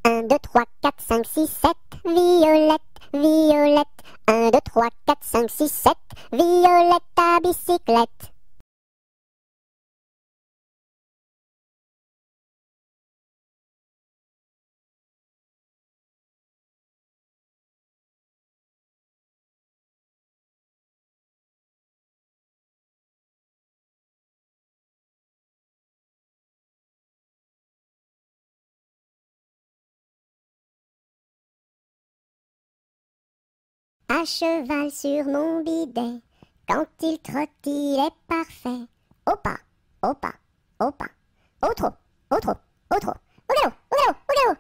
1, 2, 3, 4, 5, 6, 7, Violette, Violette. 1, 2, 3, 4, 5, 6, 7, Violette à bicyclette. À cheval sur mon bidet, quand il trotte, il est parfait. Au pas, au pas, au pas, au trot, au trot, au trot, au galop, au galop, au galop.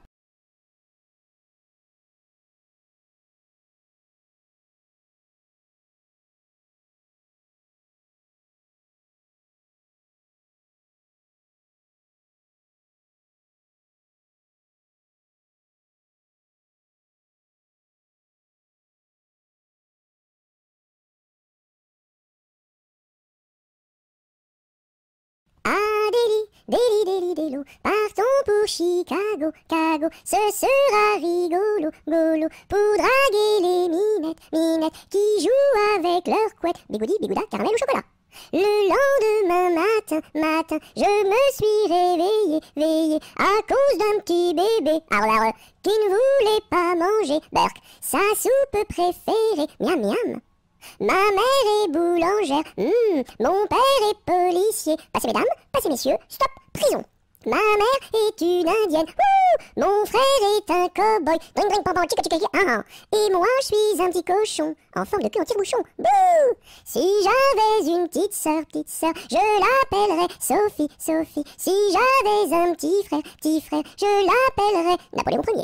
Ah, Déli, partons pour Chicago, Cago, ce sera rigolo, golo, pour draguer les minettes, qui jouent avec leur couette, bigoudi, bigouda, caramel ou chocolat. Le lendemain matin, je me suis réveillé, à cause d'un petit bébé, qui ne voulait pas manger, Berk, sa soupe préférée, miam miam. Ma mère est boulangère, mon père est policier. Passez mesdames, passez messieurs, stop, prison. Ma mère est une indienne, mon frère est un cow-boy, dring dring pam pam, chica chica, et moi je suis un petit cochon, en forme de queue en tire-bouchon, bouh. Si j'avais une petite sœur, je l'appellerais Sophie. Si j'avais un petit frère, je l'appellerais Napoléon Ier.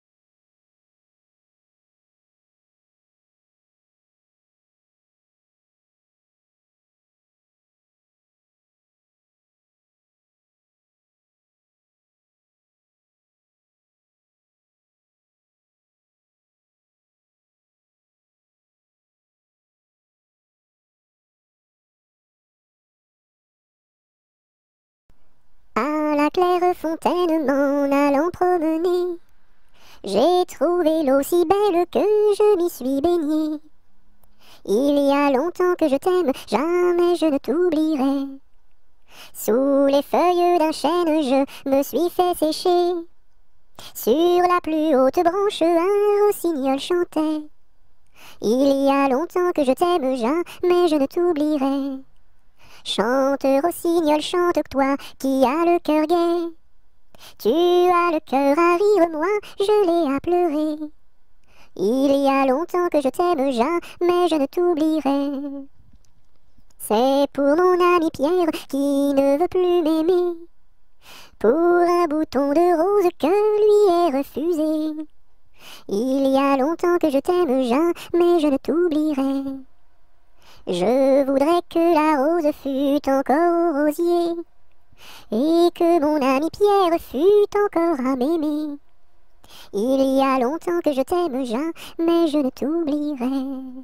À la claire fontaine m'en allant promener, j'ai trouvé l'eau si belle que je m'y suis baignée. Il y a longtemps que je t'aime, jamais je ne t'oublierai. Sous les feuilles d'un chêne, je me suis fait sécher. Sur la plus haute branche, un rossignol chantait. Il y a longtemps que je t'aime, jamais je ne t'oublierai. Chante, rossignol, chante, toi qui as le cœur gai. Tu as le cœur à rire, moi je l'ai à pleurer. Il y a longtemps que je t'aime, jamais je ne t'oublierai. C'est pour mon ami Pierre qui ne veut plus m'aimer, pour un bouton de rose que lui est refusé. Il y a longtemps que je t'aime, jamais je ne t'oublierai. Je voudrais que la rose fût encore au rosier, et que mon ami Pierre fût encore à m'aimer. Il y a longtemps que je t'aime, jamais je ne t'oublierai.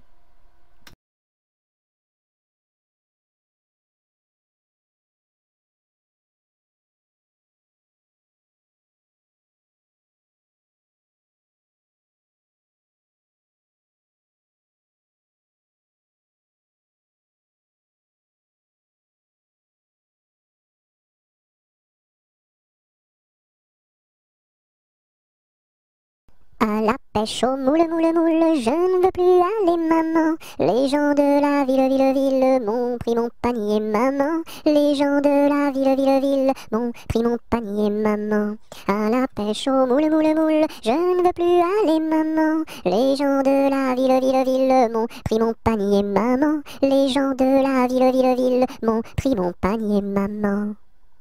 À la pêche au moule, je ne veux plus aller, maman. Les gens de la ville m'ont pris mon panier, maman. Les gens de la ville m'ont pris mon panier, maman. À la pêche au moule, je ne veux plus aller, maman. Les gens de la ville m'ont pris mon panier, maman. Les gens de la ville m'ont pris mon panier, maman.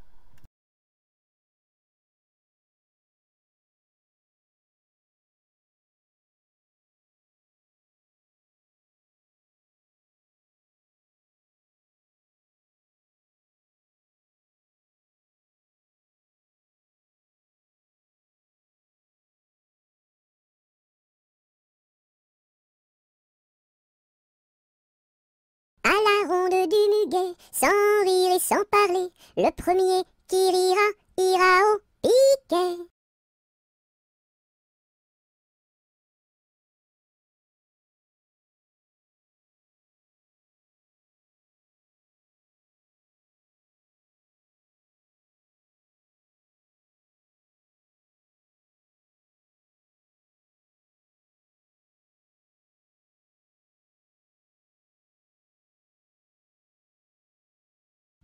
À la ronde du muguet, sans rire et sans parler, le premier qui rira ira au piquet.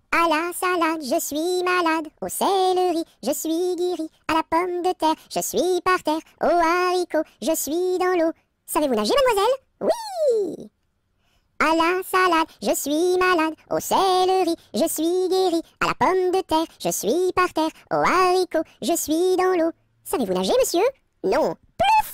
À la salade, je suis malade. Au céleri, je suis guéri. À la pomme de terre, je suis par terre. Au haricot, je suis dans l'eau. Savez-vous nager, mademoiselle? Oui! À la salade, je suis malade. Au céleri, je suis guéri. À la pomme de terre, je suis par terre. Au haricot, je suis dans l'eau. Savez-vous nager, monsieur? Non. Plouf!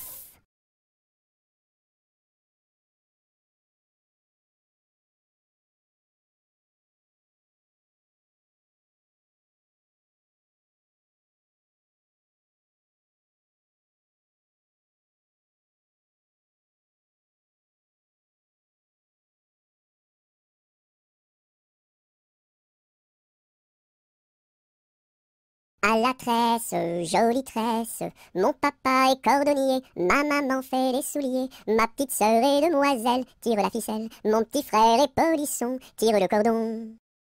À la tresse, jolie tresse, mon papa est cordonnier, ma maman fait les souliers, ma petite sœur est demoiselle, tire la ficelle, mon petit frère est polisson, tire le cordon.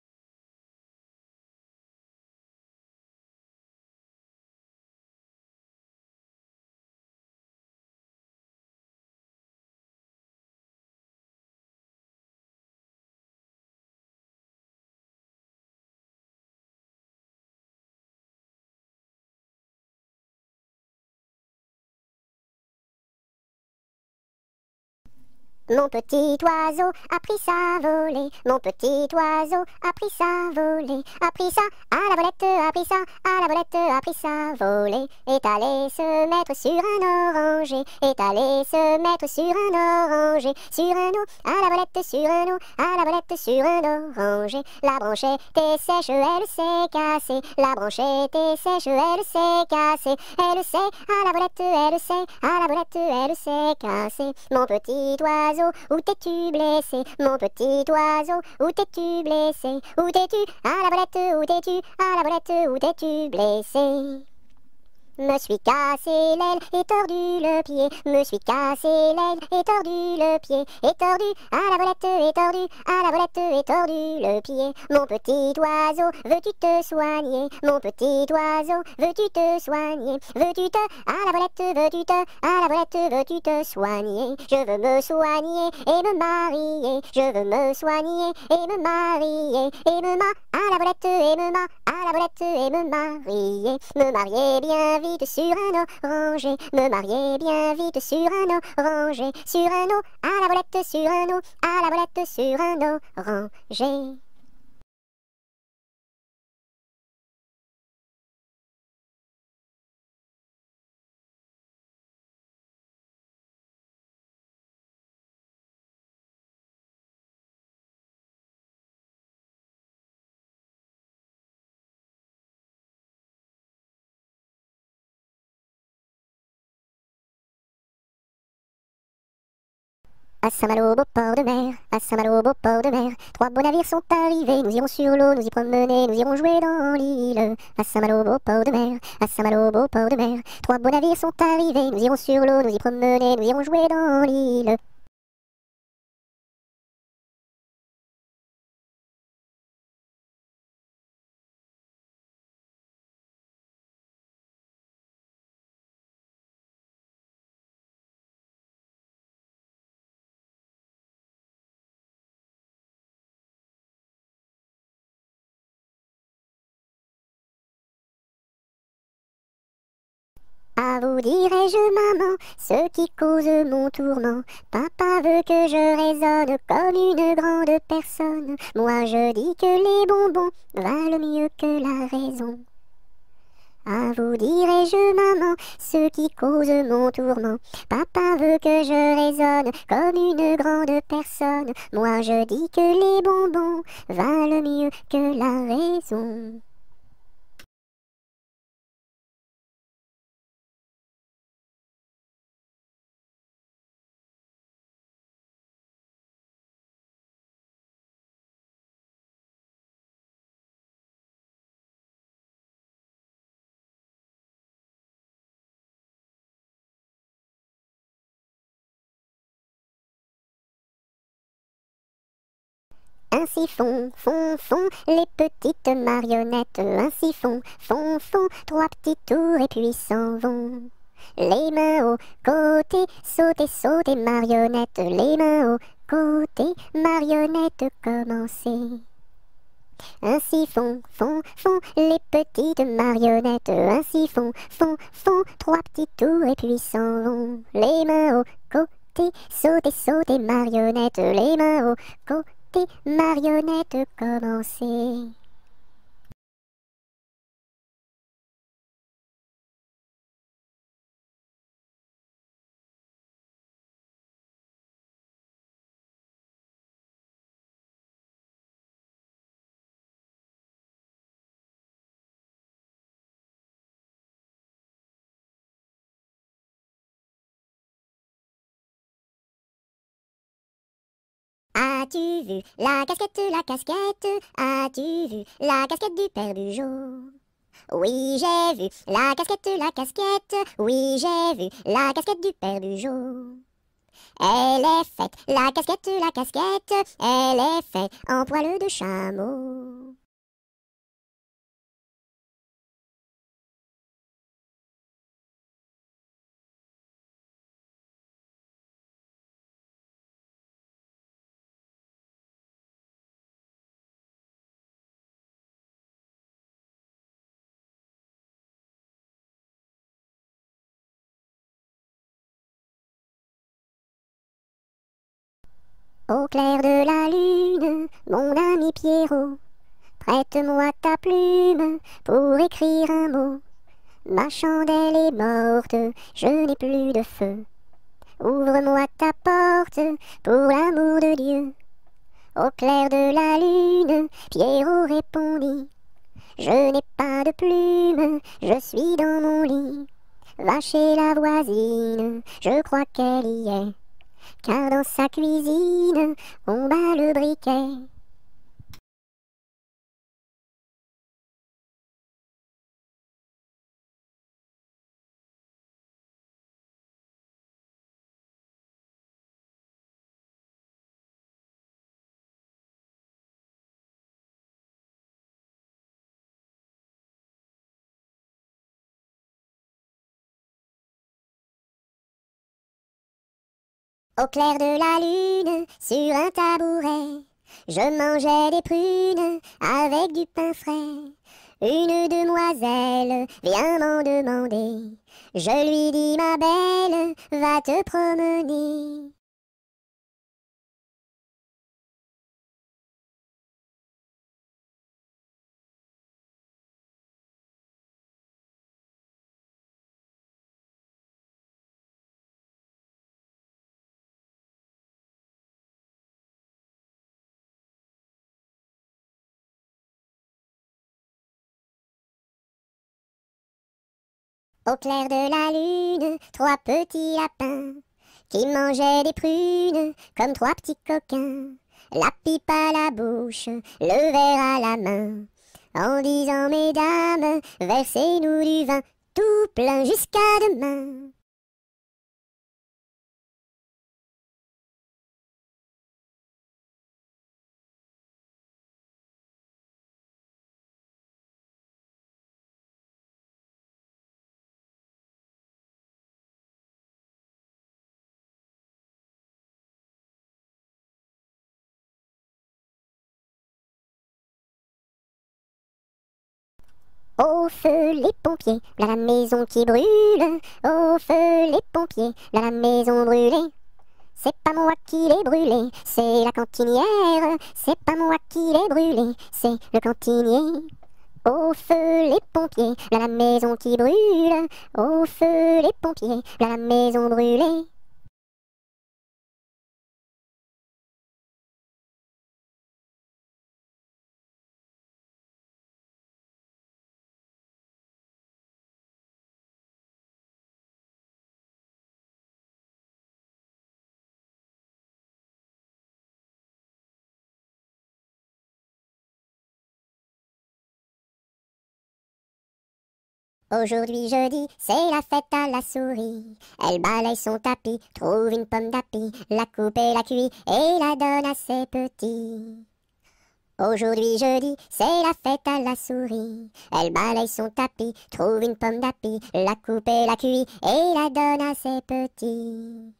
Mon petit oiseau a pris sa volée, mon petit oiseau a pris sa volée, a pris ça à la volette, a pris ça à la volette, a pris sa volée, est allé se mettre sur un oranger, est allé se mettre sur un oranger, sur un eau, à la volette, sur un eau, à la volette, sur un oranger, la branche était sèche, elle s'est cassée, la branche était sèche, elle s'est cassée, elle sait, à la volette, elle sait, à la volette, elle s'est cassée, mon petit oiseau, où t'es-tu blessé, mon petit oiseau, où t'es-tu blessé, où t'es-tu, à la volette, où t'es-tu, à la volette, où t'es-tu blessé? Me suis cassé l'aile et tordu le pied, me suis cassé l'aile et tordu le pied, et tordu à la volette et tordu à la volette et tordu le pied. Mon petit oiseau, veux-tu te soigner? Mon petit oiseau, veux-tu te soigner? Veux-tu te à la volette, veux-tu te à la volette, veux-tu te soigner? Je veux me soigner et me marier, je veux me soigner et me marier, et à la volette et à la volette et me marier bien vite sur un oranger, me marier bien vite sur un oranger, sur un eau, à la volette, sur un eau, à la volette, sur un oranger. À Saint-Malo, au beau port de mer, à Saint-Malo, au beau port de mer, trois beaux navires sont arrivés, nous irons sur l'eau, nous y promener, nous irons jouer dans l'île. À Saint-Malo, au beau port de mer, à Saint-Malo, au beau port de mer, trois beaux navires sont arrivés, nous irons sur l'eau, nous y promener, nous irons jouer dans l'île. À vous dirai-je, maman, ce qui cause mon tourment. Papa veut que je raisonne comme une grande personne. Moi je dis que les bonbons valent mieux que la raison. À vous dirai-je, maman, ce qui cause mon tourment. Papa veut que je raisonne comme une grande personne. Moi je dis que les bonbons valent mieux que la raison. Ainsi font les petites marionnettes. Ainsi font, trois petits tours et puis s'en vont. Les mains au côté, sautez, marionnettes. Les mains au côté, marionnettes, commencez. Ainsi font, font, font les petites marionnettes. Ainsi font, font, font trois petits tours et puis s'en vont. Les mains au côté, sauter, sauter, marionnettes. Les mains au côté, marionnettes, commencez. As-tu vu la casquette, la casquette? As-tu vu la casquette du père Bugeaud? Oui, j'ai vu la casquette, la casquette. Oui, j'ai vu la casquette du père Bugeaud. Elle est faite, la casquette, elle est faite en poil de chameau. Au clair de la lune, mon ami Pierrot, prête-moi ta plume pour écrire un mot. Ma chandelle est morte, je n'ai plus de feu. Ouvre-moi ta porte pour l'amour de Dieu. Au clair de la lune, Pierrot répondit: Je n'ai pas de plume, je suis dans mon lit. Va chez la voisine, je crois qu'elle y est, car dans sa cuisine, on bat le briquet. Au clair de la lune, sur un tabouret, je mangeais des prunes avec du pain frais. Une demoiselle vient m'en demander. Je lui dis: ma belle, va te promener. Au clair de la lune, trois petits lapins qui mangeaient des prunes comme trois petits coquins. La pipe à la bouche, le verre à la main, en disant: mesdames, versez-nous du vin tout plein jusqu'à demain. Au feu les pompiers, là la maison qui brûle. Au feu les pompiers, là la maison brûlée. C'est pas moi qui l'ai brûlée, c'est la cantinière. C'est pas moi qui l'ai brûlée, c'est le cantinier. Au feu les pompiers, là la maison qui brûle. Au feu les pompiers, là la maison brûlée. Aujourd'hui jeudi, c'est la fête à la souris. Elle balaye son tapis, trouve une pomme d'api, la coupe et la cuit et la donne à ses petits. Aujourd'hui jeudi, c'est la fête à la souris. Elle balaye son tapis, trouve une pomme d'api, la coupe et la cuit et la donne à ses petits.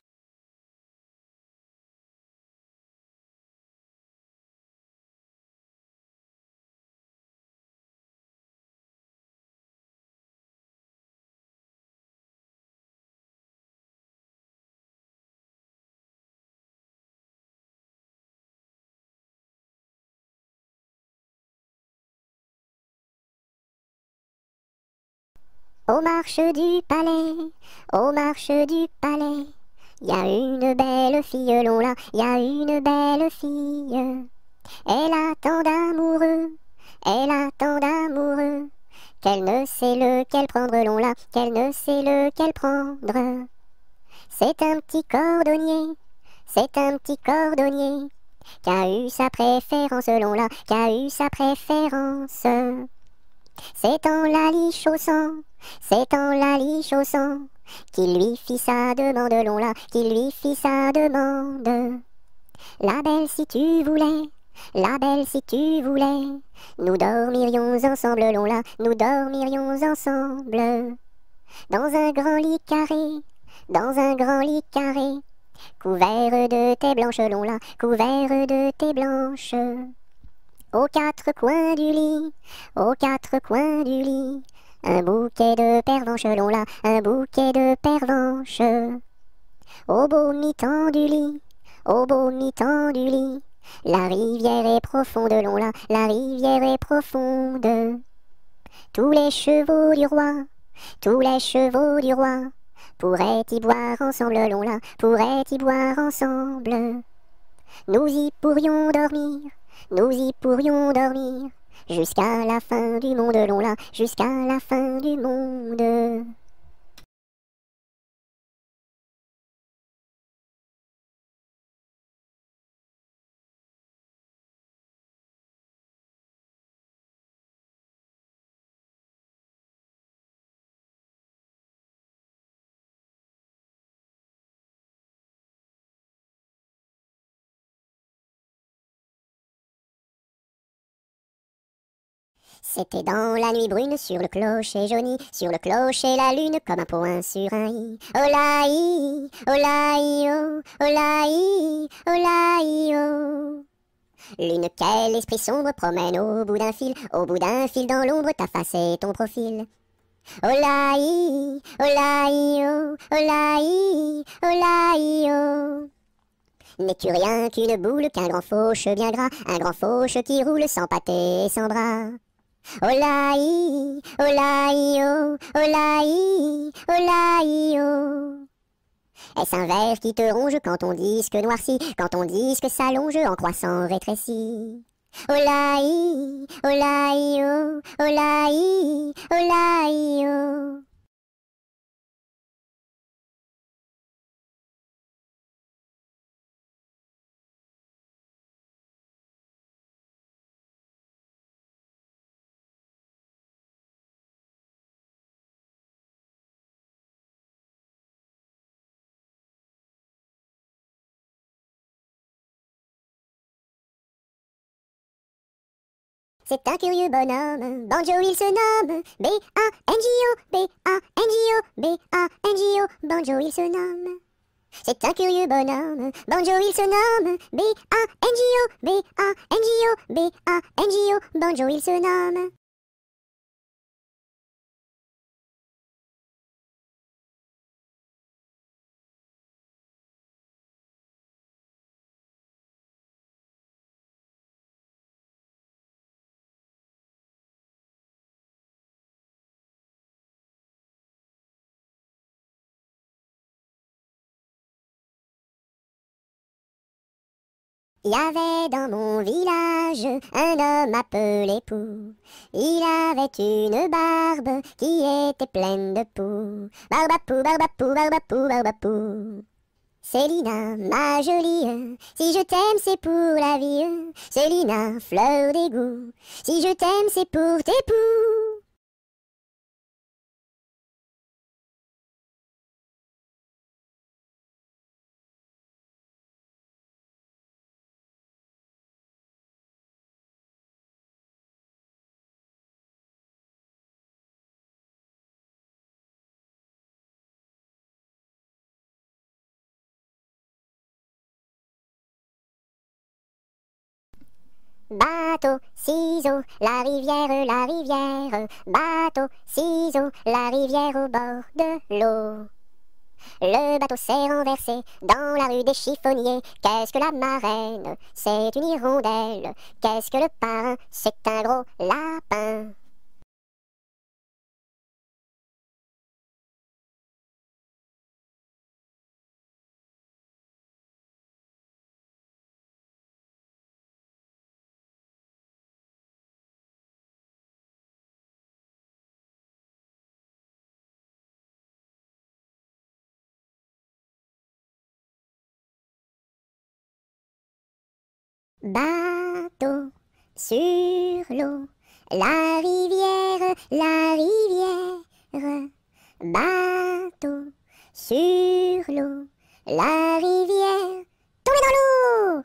Aux marches du palais, aux marches du palais, y a une belle fille, long là, y a une belle fille. Elle a tant d'amoureux, elle a tant d'amoureux, qu'elle ne sait lequel prendre, long là, qu'elle ne sait lequel prendre. C'est un petit cordonnier, c'est un petit cordonnier, qui a eu sa préférence, long là, qui a eu sa préférence. C'est en la lichaussant, c'est en la lichaussant, qu'il lui fit sa demande, long là, qu'il lui fit sa demande. La belle si tu voulais, la belle si tu voulais, nous dormirions ensemble, long là, nous dormirions ensemble. Dans un grand lit carré, dans un grand lit carré, couvert de tais blanches, long là, couvert de tais blanches. Aux quatre coins du lit, aux quatre coins du lit, un bouquet de pervenches, long là, un bouquet de pervenches. Au beau mi-temps du lit, au beau mi-temps du lit, la rivière est profonde, long là, la rivière est profonde. Tous les chevaux du roi, tous les chevaux du roi, pourraient y boire ensemble, long là, pourraient y boire ensemble. Nous y pourrions dormir, nous y pourrions dormir, jusqu'à la fin du monde, long là, jusqu'à la fin du monde. C'était dans la nuit brune, sur le clocher jauni, sur le clocher la lune, comme un point sur un i. Oh la i, oh la i, oh, oh la i, oh la i, oh. Lune, quel esprit sombre promène au bout d'un fil dans l'ombre ta face et ton profil. Oh la i, oh la i, oh, oh la i, oh la i, oh. N'es-tu rien qu'une boule, qu'un grand fauche bien gras, un grand fauche qui roule sans pâté et sans bras? Oh la i, oh la i, oh, oh la i, oh la i, oh. Est-ce un ver qui te ronge quand ton disque noircit, quand ton disque s'allonge en croissant rétréci? Oh la i, oh la i, oh, oh la i, oh la i, oh. C'est un curieux bonhomme, Banjo il se nomme, B-A-N-J-O, B-A-N-J-O, B-A-N-J-O, Banjo il se nomme. C'est un curieux bonhomme, Banjo il se nomme, B-A-N-J-O, B-A-N-J-O, B-A-N-J-O, Banjo il se nomme. Il y avait dans mon village un homme appelé Pou. Il avait une barbe qui était pleine de poux. Barbapou, barbapou, barbapou, barbapou. Célina, ma jolie, si je t'aime c'est pour la vie. Célina, fleur d'égout, si je t'aime c'est pour tes poux. Bateau, ciseaux, la rivière, bateau, ciseaux, la rivière au bord de l'eau. Le bateau s'est renversé dans la rue des chiffonniers. Qu'est-ce que la marraine? C'est une hirondelle. Qu'est-ce que le parrain? C'est un gros lapin. Bateau sur l'eau, la rivière, la rivière. Bateau sur l'eau, la rivière. Tombez dans l'eau!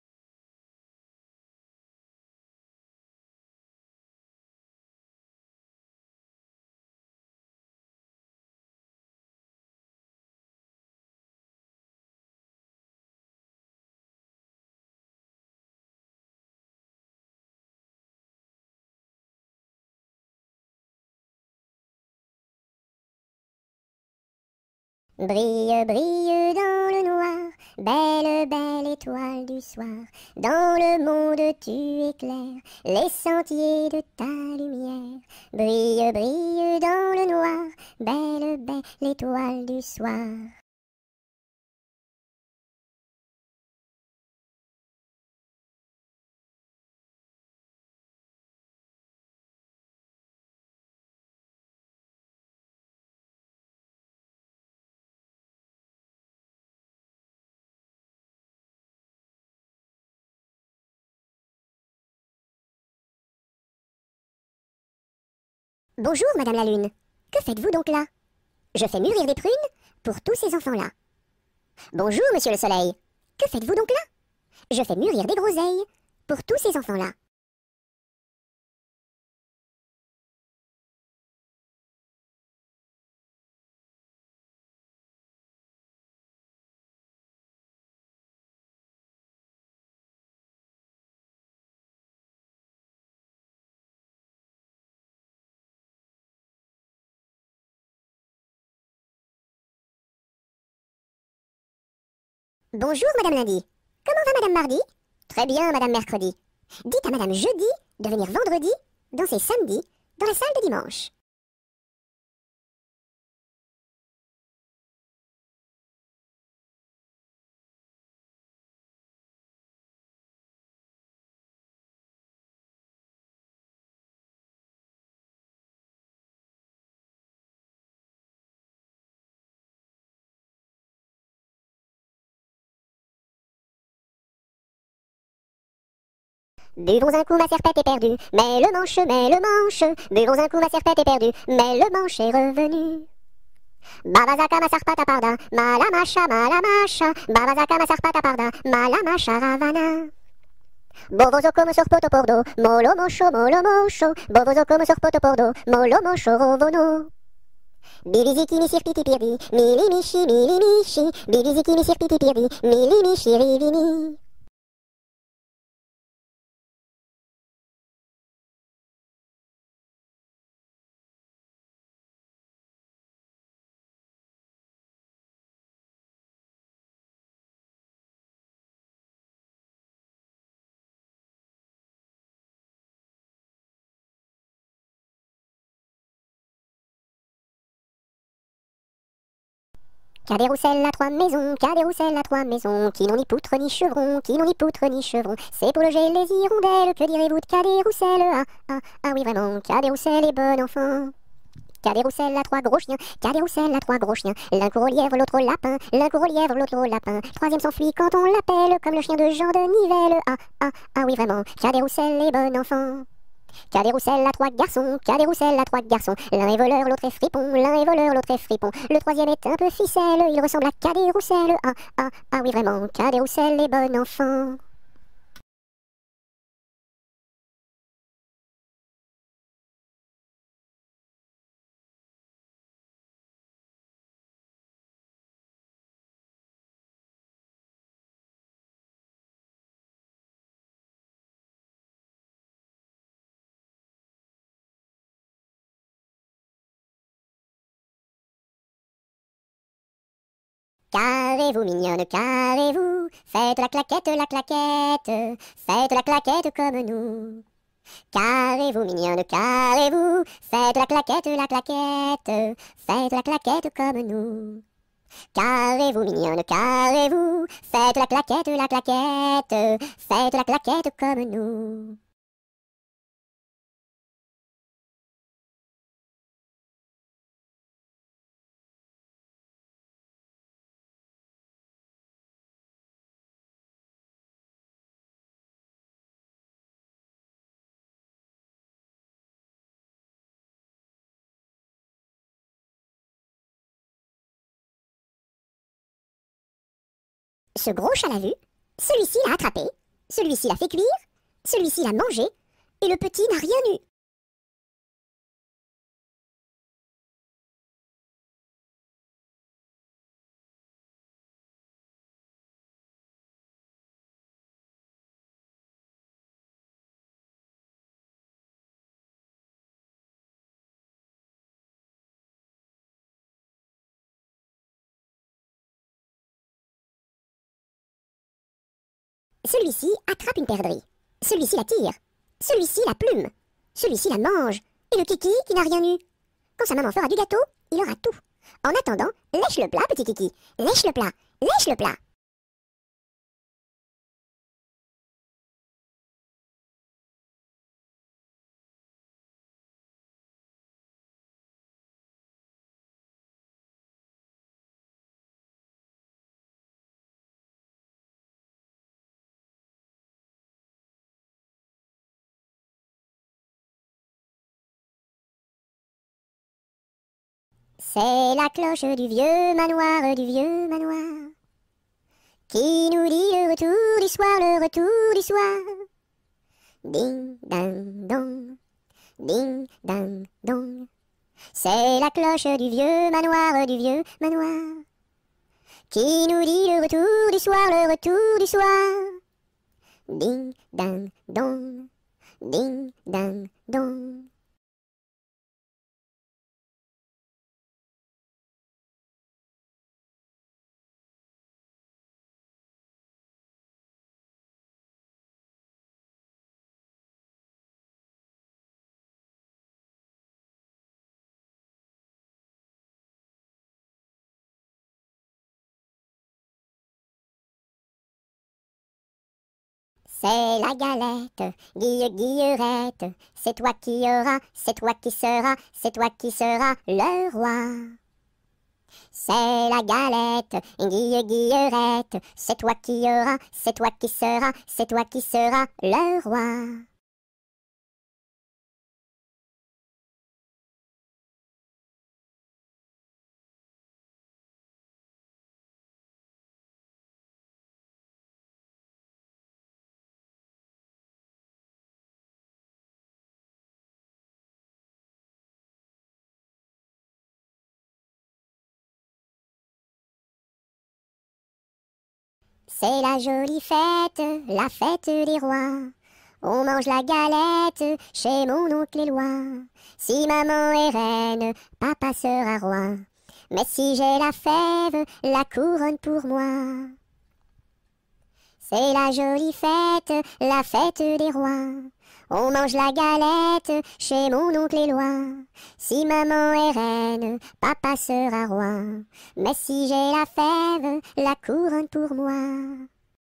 Brille, brille dans le noir, belle, belle étoile du soir. Dans le monde tu éclaires les sentiers de ta lumière. Brille, brille dans le noir, belle, belle étoile du soir. Bonjour, Madame la Lune. Que faites-vous donc là? Je fais mûrir des prunes pour tous ces enfants-là. Bonjour, Monsieur le Soleil. Que faites-vous donc là? Je fais mûrir des groseilles pour tous ces enfants-là. Bonjour, Madame Lundi. Comment va Madame Mardi? Très bien, Madame Mercredi. Dites à Madame Jeudi de venir vendredi, danser samedi, dans la salle de dimanche. Buvons un coup, ma serpette est perdue, mais le manche, mais le manche. Buvons un coup, ma serpette est perdue, mais le manche est revenu. Babazaka ma sarpata parda, malamasha, malamasha. Babazaka ma sarpata parda, malamasha ravana. Bovozoko me sorpoto pordo, molo mocho, Bovozoko me sorpoto pordo, molo mocho rovono. Bibiziki mi sirpiti pirdi, mili mishi, mili mishi. Bibiziki mi sirpiti pirdi, mili mishi rivini. Cadet-Roussel a trois maisons, Cadet-Roussel a trois maisons, qui n'ont ni poutre ni chevron, qui n'ont ni poutre ni chevron. C'est pour loger les hirondelles, que direz-vous de Cadet-Roussel? Ah oui vraiment, Cadet-Roussel est bon enfant. Cadet-Roussel a trois gros chiens, Cadet-Roussel a trois gros chiens. L'un court au lièvre, l'autre au lapin, l'un court au lièvre, l'autre au lapin. Troisième s'enfuit quand on l'appelle, comme le chien de Jean de Nivelle. Ah oui vraiment, Cadet-Roussel est bon enfant. Cadet-Roussel a trois garçons, Cadet-Roussel a trois garçons. L'un est voleur, l'autre est fripon, l'un est voleur, l'autre est fripon. Le troisième est un peu ficelle, il ressemble à Cadet-Roussel. Ah oui vraiment, Cadet-Roussel est bon enfant. Carrez-vous mignonne, carrez-vous, faites la claquette, faites la claquette comme nous. Carrez-vous mignonne, carrez-vous, faites la claquette, faites la claquette comme nous. Carrez-vous mignonne, carrez-vous, faites la claquette, faites la claquette comme nous. Ce gros chat l'a vu, celui-ci l'a attrapé, celui-ci l'a fait cuire, celui-ci l'a mangé, et le petit n'a rien eu. Celui-ci attrape une perdrix, celui-ci la tire, celui-ci la plume, celui-ci la mange, et le kiki qui n'a rien eu. Quand sa maman fera du gâteau, il aura tout. En attendant, lèche le plat, petit kiki, lèche le plat, lèche le plat. C'est la cloche du vieux manoir, qui nous dit le retour du soir, le retour du soir. Ding, ding, dong, ding, ding, dong. C'est la cloche du vieux manoir, qui nous dit le retour du soir, le retour du soir. Ding, ding, dong, ding, ding, dong. C'est la galette, Guillerette, c'est toi qui auras, c'est toi qui seras, c'est toi qui seras le roi. C'est la galette, Guillerette, c'est toi qui auras, c'est toi qui seras, c'est toi qui seras le roi. C'est la jolie fête, la fête des rois. On mange la galette chez mon oncle Éloi. Si maman est reine, papa sera roi. Mais si j'ai la fève, la couronne pour moi. C'est la jolie fête, la fête des rois. On mange la galette chez mon oncle Éloi. Si maman est reine, papa sera roi. Mais si j'ai la fève, la couronne pour moi.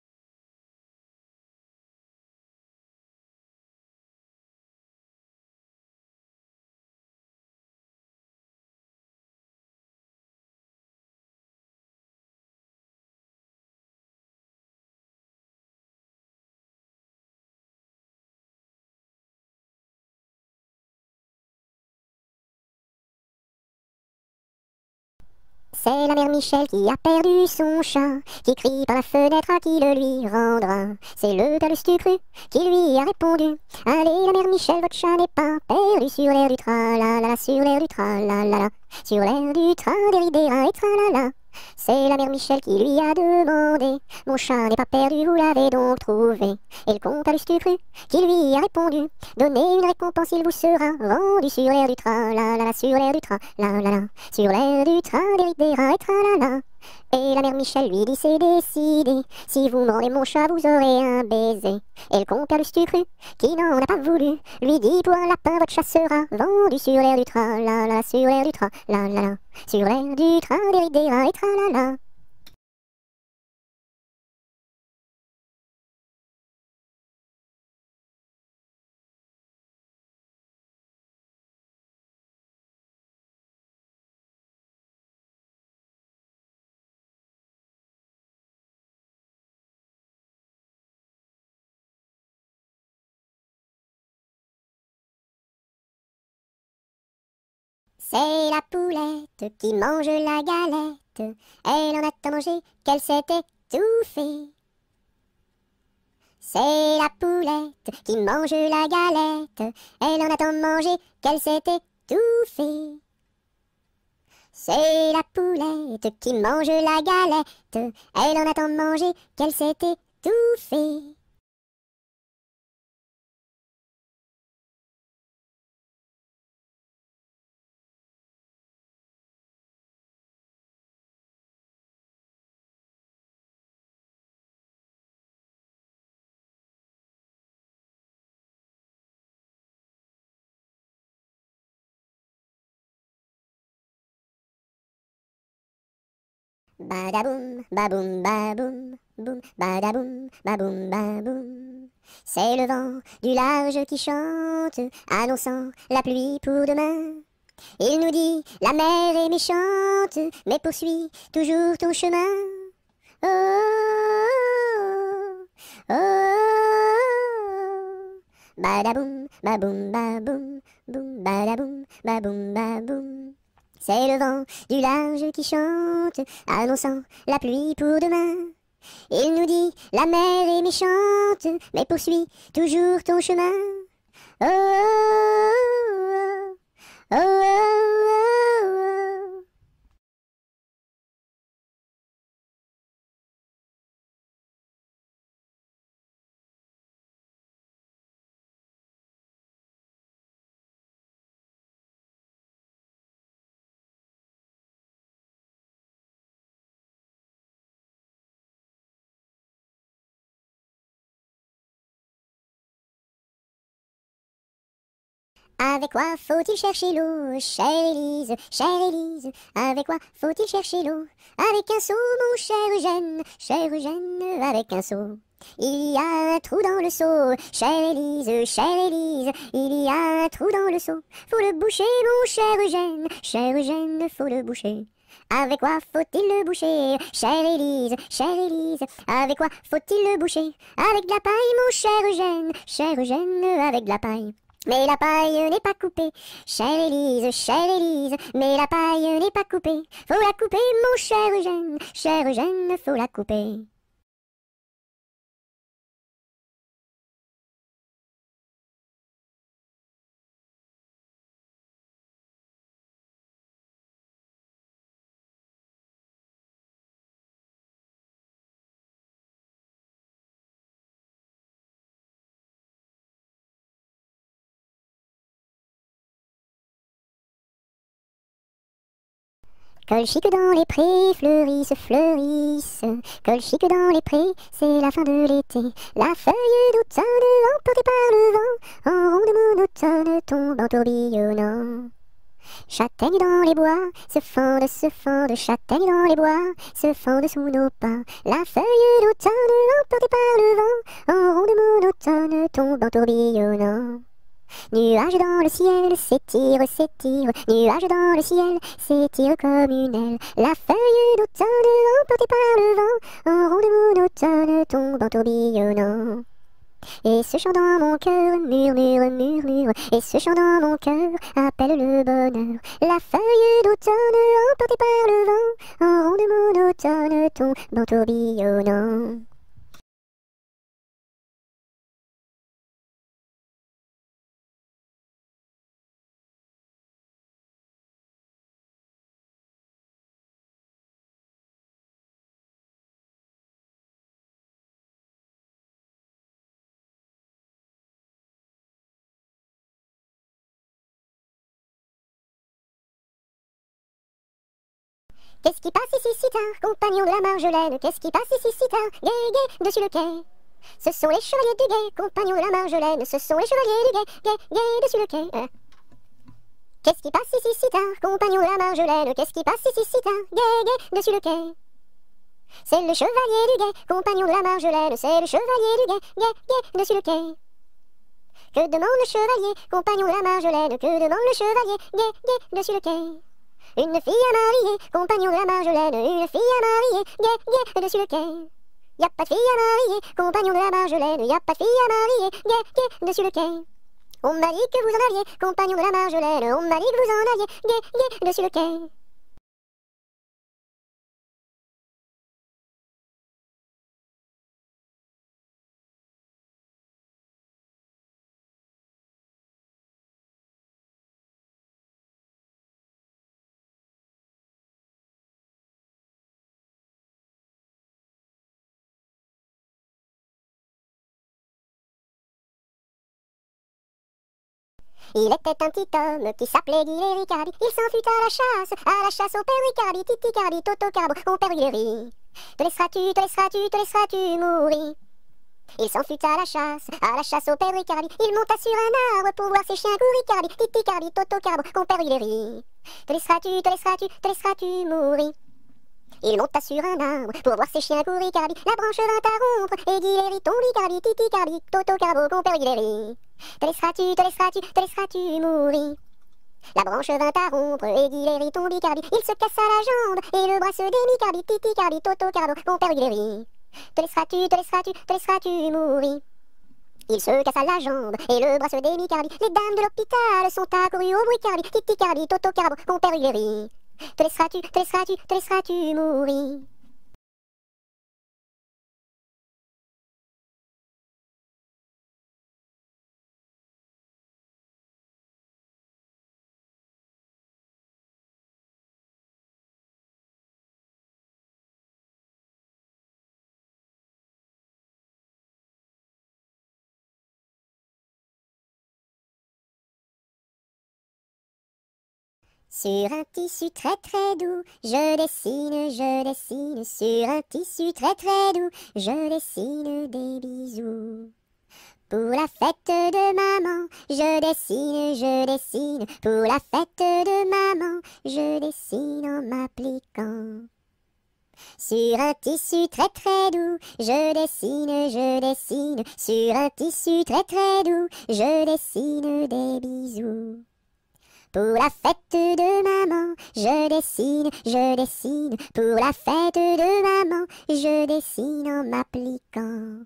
C'est la mère Michel qui a perdu son chat, qui crie par la fenêtre à qui le lui rendra. C'est le père Lustucru qui lui a répondu: allez, la mère Michel, votre chat n'est pas perdu sur l'air du tra-la-la, sur l'air du tra-la-la, sur l'air du tra-des-ri-des-ra et tra-la-la. C'est la mère Michel qui lui a demandé: mon chat n'est pas perdu, vous l'avez donc trouvé? Et le comte Lustucru qui lui a répondu: donnez une récompense, il vous sera rendu sur l'air du tra-la-la, sur l'air du tra-la-la, sur l'air du tra-des-ri-des-ra et tra-la-la. Et la mère Michel lui dit: c'est décidé, si vous mordez mon chat, vous aurez un baiser. Et le compère Lustucru, qui n'en a pas voulu, lui dit: pour un lapin, votre chat sera vendu sur l'air du tra-la-la, sur l'air du tra-la-la, sur l'air du tra-des-ri-des-ra et tra-la-la. C'est la poulette qui mange la galette. Elle en a tant mangé qu'elle s'était tout fait. C'est la poulette qui mange la galette. Elle en a tant mangé qu'elle s'est étouffée. C'est la poulette qui mange la galette. Elle en a tant mangé qu'elle s'est étouffée. Badaboum, baboum, baboum, boum, badaboum, baboum, baboum. C'est le vent du large qui chante, annonçant la pluie pour demain. Il nous dit, la mer est méchante, mais poursuis toujours ton chemin. Oh, oh, oh, oh. Badaboum, baboum, baboum, boum, badaboum, baboum, baboum. C'est le vent du large qui chante, annonçant la pluie pour demain. Il nous dit, la mer est méchante, mais poursuis toujours ton chemin. Oh, oh, oh, oh, oh, oh, oh. Avec quoi faut-il chercher l'eau, chère Élise, chère Élise? Avec quoi faut-il chercher l'eau? Avec un seau, mon cher Eugène, avec un seau. Il y a un trou dans le seau, chère Élise, il y a un trou dans le seau. Faut le boucher, mon cher Eugène, faut le boucher. Avec quoi faut-il le boucher, chère Élise, avec quoi faut-il le boucher? Avec de la paille, mon cher Eugène, avec de la paille. Mais la paille n'est pas coupée, chère Élise, mais la paille n'est pas coupée. Faut la couper, mon cher Eugène, faut la couper. Colchique dans les prés, fleurissent. Colchique dans les prés, c'est la fin de l'été. La feuille d'automne, emportée par le vent, en ronde monotone, tombe en tourbillonnant. Châtaignes dans les bois, se fendent, châtaignes dans les bois, se fendent sous nos pas. La feuille d'automne, emportée par le vent, en ronde monotone, tombe en tourbillonnant. Nuages dans le ciel, s'étire, nuages dans le ciel, s'étire comme une aile. La feuille d'automne, emportée par le vent, en ronde monotone, tombe en tourbillonnant. Et ce chant dans mon cœur murmure, et ce chant dans mon cœur appelle le bonheur. La feuille d'automne, emportée par le vent, en ronde monotone, tombe en tourbillonnant. Qu'est-ce qui passe ici si tard, compagnon de la Marjolaine? Qu'est-ce qui passe ici si tard, gai, gai, dessus le quai? Ce sont les chevaliers du guet, compagnons de la Marjolaine. Ce sont les chevaliers du guet, gai, gai, dessus le quai. Qu'est-ce qui passe ici si tard, compagnons de la Marjolaine? Qu'est-ce qui passe ici si tard, gai, gai, dessus le quai? C'est le chevalier du guet, compagnon de la Marjolaine. C'est le chevalier du guet, gai, gai, dessus le quai. Que demande le chevalier, compagnon de la Marjolaine? Que demande le chevalier, gai, gai, dessus le quai? Une fille à marier, compagnon de la Marjolaine, une fille à marier, gai, gai, dessus le quai. Y a pas de fille à marier, compagnon de la Marjolaine, y a pas de fille à marier, gai, gai, dessus le quai. On m'a dit que vous en aviez, compagnon de la Marjolaine, on m'a dit que vous en aviez, gai, gai, dessus le quai. Il était un petit homme qui s'appelait Guy Ricardi. Il s'en fut à la chasse au père Ricardi, Titi Cardi, Toto Carbo, mon père Guy. Te laisseras-tu mourir. Il s'en fut à la chasse au père Ricardi. Il monta sur un arbre pour voir ses chiens courir Ricardi, Titi Cardi, Toto Carbo, mon père Guy. Te laisseras-tu mourir. Il monta sur un arbre pour voir ses chiens courir Ricardi. La branche vint à rompre et Guy tombe Ricardi, Titi Cardi, Toto Carbo, mon père Guy. Te laisseras-tu mourir. La branche vint à rompre et Guy tombe Ricardi. Il se cassa la jambe et le bras se démit Cardi, Titi Cardi, Toto Carbo, mon père Guy. Te laisseras-tu mourir. Il se cassa la jambe et le bras se démit Cardi. Les dames de l'hôpital sont accourues au bruit Cardi, Titi Cardi, Toto Carbo, mon père Guy. Te laisseras-tu mourir. Sur un tissu très très doux, je dessine, sur un tissu très très doux, je dessine des bisous. Pour la fête de maman, je dessine, pour la fête de maman, je dessine en m'appliquant. Sur un tissu très très doux, je dessine, sur un tissu très très doux, je dessine des bisous. Pour la fête de maman, je dessine, pour la fête de maman, je dessine en m'appliquant.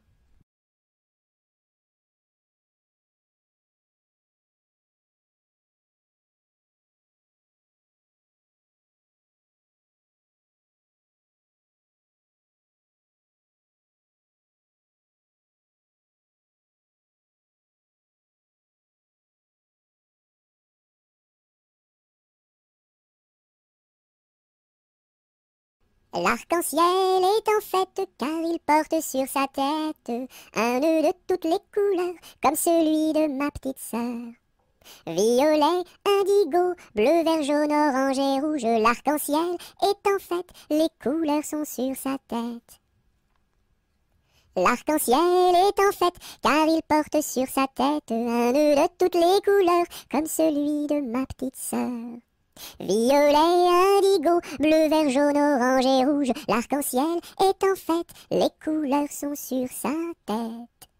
L'arc-en-ciel est en fête car il porte sur sa tête un nœud de toutes les couleurs comme celui de ma petite sœur. Violet, indigo, bleu, vert, jaune, orange et rouge, l'arc-en-ciel est en fête, les couleurs sont sur sa tête. L'arc-en-ciel est en fête car il porte sur sa tête un nœud de toutes les couleurs comme celui de ma petite sœur. Violet, indigo, bleu, vert, jaune, orange et rouge, l'arc-en-ciel est en fête, les couleurs sont sur sa tête.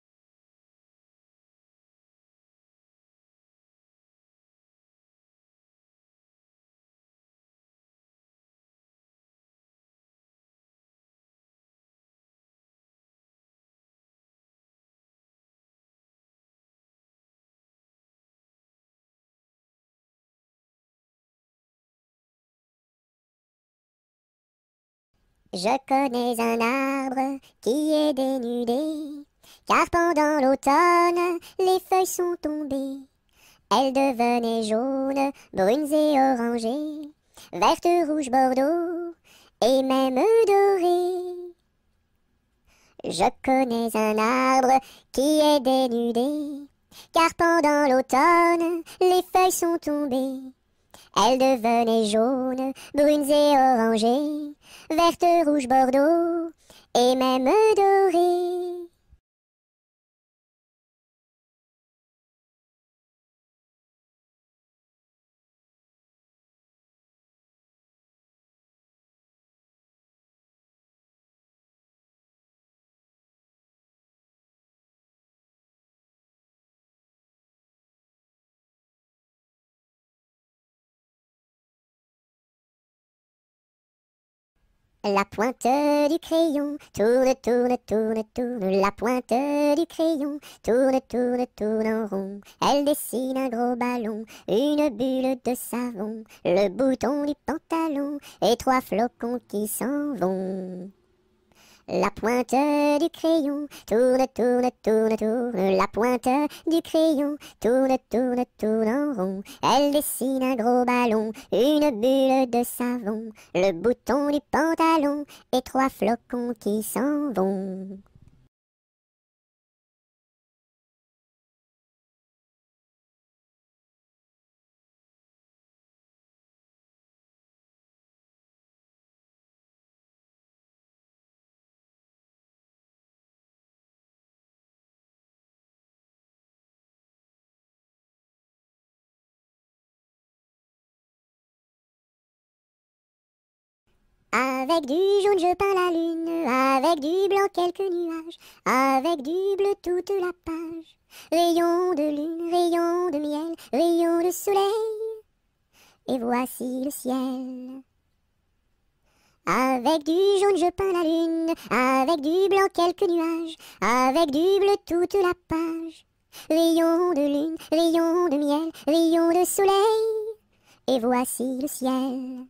Je connais un arbre qui est dénudé, car pendant l'automne, les feuilles sont tombées. Elles devenaient jaunes, brunes et orangées, vertes, rouges, bordeaux, et même dorées. Je connais un arbre qui est dénudé, car pendant l'automne, les feuilles sont tombées. Elles devenaient jaunes, brunes et orangées, vertes, rouges, bordeaux, et même dorées. La pointe du crayon tourne, tourne, tourne, tourne. La pointe du crayon tourne, tourne, tourne en rond. Elle dessine un gros ballon, une bulle de savon, le bouton du pantalon et trois flocons qui s'en vont. La pointe du crayon tourne, tourne, tourne, tourne. La pointe du crayon tourne, tourne, tourne en rond. Elle dessine un gros ballon, une bulle de savon, le bouton du pantalon et trois flocons qui s'en vont. Avec du jaune je peins la lune, avec du blanc quelques nuages, avec du bleu toute la page. Rayon de lune, rayon de miel, rayon de soleil, et voici le ciel. Avec du jaune je peins la lune, avec du blanc quelques nuages, avec du bleu toute la page. Rayon de lune, rayon de miel, rayon de soleil, et voici le ciel.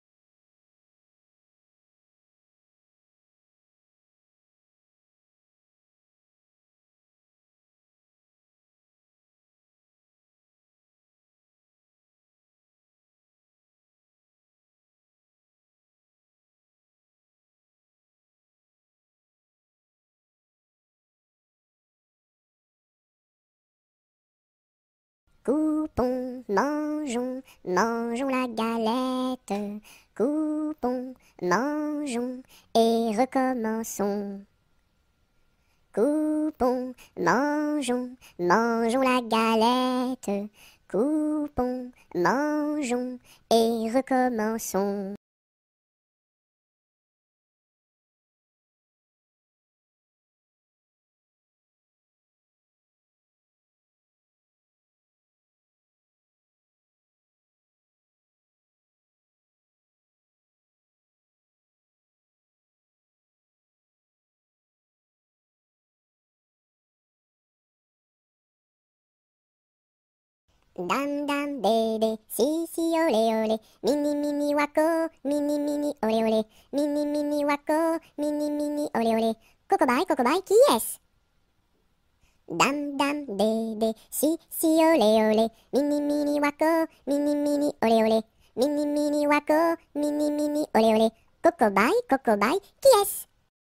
Coupons, mangeons, mangeons la galette. Coupons, mangeons et recommençons. Coupons, mangeons, mangeons la galette. Coupons, mangeons et recommençons. Dam dam bébé, si si olé olé, mini mini wako, mini mini olé olé, mini mini wako, mini mini olé olé. Cocobaye, qui est-ce? Dam dam bébé, si si olé olé, mini mini wako, mini mini olé olé, mini mini wako, mini mini olé olé. Cocobaye, qui est-ce?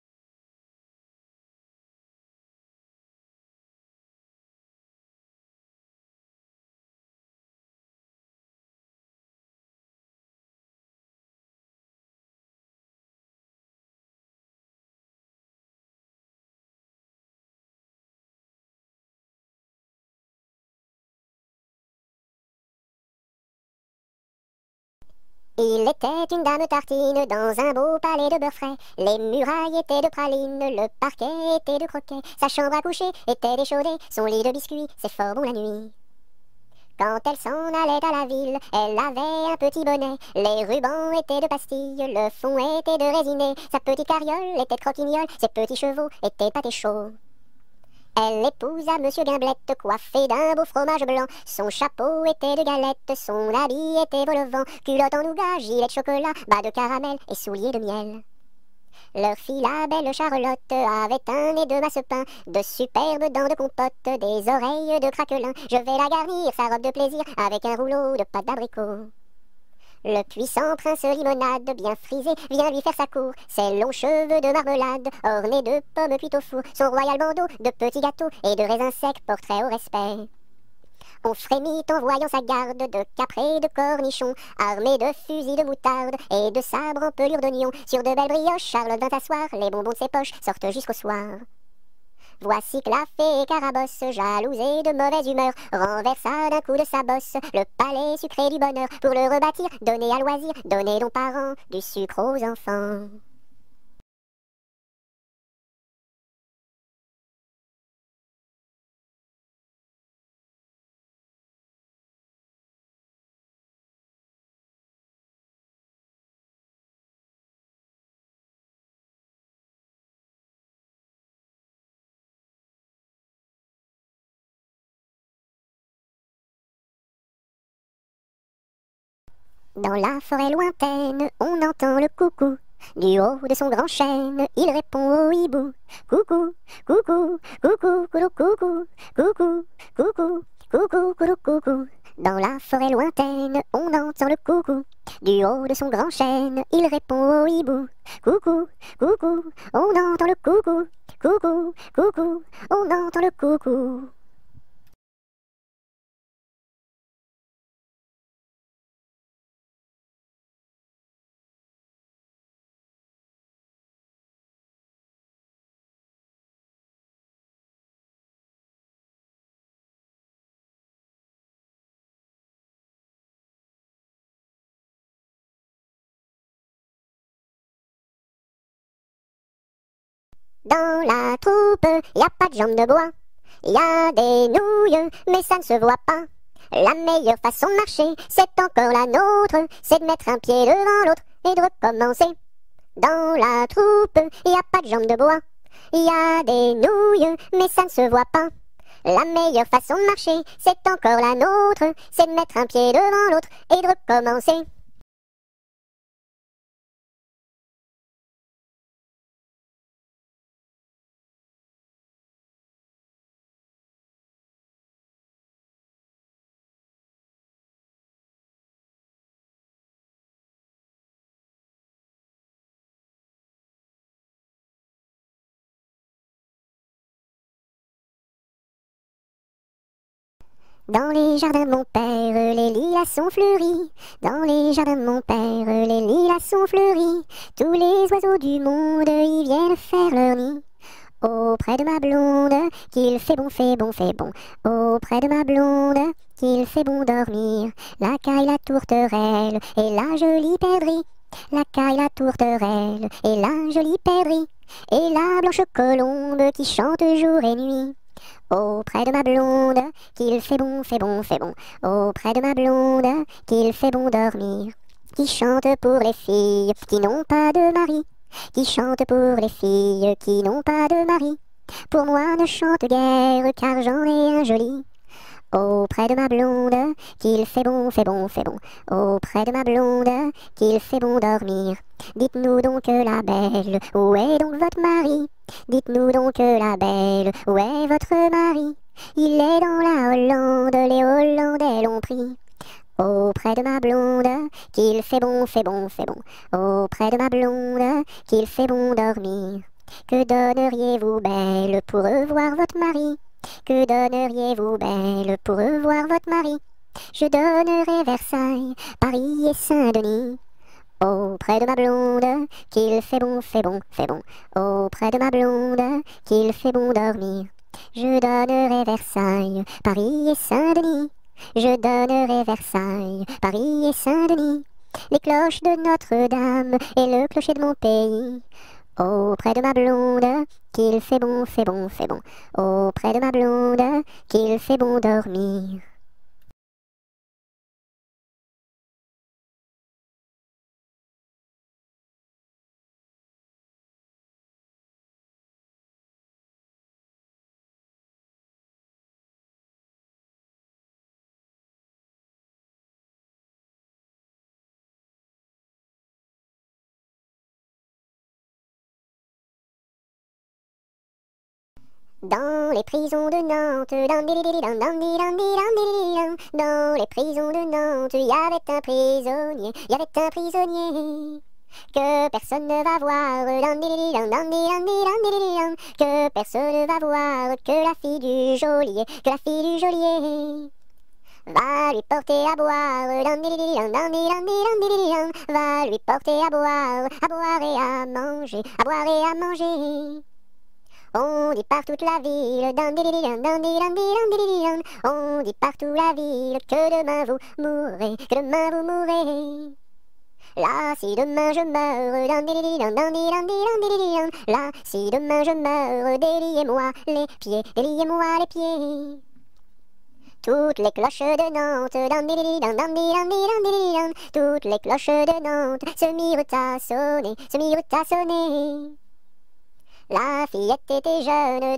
Il était une dame tartine dans un beau palais de beurre frais. Les murailles étaient de praline, le parquet était de croquet. Sa chambre à coucher était d'échaudée, son lit de biscuits, c'est fort bon la nuit. Quand elle s'en allait à la ville, elle avait un petit bonnet. Les rubans étaient de pastilles, le fond était de résiné. Sa petite carriole était de croquignole, ses petits chevaux étaient pâtés chauds. Elle épousa Monsieur Gimblette, coiffé d'un beau fromage blanc. Son chapeau était de galette, son habit était vol-au-vent. Culotte en nougat, gilet de chocolat, bas de caramel et souliers de miel. Leur fille, la belle Charlotte, avait un nez de massepain, de superbes dents de compote, des oreilles de craquelin. Je vais la garnir, sa robe de plaisir, avec un rouleau de pâte d'abricot. Le puissant prince limonade, bien frisé, vient lui faire sa cour. Ses longs cheveux de marmelade, ornés de pommes cuites au four. Son royal bandeau de petits gâteaux et de raisins secs portrait au respect. On frémit en voyant sa garde de caprés, de cornichons, armés de fusils de moutarde et de sabres en pelure d'oignon. Sur de belles brioches, Charlotte vint s'asseoir, les bonbons de ses poches sortent jusqu'au soir. Voici que la fée Carabosse, jalousée de mauvaise humeur, renversa d'un coup de sa bosse le palais sucré du bonheur. Pour le rebâtir, donner à loisir, donner donc parents du sucre aux enfants. Dans la forêt lointaine, on entend le coucou. Du haut de son grand chêne, il répond au hibou. Coucou, coucou, coucou, coucou, coucou, coucou, coucou, coucou, coucou, coucou. Dans la forêt lointaine, on entend le coucou. Du haut de son grand chêne, il répond au hibou. Coucou, coucou, on entend le coucou. Coucou, coucou, on entend le coucou. Dans la troupe, y a pas de jambes de bois. Y a des nouilles, mais ça ne se voit pas. La meilleure façon de marcher, c'est encore la nôtre. C'est de mettre un pied devant l'autre et de recommencer. Dans la troupe, y a pas de jambes de bois. Y a des nouilles, mais ça ne se voit pas. La meilleure façon de marcher, c'est encore la nôtre. C'est de mettre un pied devant l'autre et de recommencer. Dans les jardins de mon père, les lilas sont fleuris. Dans les jardins de mon père, les lilas sont fleuris. Tous les oiseaux du monde y viennent faire leur nid. Auprès de ma blonde, qu'il fait bon, fait bon, fait bon. Auprès de ma blonde, qu'il fait bon dormir. La caille, la tourterelle et la jolie perdrix. La caille, la tourterelle et la jolie perdrix. Et la blanche colombe qui chante jour et nuit. Auprès de ma blonde, qu'il fait bon, fait bon, fait bon. Auprès de ma blonde, qu'il fait bon dormir. Qui chante pour les filles qui n'ont pas de mari. Qui chante pour les filles qui n'ont pas de mari. Pour moi ne chante guère car j'en ai un joli. Auprès de ma blonde, qu'il fait bon, fait bon, fait bon. Auprès de ma blonde, qu'il fait bon dormir. Dites-nous donc la belle, où est donc votre mari? Dites-nous donc la belle, où est votre mari? Il est dans la Hollande, les Hollandais l'ont pris. Auprès de ma blonde, qu'il fait bon, fait bon, fait bon. Auprès de ma blonde, qu'il fait bon dormir. Que donneriez-vous belle pour revoir votre mari? Que donneriez-vous belle pour revoir votre mari? Je donnerais Versailles, Paris et Saint-Denis. Auprès de ma blonde, qu'il fait bon, fait bon, fait bon. Auprès de ma blonde, qu'il fait bon dormir. Je donnerai Versailles, Paris et Saint-Denis. Je donnerai Versailles, Paris et Saint-Denis. Les cloches de Notre-Dame et le clocher de mon pays. Auprès de ma blonde, qu'il fait bon, fait bon, fait bon. Auprès de ma blonde, qu'il fait bon dormir. Dans les prisons de Nantes, dans les prisons de Nantes, il y avait un prisonnier, il y avait un prisonnier que personne ne va voir, que personne ne va voir, que la fille du geôlier, que la fille du geôlier va lui porter à boire, va lui porter à boire et à manger, à boire et à manger. On dit par toute la ville, on dit partout la ville que demain vous mourrez, que demain vous mourrez. Là, si demain je meurs, là, si demain je meurs, déliez-moi les pieds, déliez-moi les pieds. Toutes les cloches de Nantes, toutes les cloches de Nantes se mirent à sonner, se mirent à sonner. La fillette était jeune,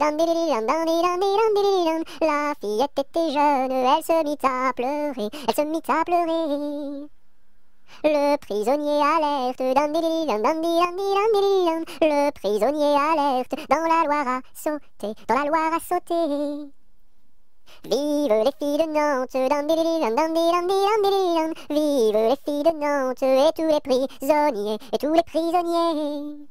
la fillette était jeune, elle se mit à pleurer, elle se mit à pleurer. Le prisonnier alerte, le prisonnier alerte, dans la Loire à sauter, dans la Loire à sauter. Vive les filles de Nantes, vive les filles de Nantes, et tous les prisonniers, et tous les prisonniers.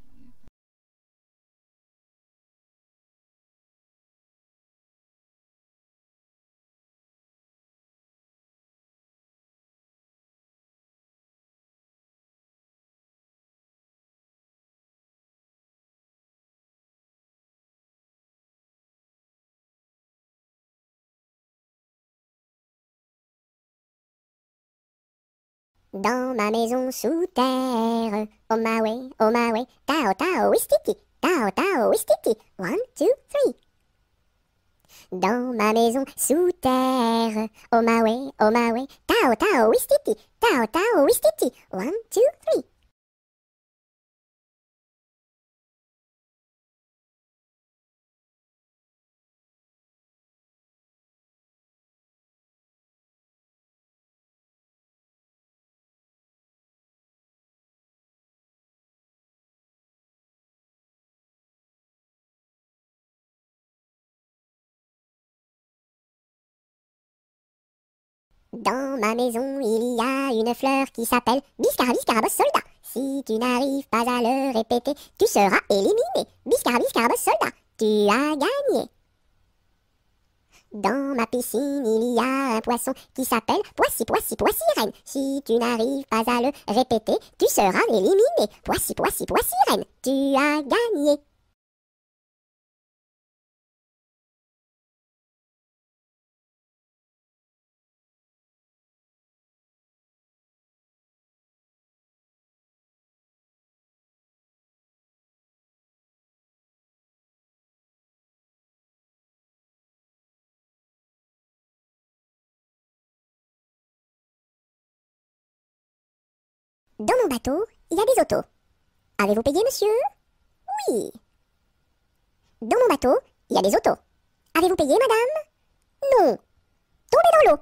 Dans ma maison sous terre, oh my way, tao tao, wistiti. Tao, tao, wistiti. 1, 2, 3. Dans ma maison sous terre, oh my way, oh my way. Tao, tao, wistiti. Tao, tao, wistiti. 1, 2, 3. Dans ma maison, il y a une fleur qui s'appelle Biscara, Biscarabos soldat. Si tu n'arrives pas à le répéter, tu seras éliminé. Biscara, Biscarabos soldat, tu as gagné. Dans ma piscine, il y a un poisson qui s'appelle Poissy, Poissy, Poissy-Reine. Si tu n'arrives pas à le répéter, tu seras éliminé. Poissy, Poissy, Poissy-Reine, tu as gagné. Dans mon bateau, il y a des autos. Avez-vous payé, monsieur? Oui. Dans mon bateau, il y a des autos. Avez-vous payé, madame? Non. Tombez dans l'eau.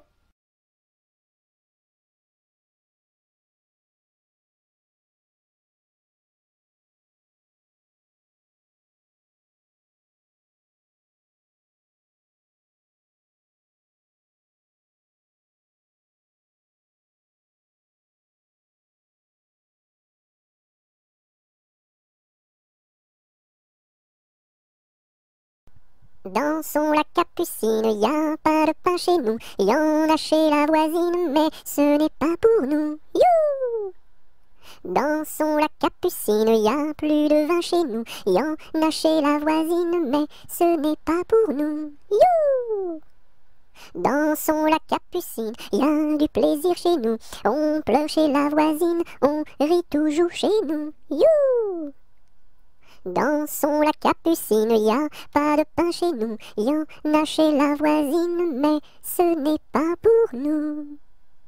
Dans son lac Capucine, y a pas de pain chez nous. Y en a chez la voisine, mais ce n'est pas pour nous. You! Dans son lac Capucine, y a plus de vin chez nous. Y en a chez la voisine, mais ce n'est pas pour nous. You! Dans son lac Capucine, y a du plaisir chez nous. On pleure chez la voisine, on rit toujours chez nous. You! Dans son lac Capucine, y a pas de pain chez nous. Y en a chez la voisine, mais ce n'est pas pour nous.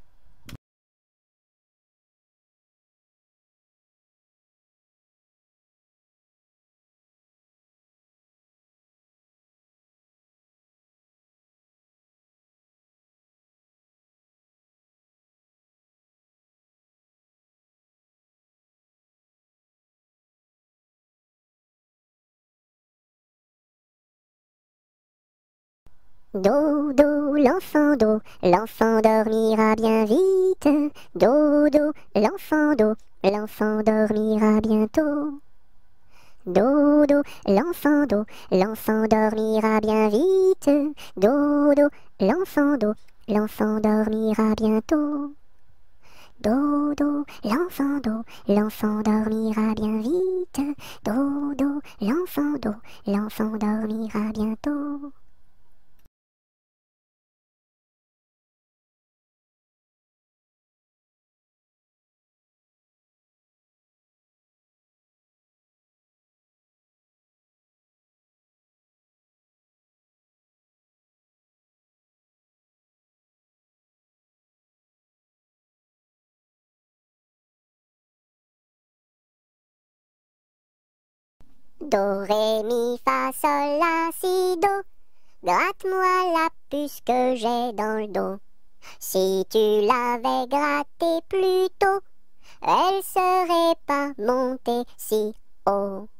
Dodo, l'enfant dormira bien vite. Dodo, l'enfant dormira bientôt. Dodo, l'enfant dormira bien vite. Dodo, l'enfant dormira bientôt. Dodo, l'enfant dormira bien vite. Dodo, l'enfant dormira bientôt. Do, ré, mi, fa, sol, la, si, do. Gratte-moi la puce que j'ai dans le dos. Si tu l'avais grattée plus tôt, elle serait pas montée si haut.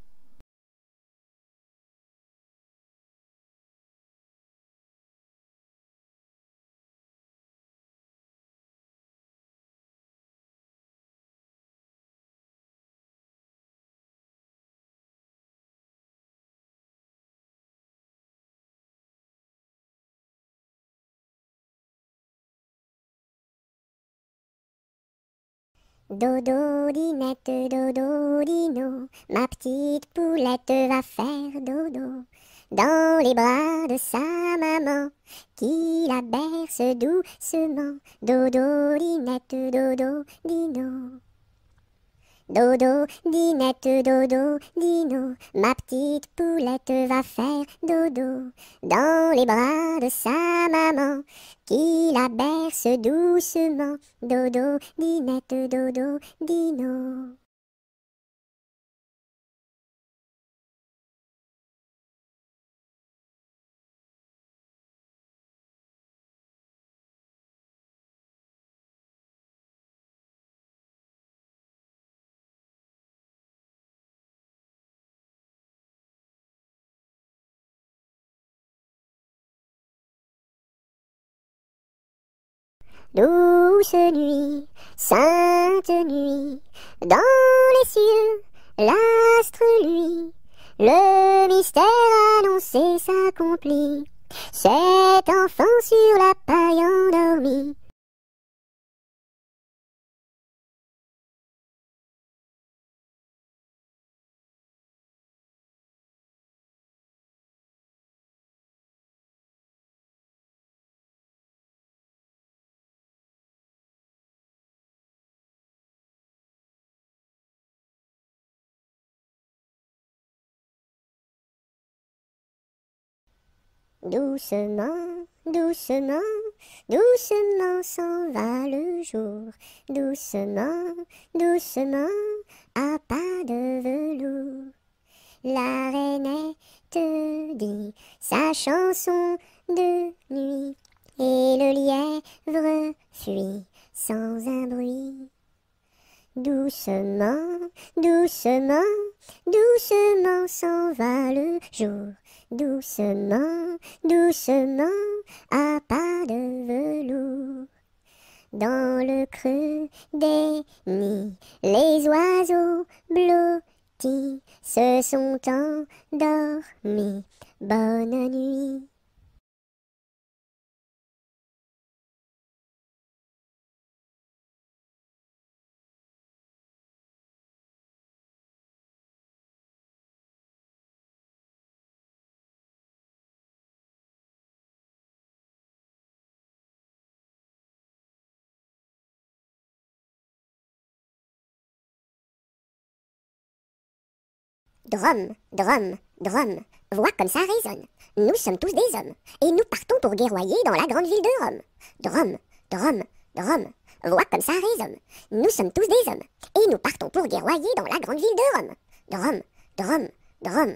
Dodo, dinette, dodo, dino, ma petite poulette va faire dodo dans les bras de sa maman qui la berce doucement. Dodo, dinette, dodo, dino. Dodo, dinette, dodo, dino, ma petite poulette va faire dodo dans les bras de sa maman qui la berce doucement. Dodo, dinette, dodo, dino. Douce nuit, sainte nuit, dans les cieux, l'astre lui, le mystère annoncé s'accomplit. Cet enfant sur la paille endormi. Doucement, doucement, doucement s'en va le jour. Doucement, doucement, à pas de velours. La rainette dit sa chanson de nuit, et le lièvre fuit sans un bruit. Doucement, doucement, doucement s'en va le jour. Doucement, doucement, à pas de velours. Dans le creux des nids, les oiseaux blottis se sont endormis. Bonne nuit. Drum, drum, drum, vois comme ça résonne. Nous sommes tous des hommes, et nous partons pour guerroyer dans la grande ville de Rome. Drum, drum, drum, vois comme ça résonne. Nous sommes tous des hommes, et nous partons pour guerroyer dans la grande ville de Rome. Drum, drum, drum.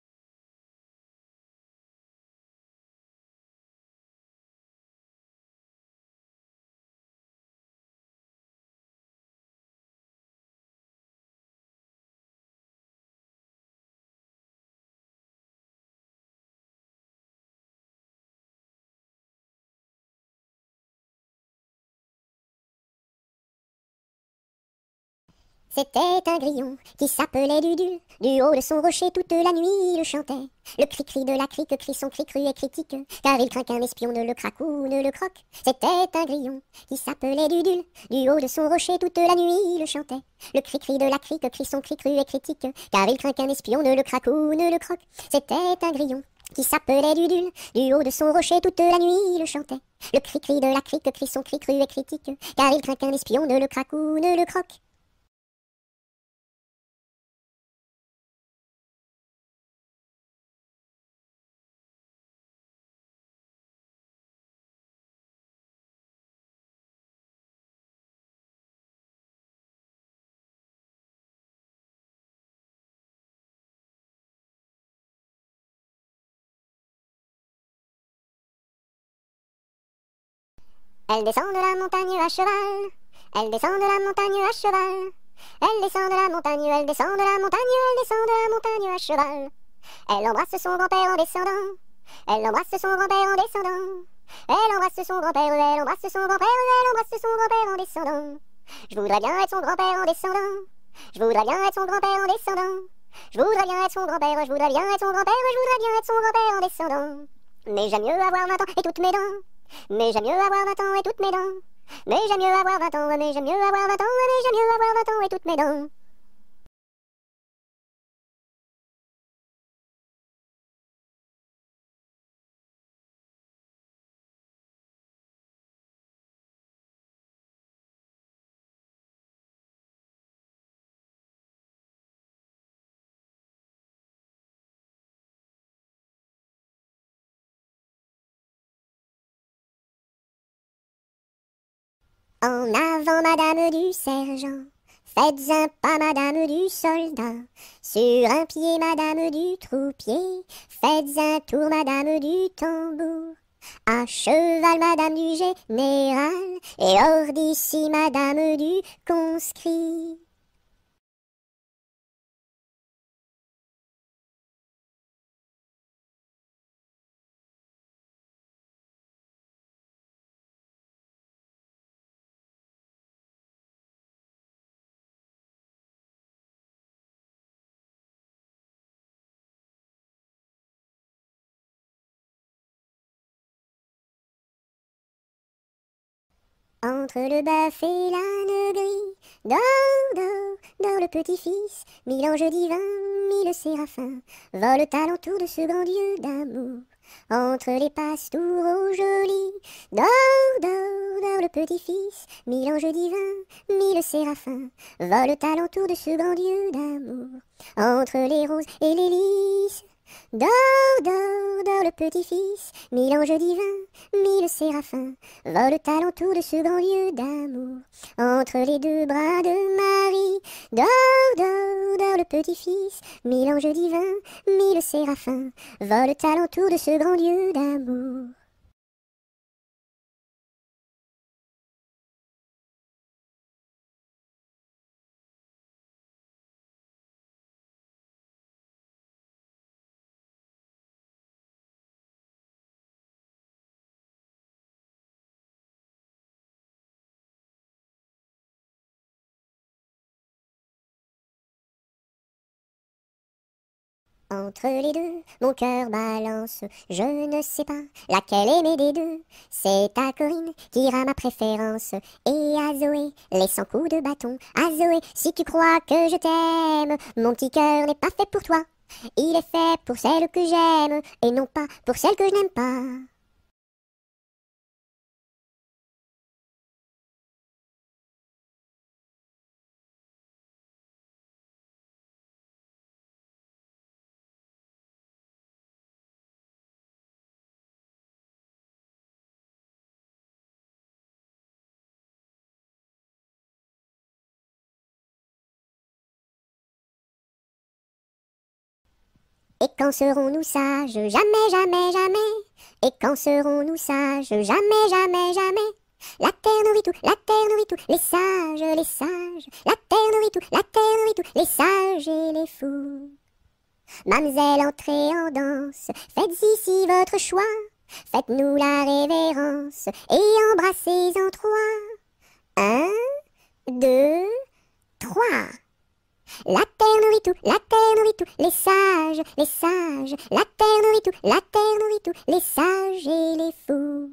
C'était un grillon qui s'appelait Dudule. Du haut de son rocher toute la nuit il chantait. Le cri-cri de la crique crie son cri cru et critique, car il craint qu'un espion ne le craque ou ne le croque. C'était un grillon qui s'appelait Dudule. Du haut de son rocher toute la nuit il chantait. Le cri-cri de la crique crie son cri cru et critique, car il craint qu'un espion ne le craque ou ne le croque. C'était un grillon qui s'appelait Dudule. Du haut de son rocher toute la nuit il chantait. Le cri-cri de la crique crie son cri cru et critique, car il craint qu'un espion ne le craque ou ne le croque. Elle descend de la montagne à cheval. Elle descend de la montagne à cheval. Elle descend de la montagne, elle descend de la montagne, elle descend de la montagne à cheval. Elle embrasse son grand-père en descendant. Elle embrasse son grand-père en descendant. Elle embrasse son grand-père, elle embrasse son grand-père, elle embrasse son grand-père en descendant. Je voudrais bien être son grand-père en descendant. Je voudrais bien être son grand-père en descendant. Je voudrais bien être son grand-père, je voudrais bien être son grand-père, je voudrais bien être son grand-père en descendant. Mais j'aime mieux avoir 20 ans et toutes mes dents. Mais j'aime mieux avoir 20 ans et toutes mes dents. Mais j'aime mieux avoir 20 ans, mais j'aime mieux avoir 20 ans, mais j'aime mieux avoir 20 ans et toutes mes dents. En avant, madame du sergent, faites un pas, madame du soldat. Sur un pied, madame du troupier, faites un tour, madame du tambour. À cheval, madame du général, et hors d'ici, madame du conscrit. Entre le bœuf et l'âne gris, dors, dors, dors le petit-fils, mille anges divins, mille séraphins, volent alentour de ce grand Dieu d'amour. Entre les pastours jolis, dors, dors, dors le petit-fils, mille anges divins, mille séraphins, volent alentour de ce grand Dieu d'amour. Entre les roses et les lys, dors, dors, dors le petit-fils, mille anges divins, mille séraphins, volent alentour de ce grand Dieu d'amour. Entre les deux bras de Marie, dors, dors, dors le petit-fils, mille anges divins, mille séraphins, volent alentour de ce grand Dieu d'amour. Entre les deux, mon cœur balance, je ne sais pas laquelle aimer des deux. C'est à Corinne qui ira ma préférence, et à Zoé, les 100 coups de bâton. À Zoé, si tu crois que je t'aime, mon petit cœur n'est pas fait pour toi. Il est fait pour celle que j'aime, et non pas pour celle que je n'aime pas. Et quand serons-nous sages? Jamais, jamais, jamais. Et quand serons-nous sages? Jamais, jamais, jamais. La terre nourrit tout, la terre nourrit tout, les sages, les sages. La terre nourrit tout, la terre nourrit tout, les sages et les fous. Mademoiselle, entrez en danse, faites ici votre choix. Faites-nous la révérence et embrassez en trois. 1, 2, 3. La terre nourrit tout, la terre nourrit tout, les sages, les sages. La terre nourrit tout, la terre nourrit tout, les sages et les fous.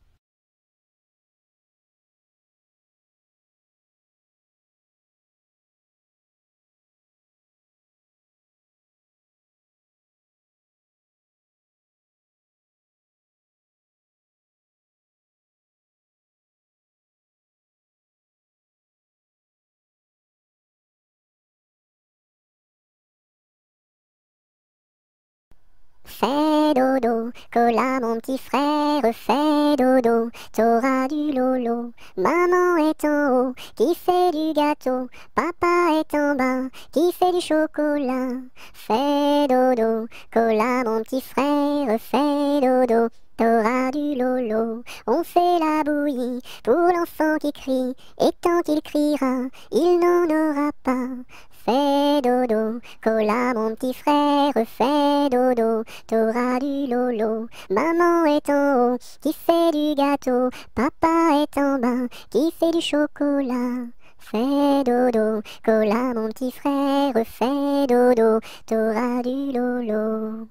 Fais dodo, cola mon petit frère, fais dodo, t'auras du lolo. Maman est en haut, qui fait du gâteau, papa est en bas, qui fait du chocolat. Fais dodo, cola mon petit frère, fais dodo, t'auras du lolo. On fait la bouillie pour l'enfant qui crie, et tant qu'il criera, il n'en aura pas. Fais dodo, cola mon petit frère, fais dodo, t'auras du lolo. Maman est en haut, qui fait du gâteau, papa est en bas, qui fait du chocolat. Fais dodo, cola mon petit frère, fais dodo, t'auras du lolo.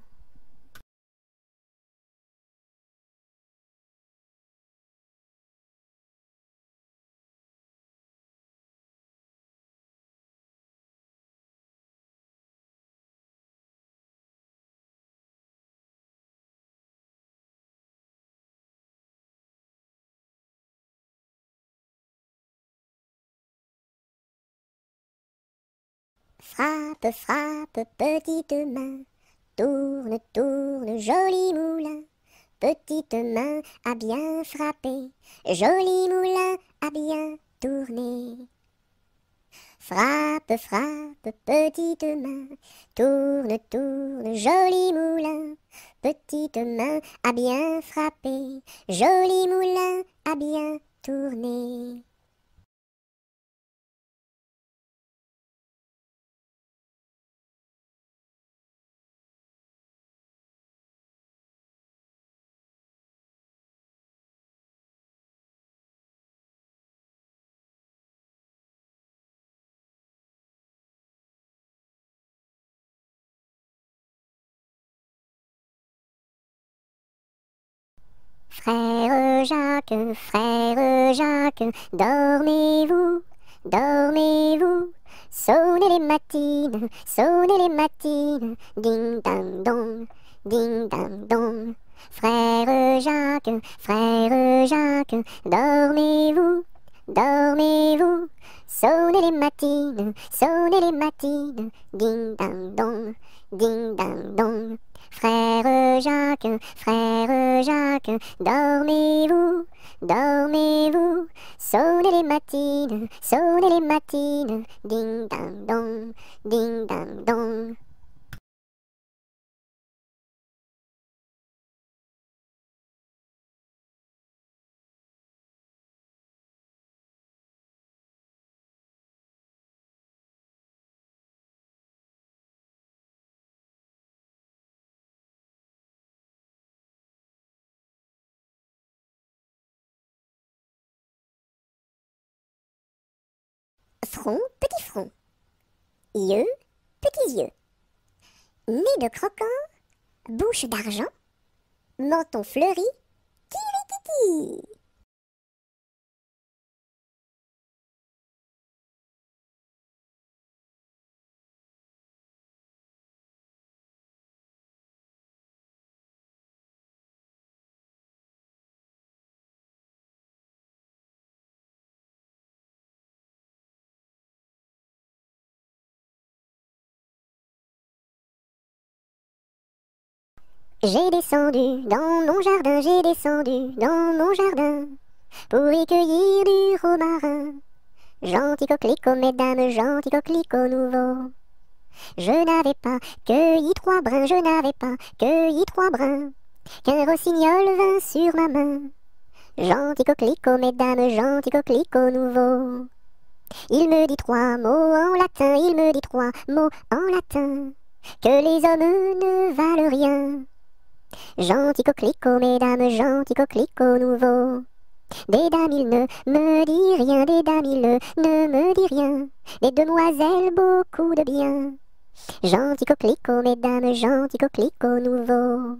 Frappe, frappe, petite main, tourne, tourne, joli moulin. petite main a bien frappé, joli moulin a bien tourné. Frappe, frappe, petite main, tourne, tourne, joli moulin. Petite main a bien frappé, joli moulin a bien tourné. Frère Jacques, dormez-vous, dormez-vous. Sonnez les matines, ding dang dong, ding dang dong. Frère Jacques, dormez-vous, dormez-vous. Sonnez les matines, ding dang dong, ding dang dong. Frère Jacques, dormez-vous, dormez-vous. Sonnez les matines, ding dang dong, ding dang dong. Front, petit front. Yeux, petits yeux. Nez de croquant, bouche d'argent. Menton fleuri, kiri-kiki. J'ai descendu dans mon jardin, j'ai descendu dans mon jardin pour y cueillir du romarin. Gentil coquelicot, mesdames, gentil coquelicot nouveau. Je n'avais pas cueilli 3 brins, je n'avais pas cueilli 3 brins, qu'un rossignol vint sur ma main. Gentil coquelicot, mesdames, gentil coquelicot nouveau. Il me dit 3 mots en latin, il me dit 3 mots en latin, que les hommes ne valent rien. Gentil coquelicot, mesdames, gentil coquelicot nouveau. Des dames, il ne me dit rien, des dames, il ne me dit rien. Des demoiselles, beaucoup de bien. Gentil coquelicot, mesdames, gentil coquelicot nouveau.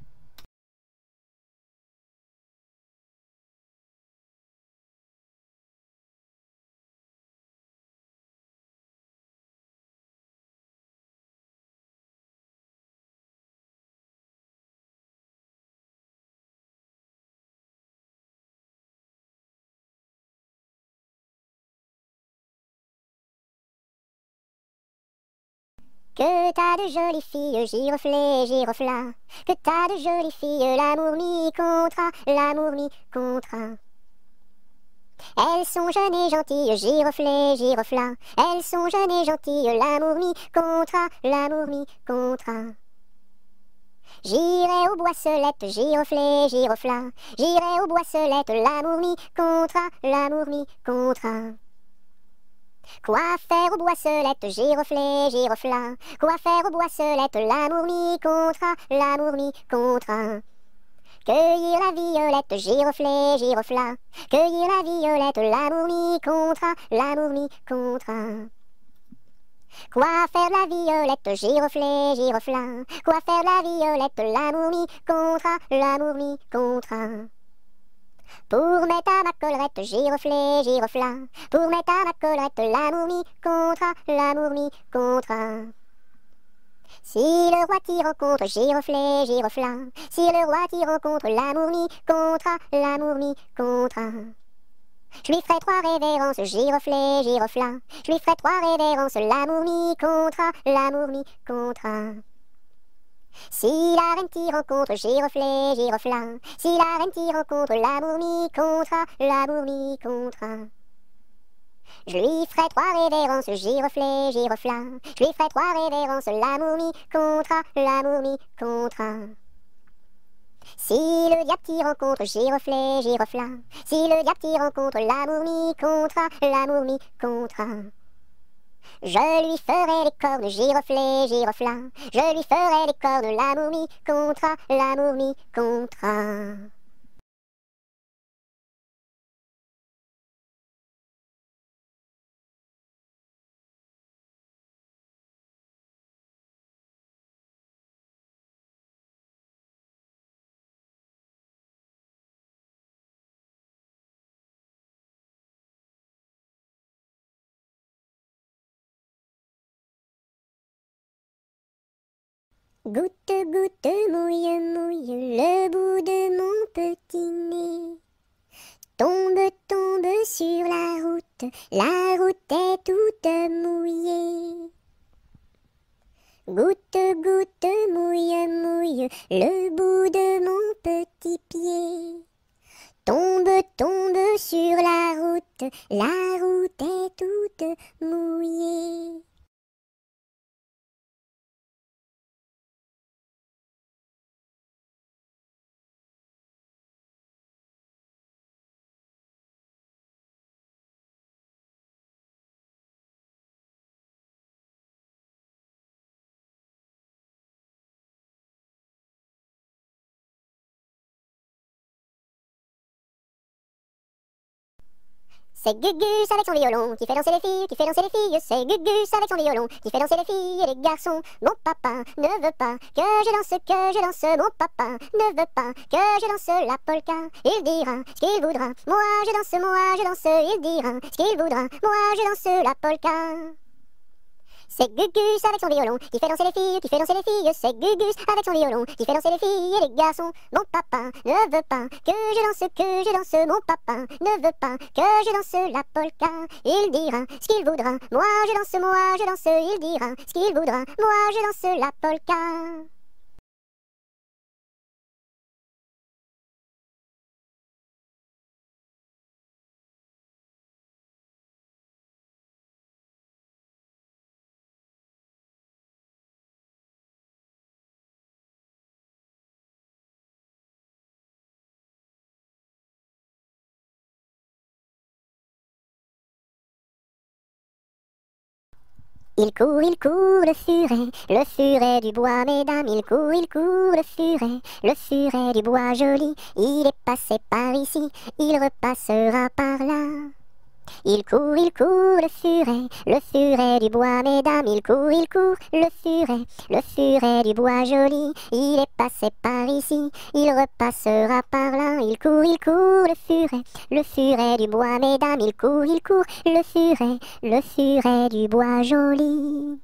Que t'as de jolies filles, giroflées, girofla. Que t'as de jolies filles, l'amour mi contra, l'amour mi contra. Elles sont jeunes et gentilles, giroflées, girofla. Elles sont jeunes et gentilles, l'amour mi contra, l'amour mi contra. J'irai aux boisselettes, giroflées, girofla. J'irai aux boisselettes, l'amour mi contra, l'amour mi contra. Quoi faire aux boisselettes, giroflées, girofla. Quoi faire aux boisselettes, l'amour mi contra, l'amour mi contra. Cueillir la violette, giroflée, girofla. Cueillir la violette, l'amour mi contra, l'amour mi contra. Quoi faire la violette, giroflée, girofla. Quoi faire la violette, l'amour mi contra, l'amour mi contra. Pour mettre à ma collerette, giroflée, girofla. Pour mettre à ma collerette, l'amour mi contra, l'amour mi contra. Si le roi t'y rencontre, giroflée, girofla. Si le roi t'y rencontre, l'amour mi contra, l'amour mi contra. Je lui ferai 3 révérences, giroflée, girofla. Je lui ferai 3 révérences, l'amour mi contra, l'amour mi contra. Si la reine t'y rencontre giroflée, girofla, si la reine t'y rencontre l'amour m'y comptera, l'amour m'y comptera. Je lui ferai 3 révérences, giroflée, girofla, je lui ferai 3 révérences, l'amour m'y comptera, l'amour m'y comptera. Si le diable t'y rencontre, giroflée, girofla, si le diable t'y rencontre, l'amour m'y comptera, l'amour m'y comptera. Je lui ferai les cornes, giroflée, girofla, je lui ferai les cornes, l'amour m'y comptera, l'amour m'y comptera. Goutte, goutte, mouille, mouille le bout de mon petit nez. Tombe, tombe sur la route est toute mouillée. Goutte, goutte, mouille, mouille le bout de mon petit pied. Tombe, tombe sur la route est toute mouillée. C'est Gugus avec son violon qui fait danser les filles, qui fait danser les filles. C'est Gugus avec son violon qui fait danser les filles et les garçons. Mon papa ne veut pas que je danse. Mon papa ne veut pas que je danse la polka. Il dira ce qu'il voudra. Moi je danse. Il dira ce qu'il voudra. Moi je danse la polka. C'est Gugus avec son violon qui fait danser les filles, qui fait danser les filles. C'est Gugus avec son violon qui fait danser les filles et les garçons. Mon papa ne veut pas que je danse. Mon papa ne veut pas que je danse la polka. Il dira ce qu'il voudra. Moi je danse. Il dira ce qu'il voudra. Moi je danse la polka. Il court le furet du bois, mesdames. Il court le furet du bois joli. Il est passé par ici, il repassera par là. Il court le furet du bois, mesdames. Il court le furet du bois joli. Il est passé par ici, il repassera par là. Il court le furet du bois, mesdames. Il court le furet du bois joli.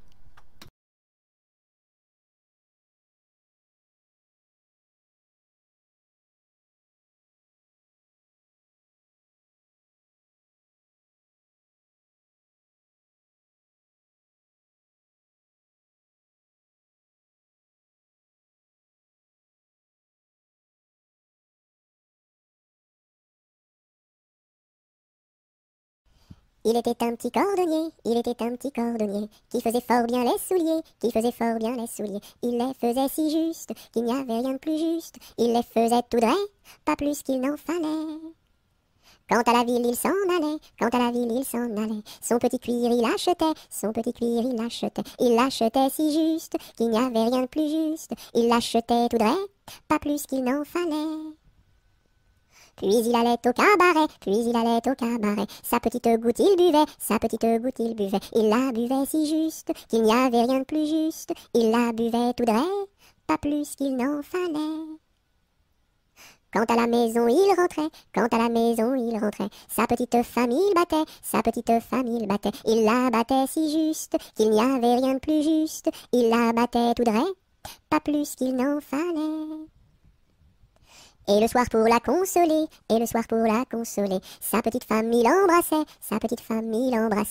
Il était un petit cordonnier, qui faisait fort bien les souliers, Il les faisait si juste, qu'il n'y avait rien de plus juste. Il les faisait tout droit, pas plus qu'il n'en fallait. Quand à la ville il s'en allait, son petit cuir il achetait, Il l'achetait si juste, qu'il n'y avait rien de plus juste. Il l'achetait tout droit, pas plus qu'il n'en fallait. Puis il allait au cabaret, sa petite goutte il buvait, il la buvait si juste, qu'il n'y avait rien de plus juste, il la buvait tout droit, pas plus qu'il n'en fallait. Quand à la maison il rentrait, sa petite famille battait, il la battait si juste, qu'il n'y avait rien de plus juste, il la battait tout droit, pas plus qu'il n'en fallait. Et le soir pour la consoler, sa petite femme il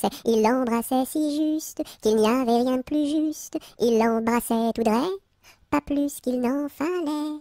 l'embrassait si juste, qu'il n'y avait rien de plus juste, il l'embrassait tout droit, pas plus qu'il n'en fallait.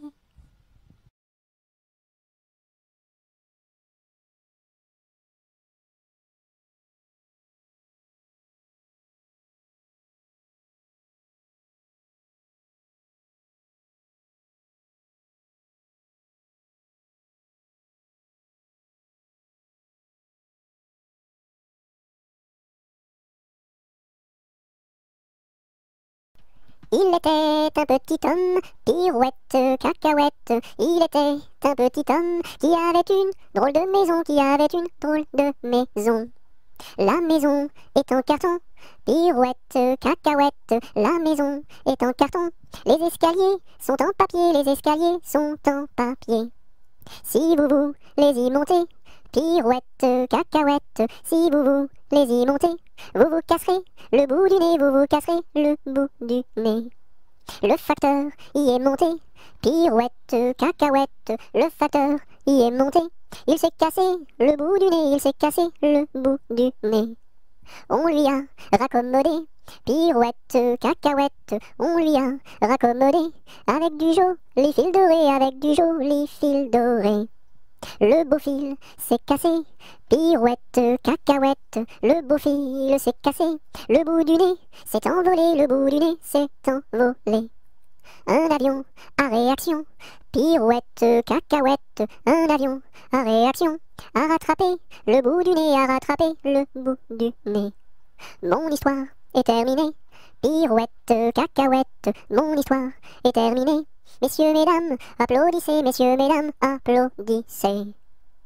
Il était un petit homme, pirouette, cacahuète. Il était un petit homme qui avait une drôle de maison, qui avait une drôle de maison. La maison est en carton, pirouette, cacahuète. La maison est en carton. Les escaliers sont en papier, les escaliers sont en papier. Si vous voulez y monter, pirouette, cacahuète. Si vous voulez y monter, vous vous casserez le bout du nez, vous vous casserez le bout du nez. Le facteur y est monté, pirouette, cacahuète. Le facteur y est monté, il s'est cassé le bout du nez, il s'est cassé le bout du nez. On lui a raccommodé, pirouette, cacahuète. On lui a raccommodé avec du joli fil doré, avec du joli fil doré. Le beau fil s'est cassé, pirouette, cacahuète. Le beau fil s'est cassé, le bout du nez s'est envolé, le bout du nez s'est envolé. Un avion à réaction, pirouette, cacahuète. Un avion à réaction a rattrapé le bout du nez, a rattrapé le bout du nez. Mon histoire est terminée, pirouette, cacahuète. Mon histoire est terminée. Messieurs, mesdames, applaudissez, messieurs, mesdames, applaudissez.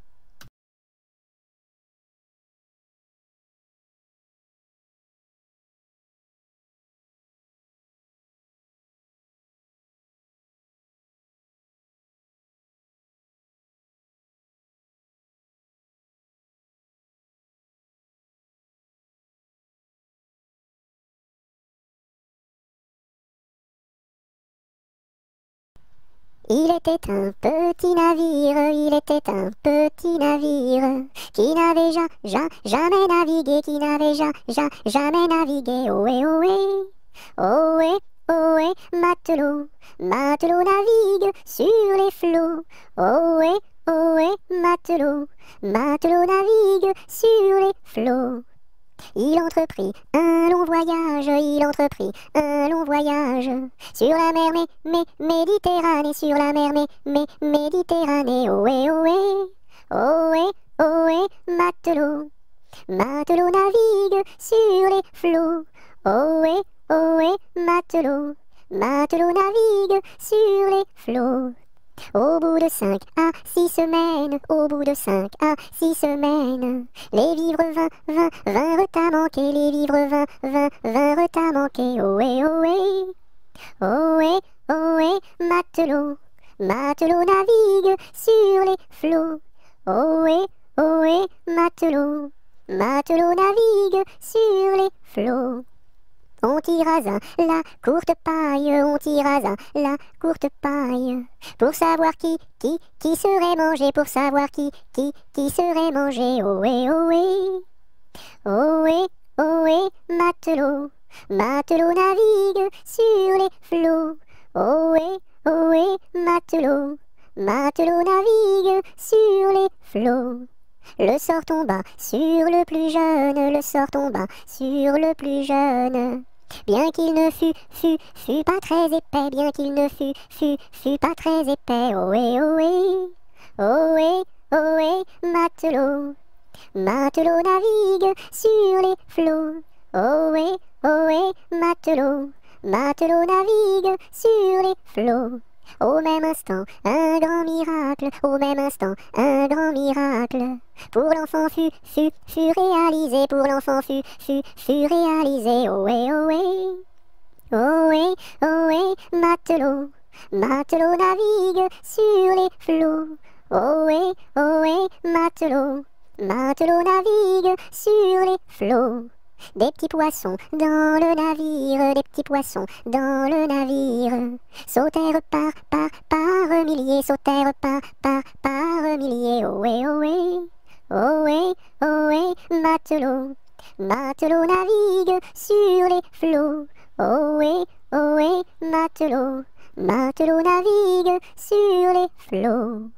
Il était un petit navire, il était un petit navire qui n'avait jamais navigué, qui n'avait jamais navigué. Ohé, ohé, ohé, ohé, matelot, matelot navigue sur les flots. Ohé, ohé, matelot, matelot navigue sur les flots. Il entreprit un long voyage, il entreprit un long voyage sur la mer Méditerranée, sur la mer Méditerranée. Ohé, ohé, ohé, ohé, matelot, matelot navigue sur les flots. Ohé, ohé, matelot, matelot navigue sur les flots. Au bout de 5 à 6 semaines, au bout de 5 à 6 semaines, les vivres vinrent à manquer, les vivres vinrent à manquer. Ohé, ohé, ohé, ohé, matelot, matelot navigue sur les flots. Ohé, ohé, matelot, matelot navigue sur les flots. On tira la courte paille, on tira la courte paille, pour savoir qui serait mangé, pour savoir qui serait mangé. Ohé, ohé, ohé, ohé, matelot, matelot navigue sur les flots. Ohé, ohé, matelot, matelot navigue sur les flots. Le sort tomba sur le plus jeune, le sort tomba sur le plus jeune. Bien qu'il ne fût pas très épais, bien qu'il ne fût pas très épais. Ohé, ohé, ohé, ohé, matelot, matelot navigue sur les flots. Ohé, ohé, matelot, matelot navigue sur les flots. Au même instant, un grand miracle, au même instant, un grand miracle. Pour l'enfant fut réalisé, pour l'enfant fut réalisé. Ohé, ohé, ohé, ohé, matelot, matelot navigue sur les flots. Ohé, ohé, matelot, matelot navigue sur les flots. Des petits poissons dans le navire, des petits poissons dans le navire, sautèrent par milliers, sautèrent par milliers. Ohé, ohé, ohé, ohé, matelot, matelot navigue sur les flots. Ohé, ohé, matelot, matelot navigue sur les flots.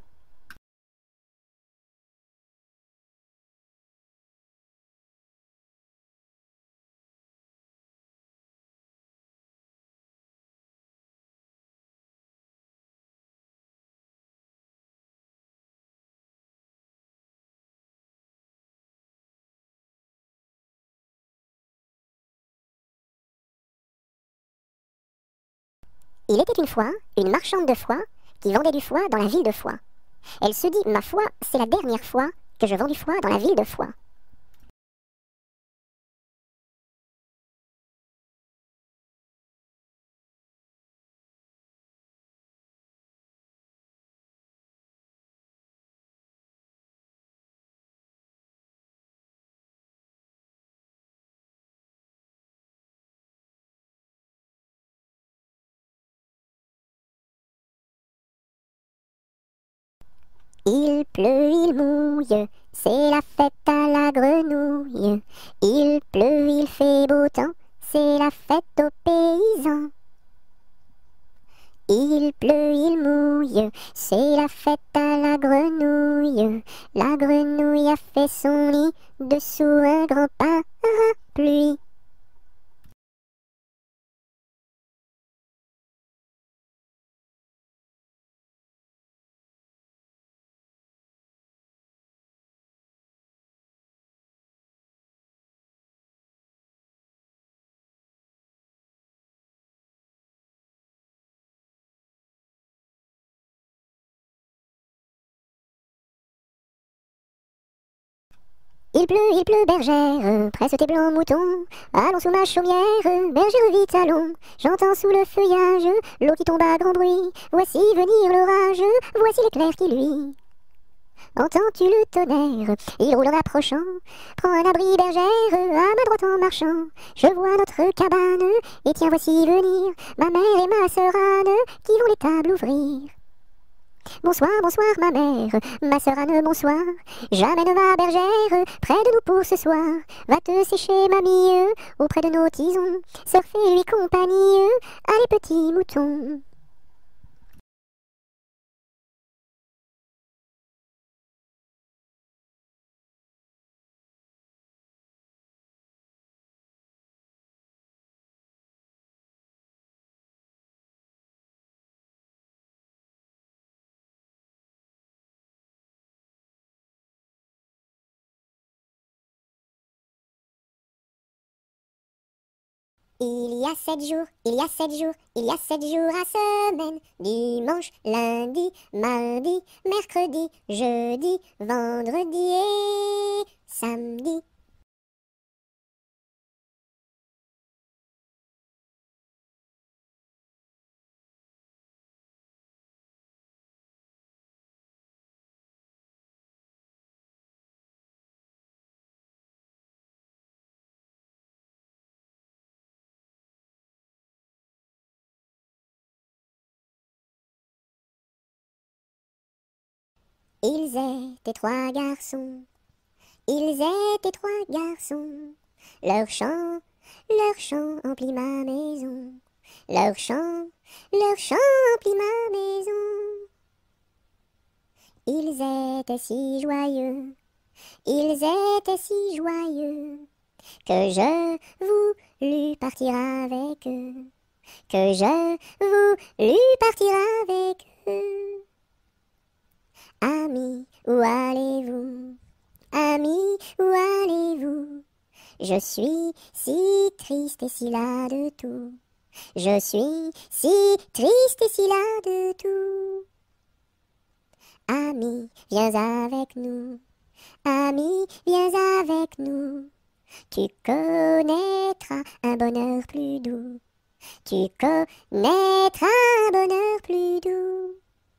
Il était une fois une marchande de foie qui vendait du foie dans la ville de Foix. Elle se dit, ma foi, c'est la dernière fois que je vends du foie dans la ville de Foix. Il pleut, il mouille, c'est la fête à la grenouille. Il pleut, il fait beau temps, c'est la fête aux paysans. Il pleut, il mouille, c'est la fête à la grenouille. La grenouille a fait son nid dessous un grand parapluie. Il pleut, bergère, presse tes blancs moutons. Allons sous ma chaumière, bergère vite allons. J'entends sous le feuillage l'eau qui tombe à grand bruit. Voici venir l'orage, voici l'éclair qui luit. Entends-tu le tonnerre? Il roule en approchant. Prends un abri, bergère, à ma droite en marchant. Je vois notre cabane, et tiens voici venir ma mère et ma sœur Anne, qui vont les tables ouvrir. Bonsoir, bonsoir ma sœur Anne, bonsoir. J'amène ma bergère près de nous pour ce soir. Va te sécher, mamie, auprès de nos tisons. Sœur fais lui compagnie, allez petits moutons. Il y a 7 jours, il y a 7 jours, il y a 7 jours à semaine. Dimanche, lundi, mardi, mercredi, jeudi, vendredi et samedi. Ils étaient 3 garçons, ils étaient 3 garçons. Leur chant emplit ma maison. Leur chant emplit ma maison. Ils étaient si joyeux, ils étaient si joyeux, que je voulus partir avec eux, que je voulus partir avec eux. Amis, où allez-vous? Amis, où allez-vous? Je suis si triste et si las de tout. Je suis si triste et si las de tout. Ami, viens avec nous. Ami, viens avec nous. Tu connaîtras un bonheur plus doux. Tu connaîtras un bonheur plus doux.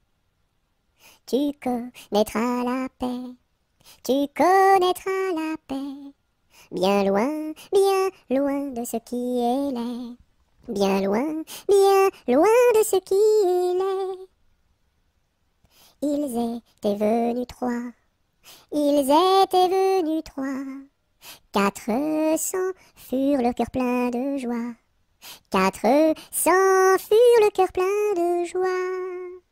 Tu connaîtras la paix. Tu connaîtras la paix. Bien loin de ce qui est laid. Bien loin de ce qui est laid. Ils étaient venus 3. Ils étaient venus 3. 400 furent le cœur plein de joie. 400 furent le cœur plein de joie.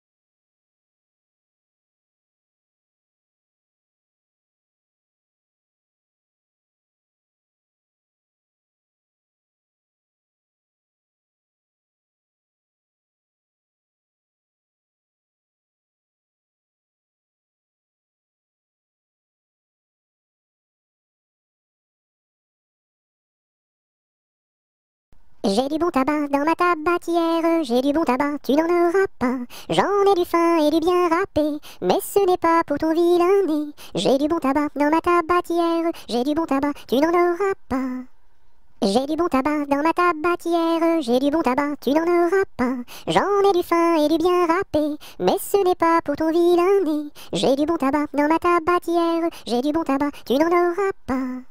J'ai du bon tabac dans ma tabatière, j'ai du bon tabac, tu n'en auras pas. J'en ai du fin et du bien râpé, mais ce n'est pas pour ton vilain nez. J'ai du bon tabac dans ma tabatière, j'ai du bon tabac, tu n'en auras pas. J'ai du bon tabac dans ma tabatière, j'ai du bon tabac, tu n'en auras pas. J'en ai du fin et du bien râpé, mais ce n'est pas pour ton vilain nez. J'ai du bon tabac dans ma tabatière, j'ai du bon tabac, tu n'en auras pas.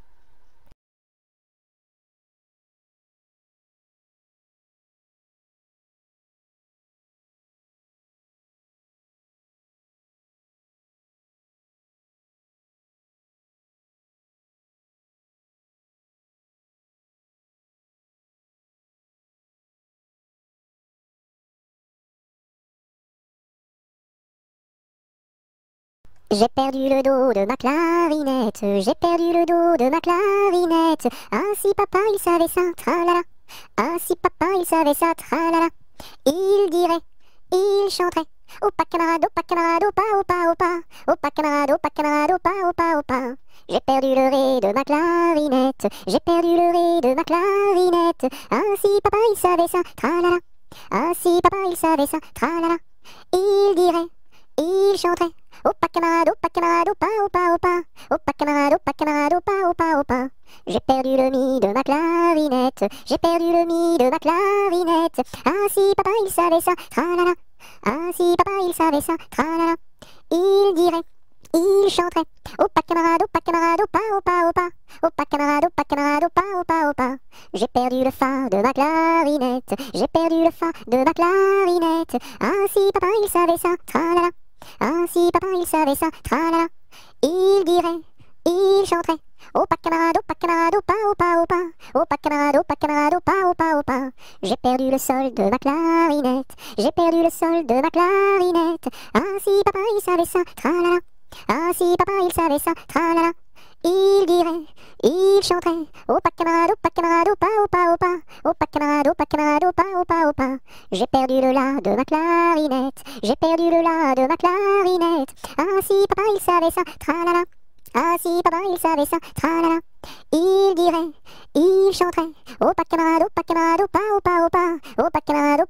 J'ai perdu le dos de ma clarinette, j'ai perdu le dos de ma clarinette. Ah si papa il savait ça, tralala. Ah si papa il savait ça, tralala. Il dirait, il chanterait. Opa camarade, opa, opa, opa. Opa camarade, opa, opa. J'ai perdu le ré de ma clarinette, j'ai perdu le ré de ma clarinette. Ah si papa il savait ça, tralala. Ah si papa il savait ça, tralala. Il dirait, il chanterait. Opa camarade, opa, opa, opa. Opa camarade, opa, opa, opa. J'ai perdu le mi de ma clarinette, j'ai perdu le mi de ma clarinette. Ah si papa il savait ça, tralala. Ah si papa il savait ça, tralala. Il dirait, il chanterait. Opa camarade, opa, opa, opa. Opa camarade, opa, opa, opa. J'ai perdu le fa de ma clarinette, j'ai perdu le fa de ma clarinette. Ah si papa il savait ça, tralala. Ah si papa il savait ça, tralala. Il dirait, il chanterait. Opa camarade, opa, opa, opa. Opa camarade, opa, opa, opa. J'ai perdu le sol de ma clarinette, j'ai perdu le sol de ma clarinette. Ah si papa il savait ça, tralala. Ah si papa il savait ça, tralala. Il dirait, il chanterait. Opa camarade, opa, opa, opa. Opa camarade, opa, opa, opa. J'ai perdu le la de ma clarinette, j'ai perdu le la de ma clarinette. Ah si papa il savait ça, tralala. Ah si papa il savait ça, tralala. Il dirait, il chanterait. Opa camarade, opa, opa, opa. Opa camarade,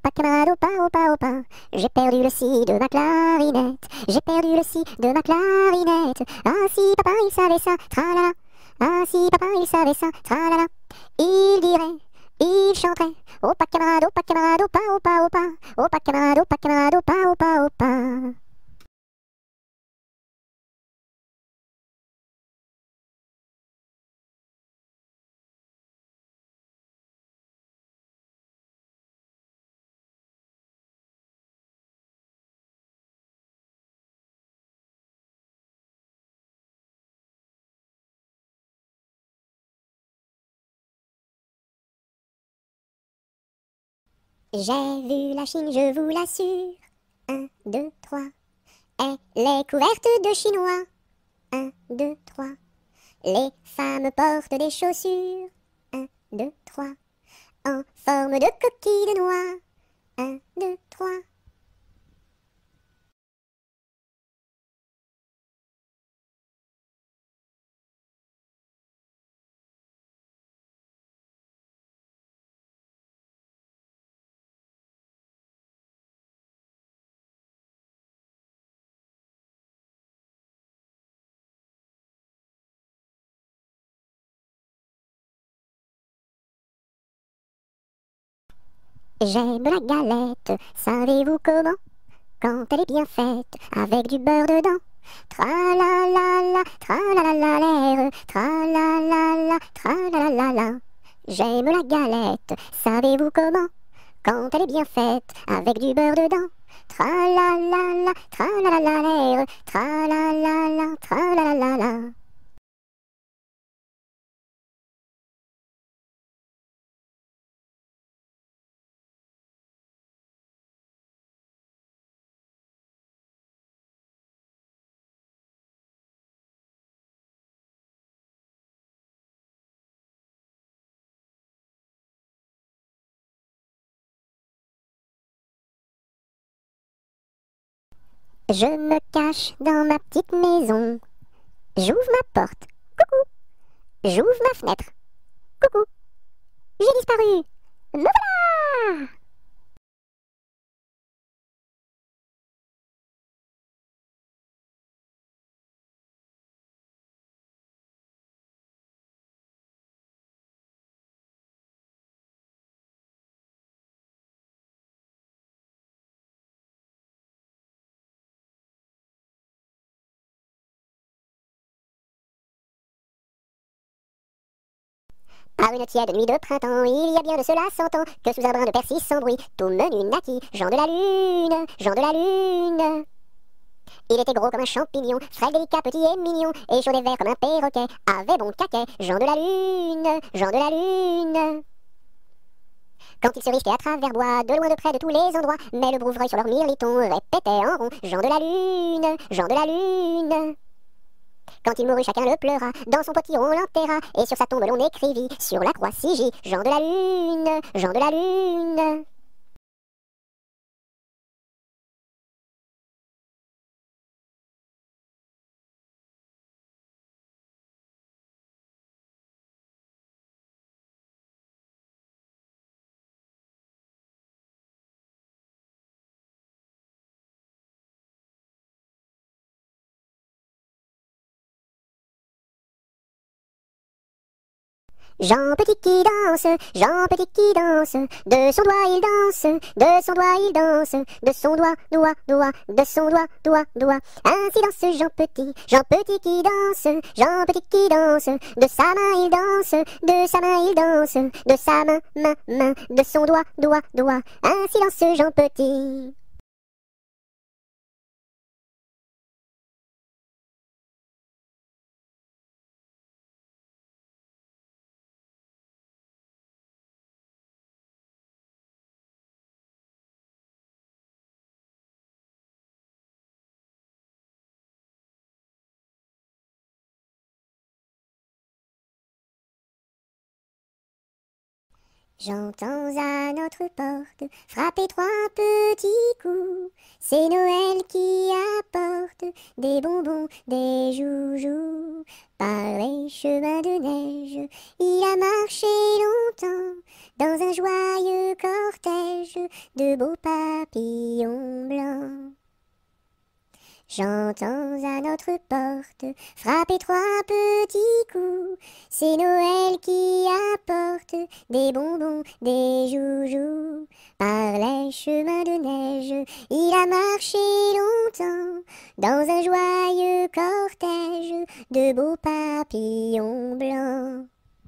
opa, opa. J'ai perdu le si de ma clarinette, j'ai perdu le si de ma clarinette. Ah si papa il savait ça, tralala. Ah si papa il savait ça, tralala. Il dirait, il chanterait. Opa camarade, opa, opa, opa. Opa camarade, opa, opa, opa. J'ai vu la Chine, je vous l'assure. 1, 2, 3. Elle est couverte de chinois. 1, 2, 3. Les femmes portent des chaussures. 1, 2, 3. En forme de coquille de noix. 1, 2, 3. J'aime la galette, savez-vous comment? Quand elle est bien faite, avec du beurre dedans. Tra-la-la-la, tra-la-la-la-la, tra-la-la-la, tra-la-la-la-la. J'aime la galette, savez-vous comment? Quand elle est bien faite, avec du beurre dedans. Tra-la-la-la, tra-la-la-la-la, tra-la-la-la, tra-la-la-la-la. Je me cache dans ma petite maison. J'ouvre ma porte. Coucou. J'ouvre ma fenêtre. Coucou. J'ai disparu. Me voilà! Par une tiède nuit de printemps, il y a bien de cela 100 ans, que sous un brin de persil sans bruit, tout menu naquit, Jean de la Lune, Jean de la Lune. Il était gros comme un champignon, frais, délicat, petit et mignon, et chaud et vert comme un perroquet, avait bon caquet, Jean de la Lune, Jean de la Lune. Quand il se risquait à travers bois, de loin de près de tous les endroits, mais le brouvreuil sur leur mirliton répétait en rond, Jean de la Lune, Jean de la Lune. Quand il mourut, chacun le pleura, dans son potiron l'enterra, et sur sa tombe l'on écrivit, sur la croix sigit, Jean de la Lune, Jean de la Lune. Jean Petit qui danse, Jean Petit qui danse, de son doigt il danse, de son doigt il danse, de son doigt, doigt, doigt, de son doigt, doigt, doigt. Ainsi danse Jean Petit, Jean Petit qui danse, Jean Petit qui danse, de sa main il danse, de sa main il danse, de sa main, main, main, de son doigt, doigt, doigt. Ainsi danse Jean Petit. J'entends à notre porte frapper 3 petits coups. C'est Noël qui apporte des bonbons, des joujoux. Par les chemins de neige, il a marché longtemps dans un joyeux cortège de beaux papillons blancs. J'entends à notre porte frapper 3 petits coups. C'est Noël qui apporte des bonbons, des joujoux. Par les chemins de neige, il a marché longtemps dans un joyeux cortège de beaux papillons blancs.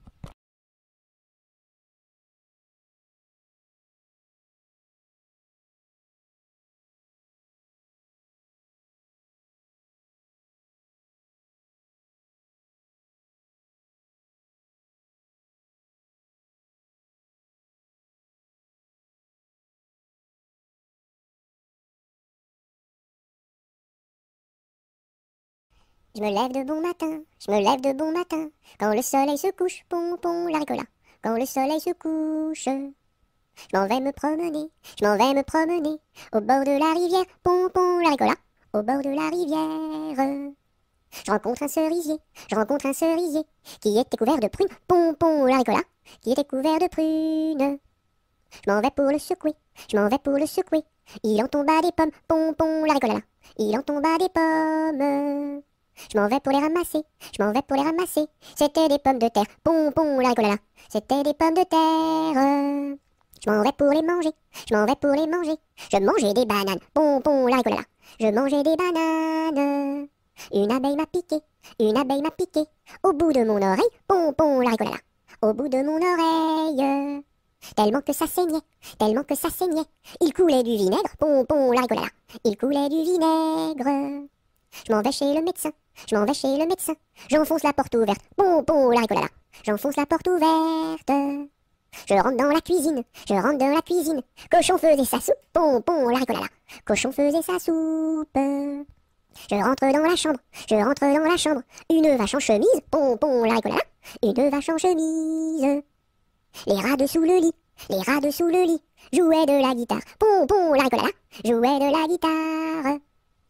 Je me lève de bon matin, je me lève de bon matin, quand le soleil se couche, pompon la ricola, quand le soleil se couche. Je m'en vais me promener, je m'en vais me promener, au bord de la rivière, pompon la ricola, au bord de la rivière. Je rencontre un cerisier, je rencontre un cerisier, qui était couvert de prunes, pompon la ricola, qui était couvert de prunes. Je m'en vais pour le secouer, je m'en vais pour le secouer, il en tomba des pommes, pompon la ricola, il en tomba des pommes. Je m'en vais pour les ramasser, je m'en vais pour les ramasser. C'était des pommes de terre, pompon la ricolala. C'était des pommes de terre. Je m'en vais pour les manger, je m'en vais pour les manger. Je mangeais des bananes, pompon la ricolala. Je mangeais des bananes. Une abeille m'a piqué, une abeille m'a piqué. Au bout de mon oreille, pompon la ricolala. Au bout de mon oreille. Tellement que ça saignait, tellement que ça saignait. Il coulait du vinaigre, pompon la ricolala. Il coulait du vinaigre. Je m'en vais chez le médecin, je m'en vais chez le médecin. J'enfonce la porte ouverte, pompon la ricolala. J'enfonce la porte ouverte. Je rentre dans la cuisine, je rentre dans la cuisine. Cochon faisait sa soupe, pompon la ricolala. Cochon faisait sa soupe. Je rentre dans la chambre, je rentre dans la chambre. Une vache en chemise, pompon la ricolala. Une vache en chemise. Les rats dessous le lit, les rats dessous le lit. Jouaient de la guitare, pompon la ricolala. Jouaient de la guitare.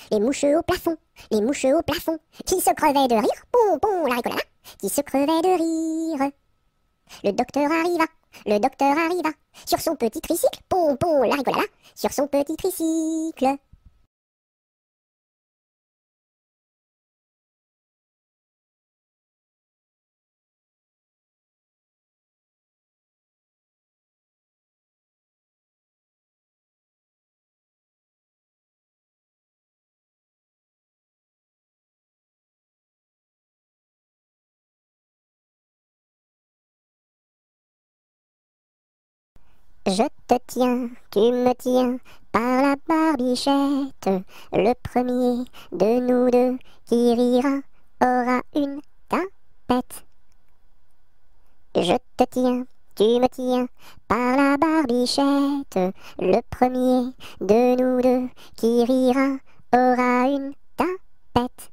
Les mouches au plafond, les mouches au plafond, qui se crevaient de rire, bon, bon, la rigolade, qui se crevaient de rire. Le docteur arriva, sur son petit tricycle, bon, bon, la rigolade, sur son petit tricycle. Je te tiens, tu me tiens, par la barbichette. Le premier de nous deux qui rira aura une tapette. Je te tiens, tu me tiens, par la barbichette. Le premier de nous deux qui rira aura une tapette.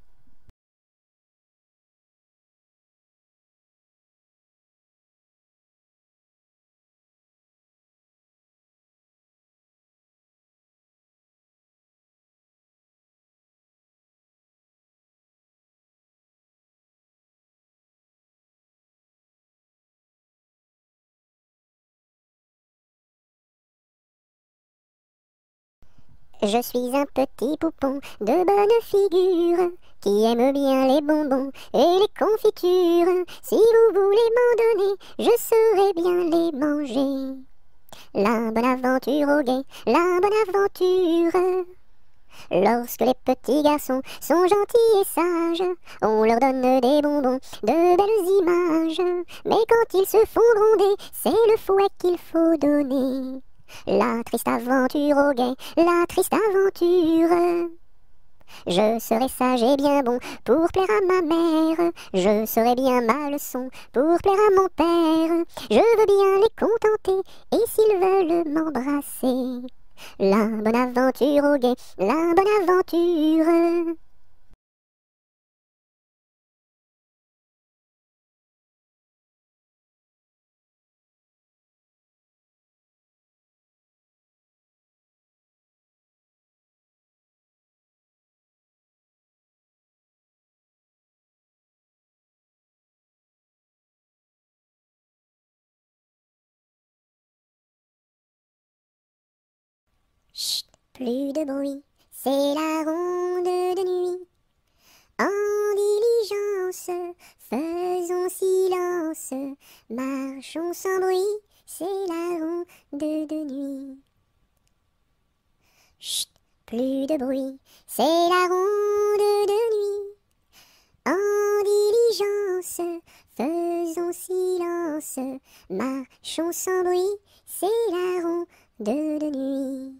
Je suis un petit poupon de bonne figure qui aime bien les bonbons et les confitures. Si vous voulez m'en donner, je saurai bien les manger. La bonne aventure au guet, la bonne aventure. Lorsque les petits garçons sont gentils et sages, on leur donne des bonbons, de belles images. Mais quand ils se font gronder, c'est le fouet qu'il faut donner. La triste aventure au guet, la triste aventure. Je serai sage et bien bon pour plaire à ma mère. Je saurai bien ma leçon pour plaire à mon père. Je veux bien les contenter et s'ils veulent m'embrasser. La bonne aventure au guet, la bonne aventure. Chut, plus de bruit, c'est la ronde de nuit. En diligence, faisons silence, marchons sans bruit, c'est la ronde de nuit. Chut, plus de bruit, c'est la ronde de nuit. En diligence, faisons silence, marchons sans bruit, c'est la ronde de nuit.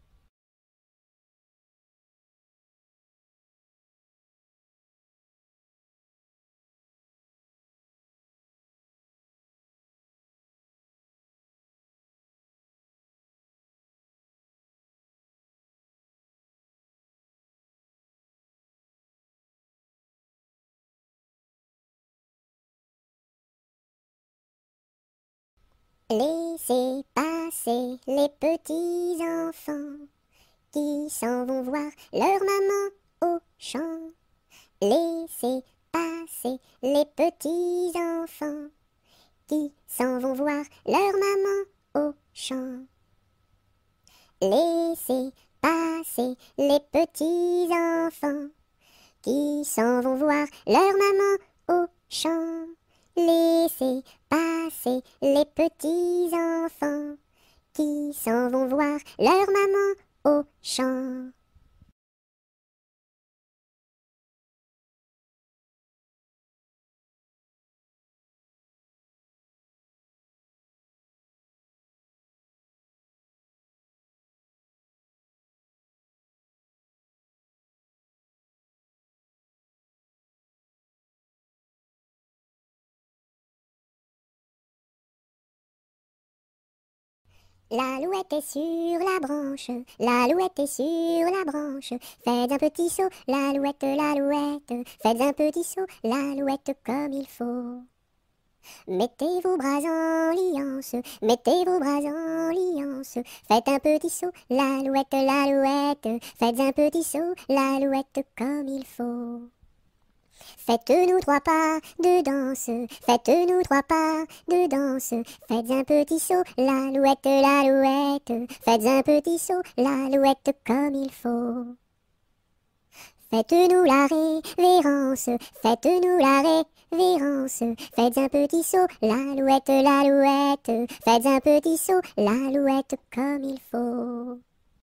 Laissez passer les petits enfants qui s'en vont voir leur maman au champ. Laissez passer les petits enfants qui s'en vont voir leur maman au champ. Laissez passer les petits enfants qui s'en vont voir leur maman au champ. Laissez passer les petits enfants qui s'en vont voir leur maman au champ. L'alouette est sur la branche, l'alouette est sur la branche. Faites un petit saut, l'alouette, l'alouette. Faites un petit saut, l'alouette comme il faut. Mettez vos bras en liance, mettez vos bras en liance. Faites un petit saut, l'alouette, faites un petit saut, l'alouette comme il faut. Faites-nous 3 pas de danse, faites-nous 3 pas de danse. Faites un petit saut, l'alouette, faites un petit saut, l'alouette comme il faut. Faites-nous la révérence, faites-nous la révérence. Faites un petit saut, l'alouette, faites un petit saut, l'alouette comme il faut.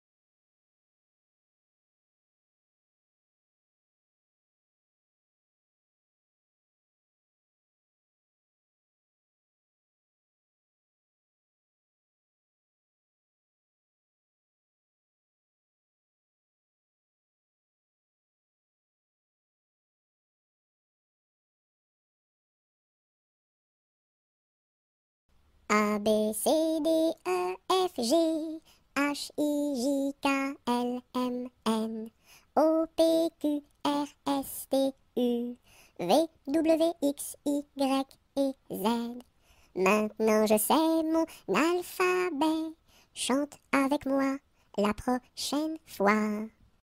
A, B, C, D, E, F, G, H, I, J, K, L, M, N, O, P, Q, R, S, T, U, V, W, X, Y et Z. Maintenant je sais mon alphabet, chante avec moi la prochaine fois.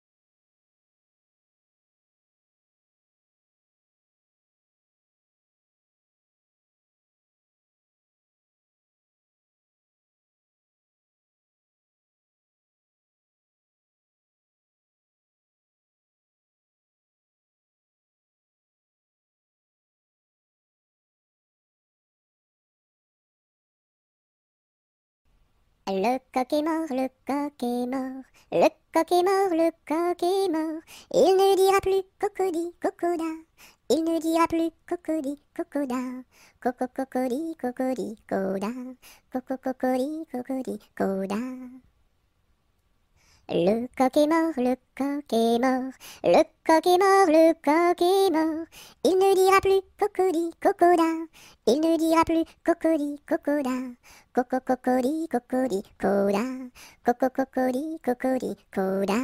Le coq est mort, le coq est mort, le coq est mort, le coq est mort. Il ne dira plus cocody, cocoda, il ne dira plus cocody, cocoda, coco cocody, cocody, coda, coco cocody, cocody, coda. Le coq est mort, le coq est mort, le coq est mort, le coq est mort. Il ne dira plus cocody, cocoda, il ne dira plus cocody, cocoda, coco cocody, cocody, coda, coco cocody, cocody, coda.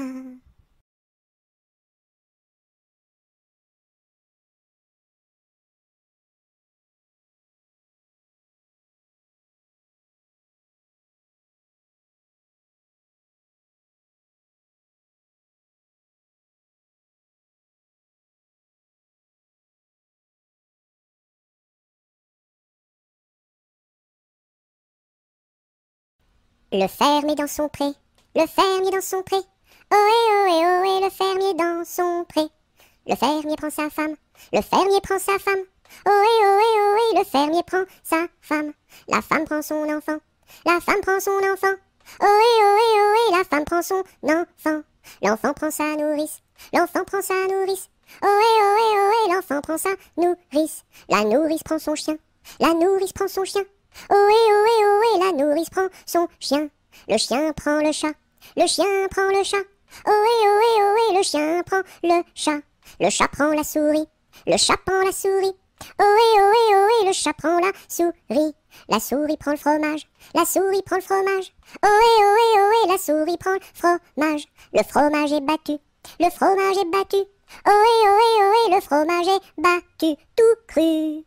Le fermier dans son pré, le fermier dans son pré. Ohé, ohé, ohé, le fermier dans son pré. Le fermier prend sa femme, le fermier prend sa femme. Ohé, ohé, ohé, le fermier prend sa femme. La femme prend son enfant, la femme prend son enfant. Ohé, ohé, ohé, la femme prend son enfant. L'enfant prend sa nourrice, l'enfant prend sa nourrice. Ohé, ohé, ohé, l'enfant prend sa nourrice. La nourrice prend son chien, la nourrice prend son chien. Ohé, ohé, ohé, la nourrice prend son chien. Le chien prend le chat, le chien prend le chat. Ohé, ohé, ohé, le chien prend le chat. Le chat prend la souris, le chat prend la souris. Ohé, ohé, ohé, le chat prend la souris. La souris prend le fromage, la souris prend le fromage. Ohé, ohé, ohé, la souris prend le fromage. Le fromage est battu, le fromage est battu. Ohé, ohé, ohé, le fromage est battu, tout cru.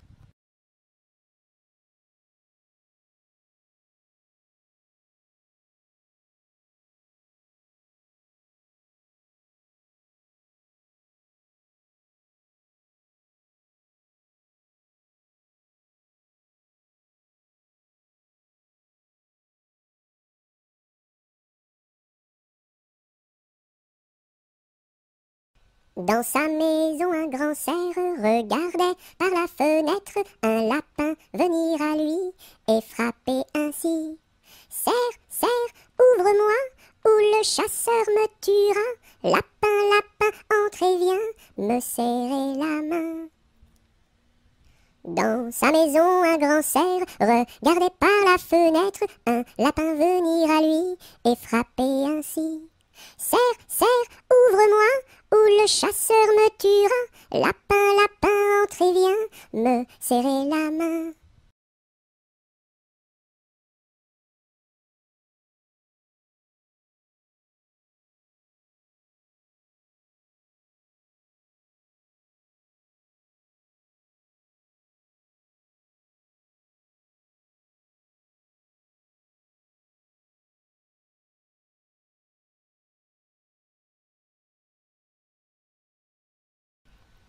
Dans sa maison, un grand cerf regardait par la fenêtre un lapin venir à lui et frapper ainsi. Cerf, cerf, ouvre-moi, ou le chasseur me tuera. Lapin, lapin, entre et viens me serrer la main. Dans sa maison, un grand cerf regardait par la fenêtre un lapin venir à lui et frapper ainsi. Cerf, cerf, ouvre-moi, ou le chasseur me tuera. Lapin, lapin, entre et viens me serrer la main.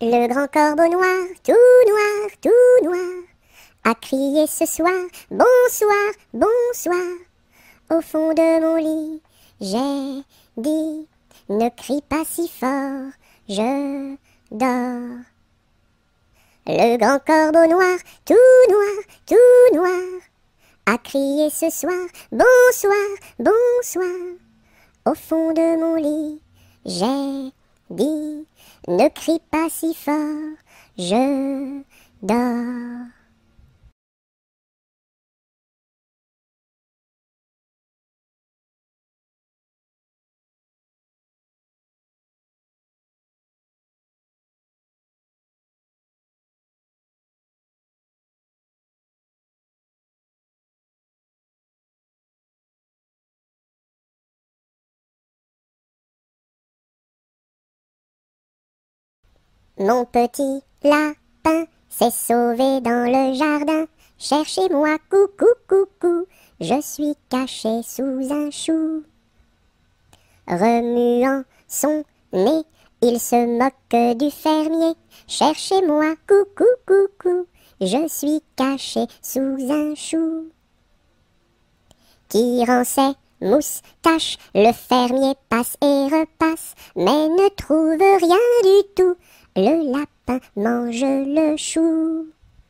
Le grand corbeau noir, tout noir, a crié ce soir, bonsoir, bonsoir. Au fond de mon lit, j'ai dit, ne crie pas si fort, je dors. Le grand corbeau noir, tout noir, a crié ce soir, bonsoir, bonsoir. Au fond de mon lit, j'ai dit, ne crie pas si fort, je dors. Mon petit lapin s'est sauvé dans le jardin. Cherchez-moi, coucou, coucou, je suis caché sous un chou. Remuant son nez, il se moque du fermier. Cherchez-moi, coucou, coucou, je suis caché sous un chou. Tirant ses moustaches, le fermier passe et repasse, mais ne trouve rien du tout. Le lapin mange le chou.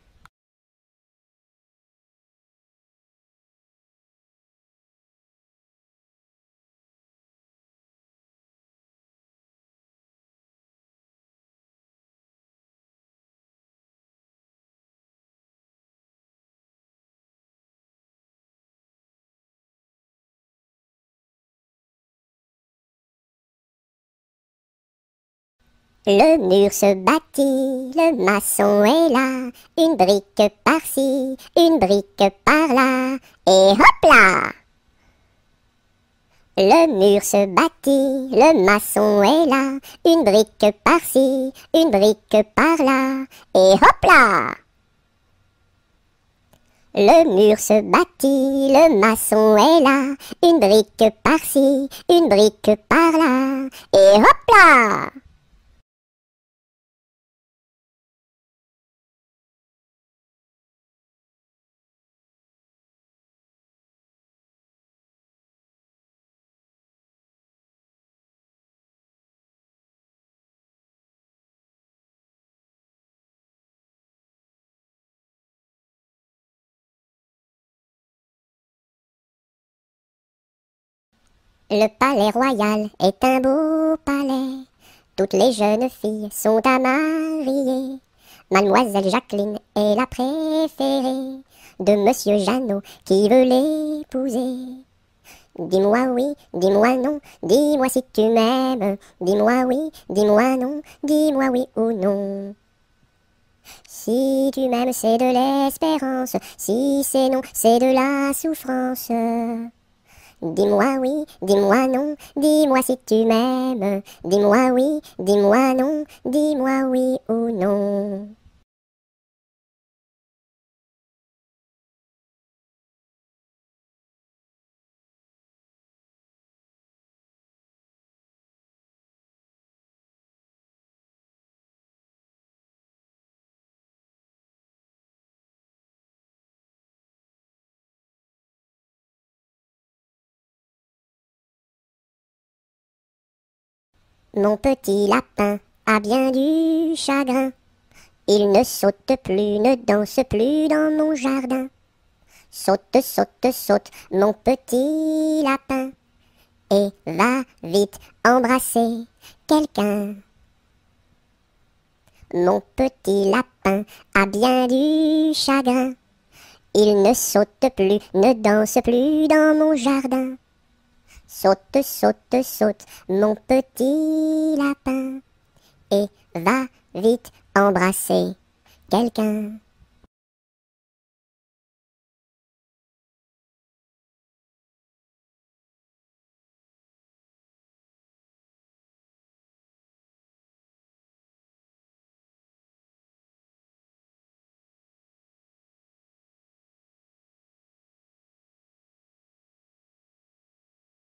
Le mur se bâtit, le maçon est là, une brique par-ci, une brique par-là, et hop là! Le mur se bâtit, le maçon est là, une brique par-ci, une brique par-là, et hop là! Le mur se bâtit, le maçon est là, une brique par-ci, une brique par-là, et hop là! Le palais royal est un beau palais. Toutes les jeunes filles sont à marier. Mademoiselle Jacqueline est la préférée de Monsieur Jeannot qui veut l'épouser. Dis-moi oui, dis-moi non, dis-moi si tu m'aimes. Dis-moi oui, dis-moi non, dis-moi oui ou non. Si tu m'aimes, c'est de l'espérance. Si c'est non, c'est de la souffrance. Dis-moi oui, dis-moi non, dis-moi si tu m'aimes. Dis-moi oui, dis-moi non, dis-moi oui ou non. Mon petit lapin a bien du chagrin. Il ne saute plus, ne danse plus dans mon jardin. Saute, saute, saute, mon petit lapin, et va vite embrasser quelqu'un. Mon petit lapin a bien du chagrin. Il ne saute plus, ne danse plus dans mon jardin. Saute, saute, saute, mon petit lapin, et va vite embrasser quelqu'un.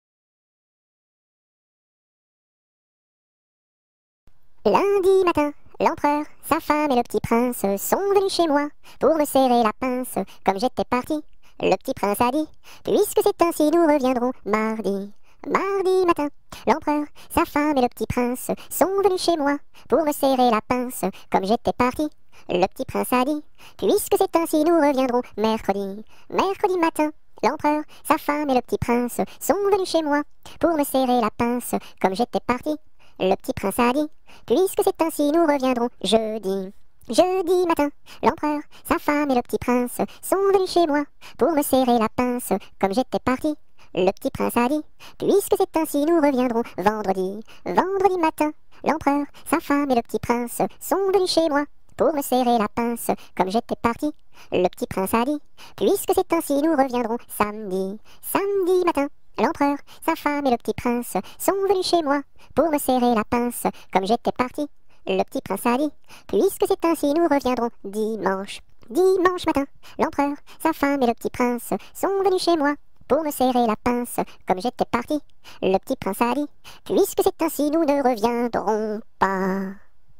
Lundi matin, L'empereur, sa femme et le petit prince sont venus chez moi pour me serrer la pince comme j'étais parti. Le petit prince a dit, puisque c'est ainsi nous reviendrons mardi. Mardi matin, l'empereur, sa femme et le petit prince sont venus chez moi pour me serrer la pince comme j'étais parti. Le petit prince a dit, puisque c'est ainsi nous reviendrons mercredi. Mercredi matin, l'empereur, sa femme et le petit prince sont venus chez moi pour me serrer la pince comme j'étais parti. Le petit prince a dit, puisque c'est ainsi nous reviendrons jeudi. Jeudi matin, l'empereur, sa femme et le petit prince sont venus chez moi pour me serrer la pince comme j'étais parti. Le petit prince a dit, puisque c'est ainsi nous reviendrons vendredi. Vendredi matin, l'empereur, sa femme et le petit prince sont venus chez moi pour me serrer la pince comme j'étais parti. Le petit prince a dit, puisque c'est ainsi nous reviendrons samedi. Samedi matin, l'empereur, sa femme et le petit prince sont venus chez moi pour me serrer la pince comme j'étais parti. Le petit prince a dit, puisque c'est ainsi nous reviendrons dimanche. Dimanche matin, l'empereur, sa femme et le petit prince sont venus chez moi pour me serrer la pince comme j'étais parti. Le petit prince a dit, puisque c'est ainsi nous ne reviendrons pas.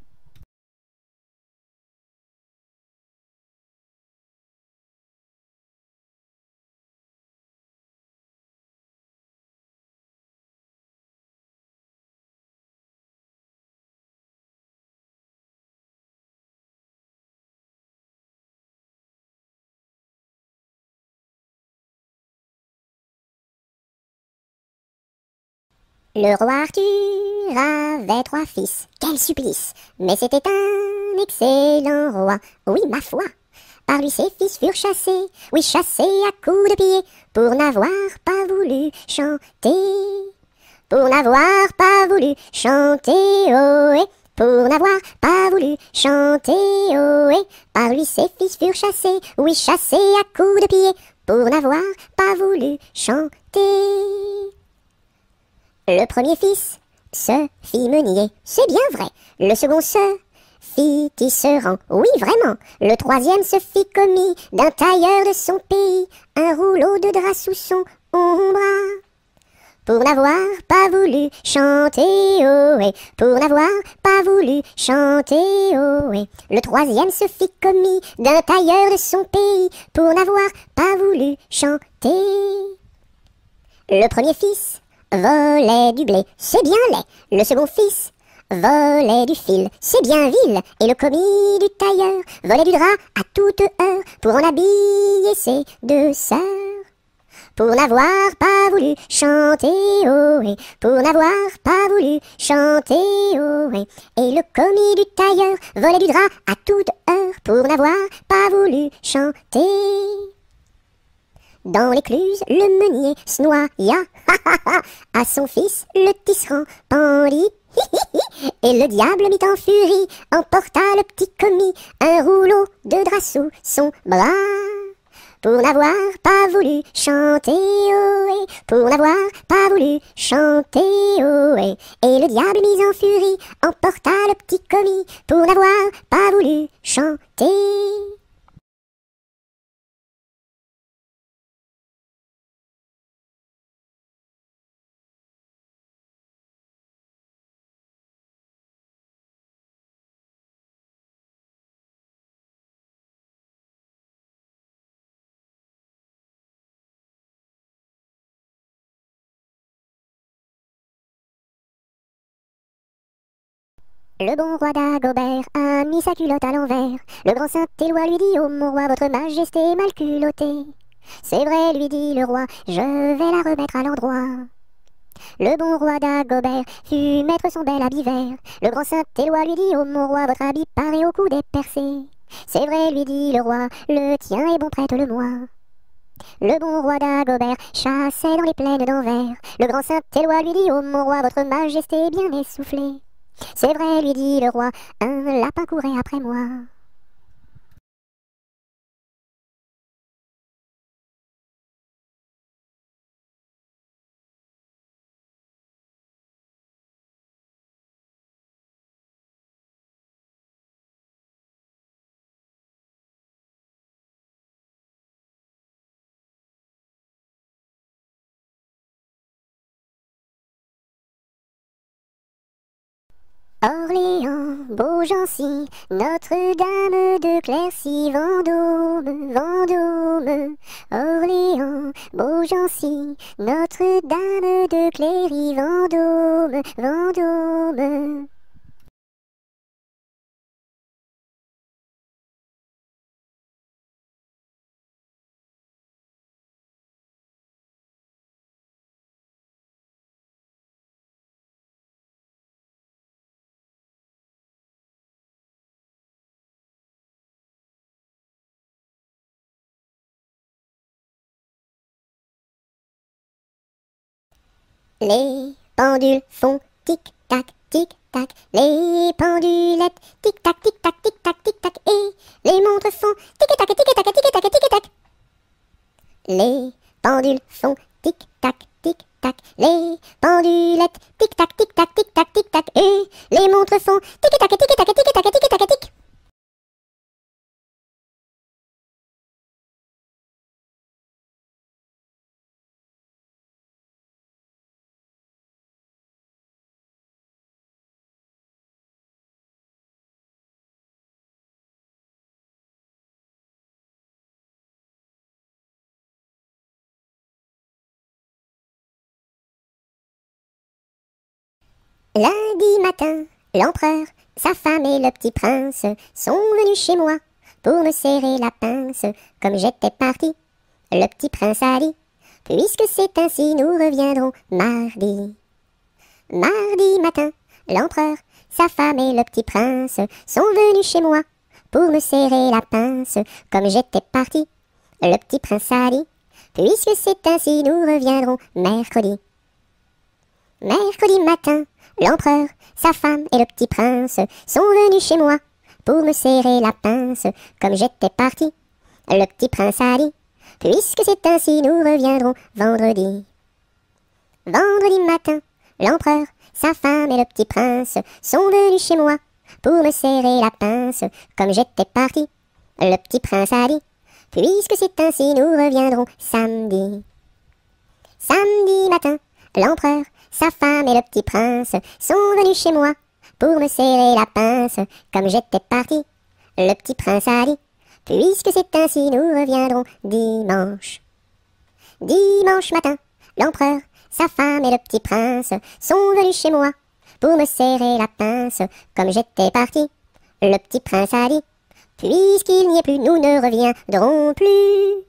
Le roi Arthur avait 3 fils, quel supplice! Mais c'était un excellent roi, oui ma foi. Par lui ses fils furent chassés, oui chassés à coups de pied, pour n'avoir pas voulu chanter. Pour n'avoir pas voulu chanter, ohé, pour n'avoir pas voulu chanter, ohé. Par lui ses fils furent chassés, oui chassés à coups de pied, pour n'avoir pas voulu chanter. Le premier fils se fit meunier, c'est bien vrai. Le second se fit tisserand, oui vraiment. Le troisième se fit commis d'un tailleur de son pays, un rouleau de drap sous son bras. Pour n'avoir pas voulu chanter, ohé, pour n'avoir pas voulu chanter, ohé. Le troisième se fit commis d'un tailleur de son pays, pour n'avoir pas voulu chanter. Le premier fils volait du blé, c'est bien laid. Le second fils volait du fil, c'est bien vil. Et le commis du tailleur volait du drap à toute heure pour en habiller ses 2 sœurs. Pour n'avoir pas voulu chanter, ohé, pour n'avoir pas voulu chanter, ohé. Et le commis du tailleur volait du drap à toute heure pour n'avoir pas voulu chanter. Dans l'écluse, le meunier se noya, à son fils le tisserand pendit, et le diable mit en furie, emporta le petit commis, un rouleau de drap sous son bras. Pour n'avoir pas voulu chanter, ohé, pour n'avoir pas voulu chanter, ohé. Et le diable mis en furie, emporta le petit commis, pour n'avoir pas voulu chanter. Le bon roi d'Agobert a mis sa culotte à l'envers. Le grand Saint-Éloi lui dit, ô mon roi, votre majesté est mal culottée. C'est vrai, lui dit le roi, je vais la remettre à l'endroit. Le bon roi d'Agobert fut mettre son bel habit vert. Le grand Saint-Éloi lui dit, ô mon roi, votre habit paraît au cou des percés. C'est vrai, lui dit le roi, le tien est bon, prête-le-moi. Le bon roi d'Agobert chassait dans les plaines d'Anvers. Le grand Saint-Éloi lui dit, ô mon roi, votre majesté est bien essoufflée. C'est vrai, lui dit le roi, un lapin courait après moi. Orléans, Beaugency, Notre-Dame de Clercy, Vendôme, Vendôme. Orléans, Beaugency, Notre-Dame de Cléry, Vendôme, Vendôme. Les pendules font tic-tac, tic-tac, les pendulettes tic-tac, tic-tac, tic-tac, tic-tac, et les montres font tic-tac, tic-tac, tic-tac, tic-tac. Les pendules font tic-tac, tic-tac, les pendulettes tic-tac, tic-tac, tic-tac, tic-tac, et les montres font tic-tac, tic-tac, tic-tac, tic-tac, tic. Lundi matin, l'empereur, sa femme et le petit prince sont venus chez moi pour me serrer la pince. Comme j'étais parti, le petit prince a dit: puisque c'est ainsi, nous reviendrons mardi. Mardi matin, l'empereur, sa femme et le petit prince sont venus chez moi pour me serrer la pince. Comme j'étais parti, le petit prince a dit: puisque c'est ainsi, nous reviendrons mercredi. Mercredi matin, l'empereur, sa femme et le petit prince sont venus chez moi pour me serrer la pince. Comme j'étais parti, le petit prince a dit: puisque c'est ainsi, nous reviendrons vendredi. Vendredi matin, l'empereur, sa femme et le petit prince sont venus chez moi pour me serrer la pince. Comme j'étais parti, le petit prince a dit: puisque c'est ainsi, nous reviendrons samedi. Samedi matin, l'empereur, sa femme et le petit prince sont venus chez moi pour me serrer la pince. Comme j'étais parti, le petit prince a dit: puisque c'est ainsi, nous reviendrons dimanche. Dimanche matin, l'empereur, sa femme et le petit prince sont venus chez moi pour me serrer la pince. Comme j'étais parti, le petit prince a dit: puisqu'il n'y est plus, nous ne reviendrons plus.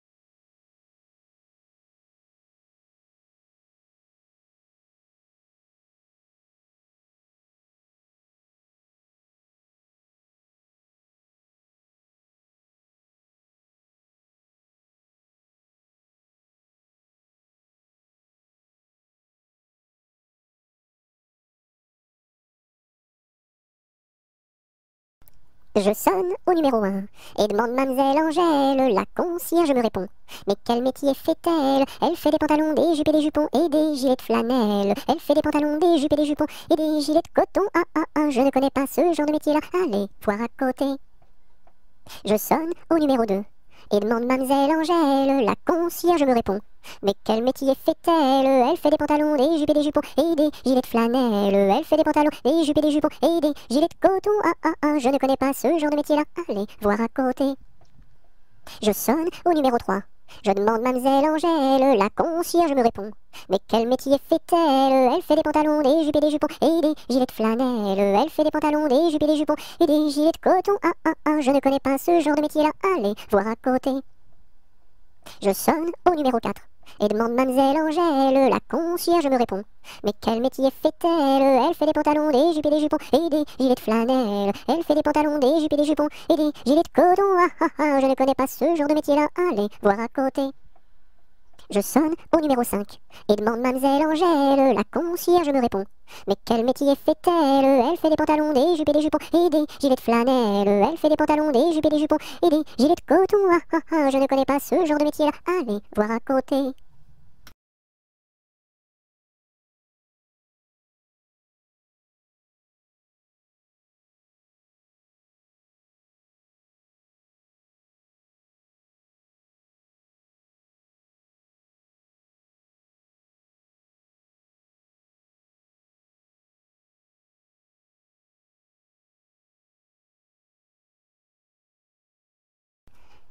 Je sonne au numéro 1 et demande mademoiselle Angèle. La concierge me répond: mais quel métier fait-elle? Elle fait des pantalons, des jupes et des jupons et des gilets de flanelle. Elle fait des pantalons, des jupes et des jupons et des gilets de coton. Ah ah ah, je ne connais pas ce genre de métier-là. Allez, voir à côté. Je sonne au numéro 2 et demande mademoiselle Angèle. La concierge me répond: mais quel métier fait-elle? Elle fait des pantalons, des jupes et des jupons et des gilets de flanelle. Elle fait des pantalons, des jupes et des jupons et des gilets de coton. Ah ah ah, je ne connais pas ce genre de métier-là. Allez, voir à côté. Je sonne au numéro 3. Je demande mademoiselle Angèle. La concierge me répond: mais quel métier fait-elle? Elle fait des pantalons, des jupes et des jupons et des gilets de flanelle. Elle fait des pantalons, des jupes et des jupons et des gilets de coton. Ah ah ah, je ne connais pas ce genre de métier-là. Allez, voir à côté. Je sonne au numéro 4 et demande mademoiselle Angèle. La concierge me répond: mais quel métier fait-elle? Elle fait des pantalons, des jupes et des jupons et des gilets de flanelle. Elle fait des pantalons, des jupes et des jupons et des gilets de coton. Ah ah ah, je ne connais pas ce genre de métier-là. Allez, voir à côté. Je sonne au numéro 5 et demande mademoiselle Angèle. La concierge me répond: mais quel métier fait-elle? Elle fait des pantalons, des jupes et des jupons et des gilets de flanelle. Elle fait des pantalons, des jupes et des jupons et des gilets de coton. Ah ah ah, je ne connais pas ce genre de métier-là. Allez, voir à côté.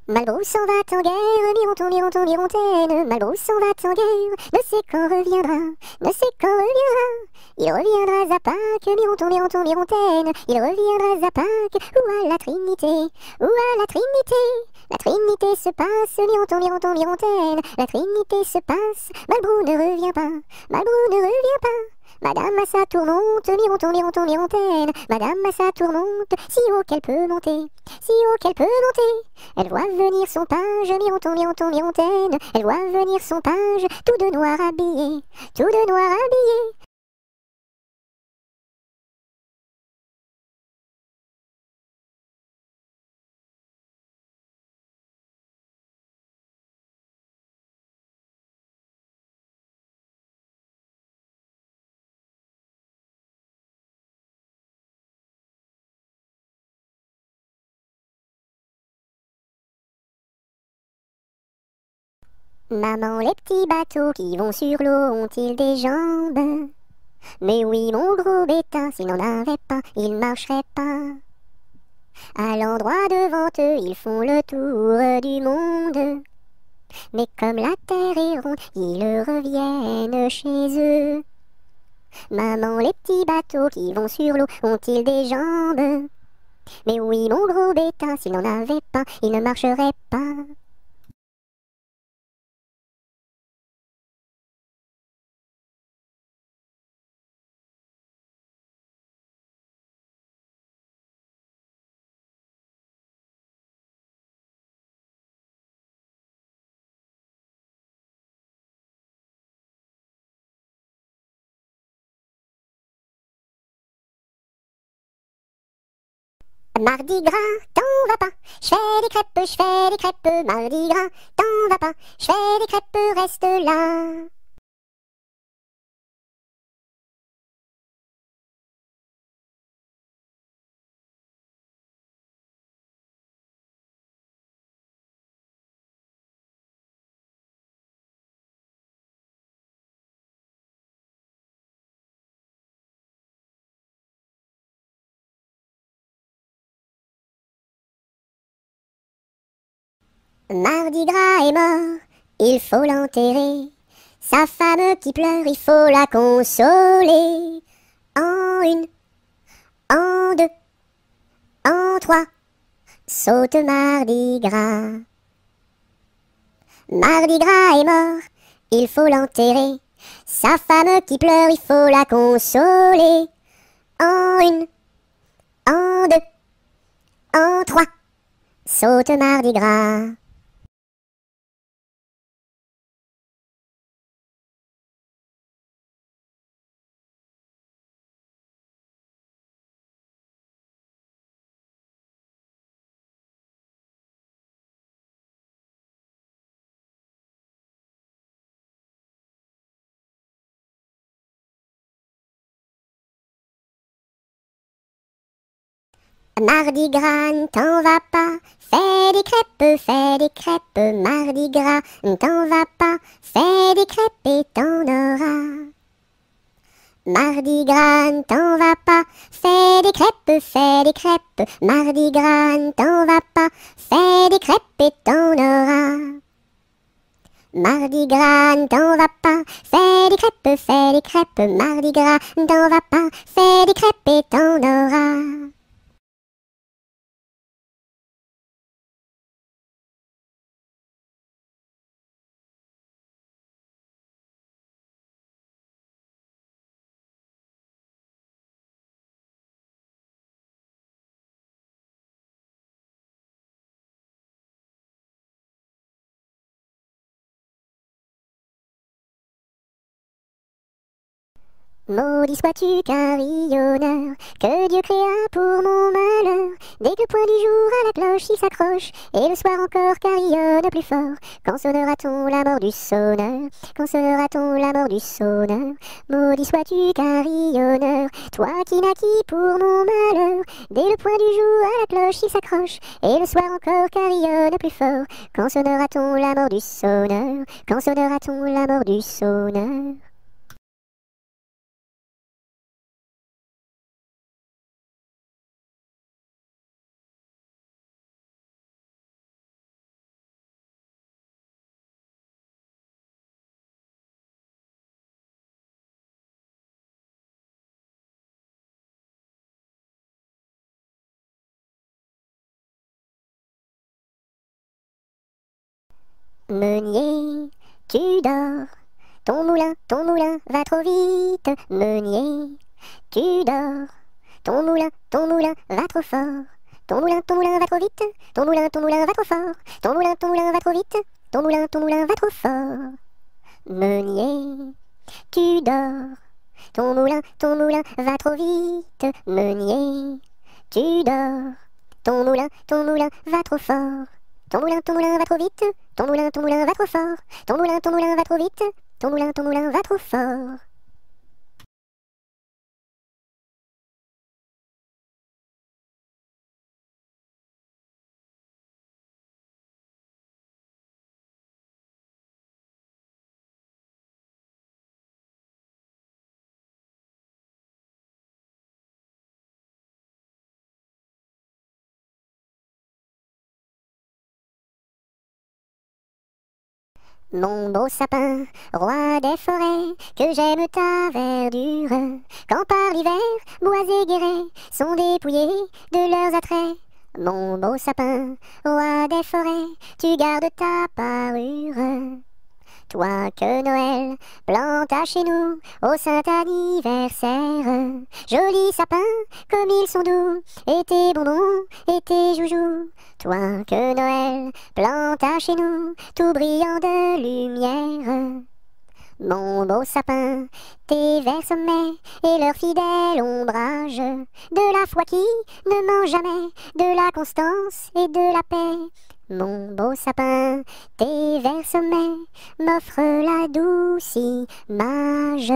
Malbrou s'en va en guerre, mironton, mironton, mirontaine. Malbrou s'en va en guerre, ne sait quand reviendra, ne sait quand reviendra. Il reviendra à Pâques, mironton, mironton, mirontaine. Il reviendra à Pâques, ou à la Trinité, ou à la Trinité. La Trinité se passe, mironton, mironton, mirontaine. La Trinité se passe, Malbrou ne revient pas, Malbrou ne revient pas. Madame a sa tourmente, mironton, mironton, mirontaine. Madame a sa tourmente, si haut qu'elle peut monter, si haut qu'elle peut monter. Elle voit venir son page, mironton, mironton, mirontaine. Elle voit venir son page, tout de noir habillé, tout de noir habillé. Maman, les petits bateaux qui vont sur l'eau ont-ils des jambes? Mais oui, mon gros bétain, s'il n'en avait pas, il marcherait pas. À l'endroit devant eux, ils font le tour du monde. Mais comme la terre est ronde, ils reviennent chez eux. Maman, les petits bateaux qui vont sur l'eau ont-ils des jambes? Mais oui, mon gros bétain, s'il n'en avait pas, il ne marcherait pas. Mardi gras, t'en vas pas, j'fais des crêpes, j'fais des crêpes. Mardi gras, t'en vas pas, j'fais des crêpes, reste là. Mardi gras est mort, il faut l'enterrer. Sa femme qui pleure, il faut la consoler. En une, en deux, en trois, saute Mardi Gras. Mardi Gras est mort, il faut l'enterrer. Sa femme qui pleure, il faut la consoler. En une, en deux, en trois, saute Mardi Gras. Mardi Gras, ne t'en va pas, fais des crêpes, Mardi Gras, ne t'en va pas, fais des crêpes et t'en auras. Mardi Gras, ne t'en va pas, fais des crêpes, Mardi Gras, ne t'en va pas, fais des crêpes et t'en auras. Mardi Gras, ne t'en va pas, fais des crêpes, Mardi Gras, ne t'en va pas, fais des crêpes et t'en auras. Maudit sois-tu carillonneur, que Dieu créa pour mon malheur. Dès que le point du jour à la cloche il s'accroche, et le soir encore carillonne plus fort. Quand sonnera-t-on la mort du sonneur? Quand sonnera-t-on la mort du sonneur? Maudit sois-tu carillonneur, toi qui naquis pour mon malheur. Dès le point du jour à la cloche il s'accroche, et le soir encore carillonne plus fort. Quand sonnera-t-on la mort du sonneur? Quand sonnera-t-on la mort du sonneur? Meunier, tu dors. Ton moulin va trop vite. Meunier, tu dors. Ton moulin va trop fort. Ton moulin va trop vite. Ton moulin va trop fort. Ton moulin va trop vite. Ton moulin va trop fort. Meunier, tu dors. Ton moulin va trop vite. Meunier, tu dors. Ton moulin va trop fort. Ton moulin va trop vite. Ton moulin va trop fort. Ton moulin va trop vite. Ton moulin va trop fort. Mon beau sapin, roi des forêts, que j'aime ta verdure, quand par l'hiver, bois et guérets sont dépouillés de leurs attraits. Mon beau sapin, roi des forêts, tu gardes ta parure. Toi que Noël planta chez nous au saint anniversaire. Joli sapin, comme ils sont doux, et tes bonbons, et tes joujoux. Toi que Noël planta chez nous, tout brillant de lumière. Mon beau sapin, tes verts sommets et leur fidèle ombrage, de la foi qui ne ment jamais, de la constance et de la paix. Mon beau sapin, tes verts sommets m'offrent la douce image.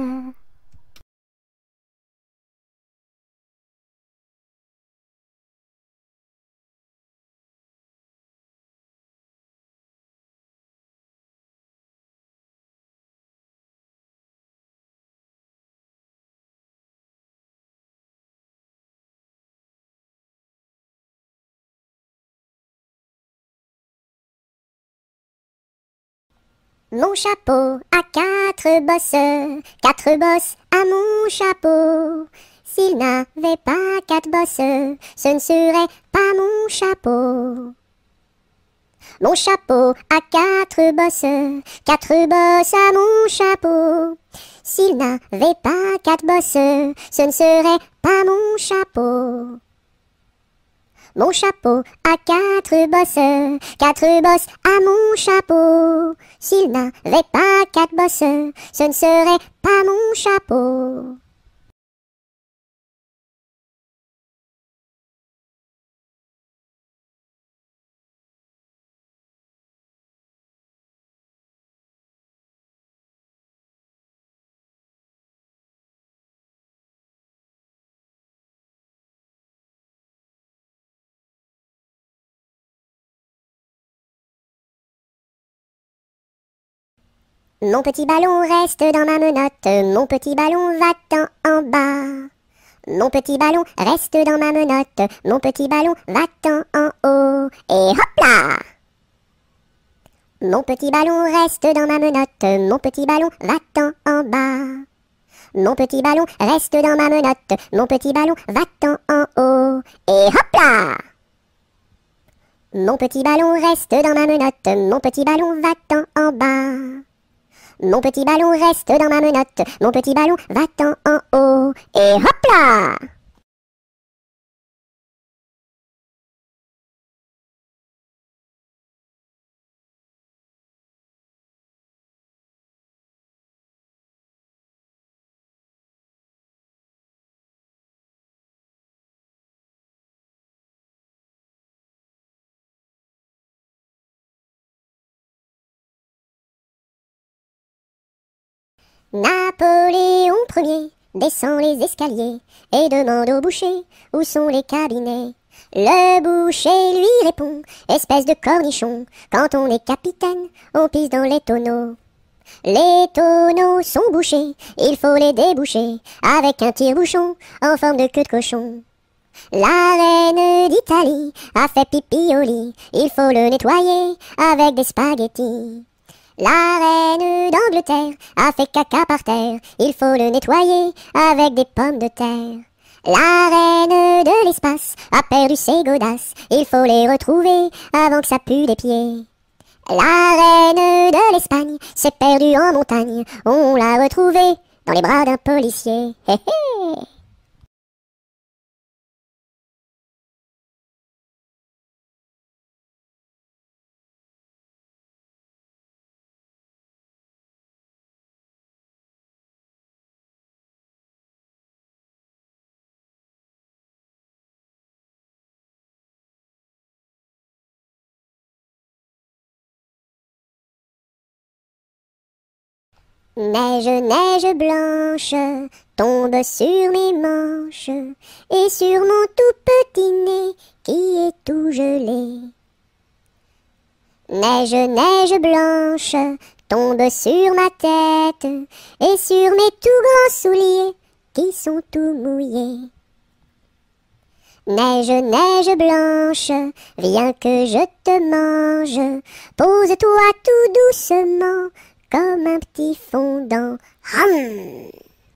Mon chapeau a quatre bosses à mon chapeau. S'il n'avait pas quatre bosses, ce ne serait pas mon chapeau. Mon chapeau a quatre bosses à mon chapeau. S'il n'avait pas quatre bosses, ce ne serait pas mon chapeau. Mon chapeau a quatre bosses à mon chapeau. S'il n'avait pas quatre bosses, ce ne serait pas mon chapeau. Mon petit ballon reste dans ma menotte, mon petit ballon va-t'en en bas. Mon petit ballon reste dans ma menotte, mon petit ballon va-t'en en haut. Et hop là! Mon petit ballon reste dans ma menotte, mon petit ballon va-t'en en bas. Mon petit ballon reste dans ma menotte, mon petit ballon va-t'en en haut. Et hop là! Mon petit ballon reste dans ma menotte, mon petit ballon va-t'en en bas. Mon petit ballon reste dans ma menotte, mon petit ballon va-t'en en haut. Et hop là! Napoléon Ier descend les escaliers et demande au boucher où sont les cabinets. Le boucher lui répond, espèce de cornichon, quand on est capitaine, on pisse dans les tonneaux. Les tonneaux sont bouchés, il faut les déboucher avec un tire-bouchon en forme de queue de cochon. La reine d'Italie a fait pipi au lit, il faut le nettoyer avec des spaghettis. La reine d'Angleterre a fait caca par terre, il faut le nettoyer avec des pommes de terre. La reine de l'espace a perdu ses godasses, il faut les retrouver avant que ça pue des pieds. La reine de l'Espagne s'est perdue en montagne. On l'a retrouvée dans les bras d'un policier. Hé hé. Neige, neige blanche, tombe sur mes manches et sur mon tout petit nez qui est tout gelé. Neige, neige blanche, tombe sur ma tête et sur mes tout grands souliers qui sont tout mouillés. Neige, neige blanche, viens que je te mange, pose-toi tout doucement comme un petit fondant. Hum.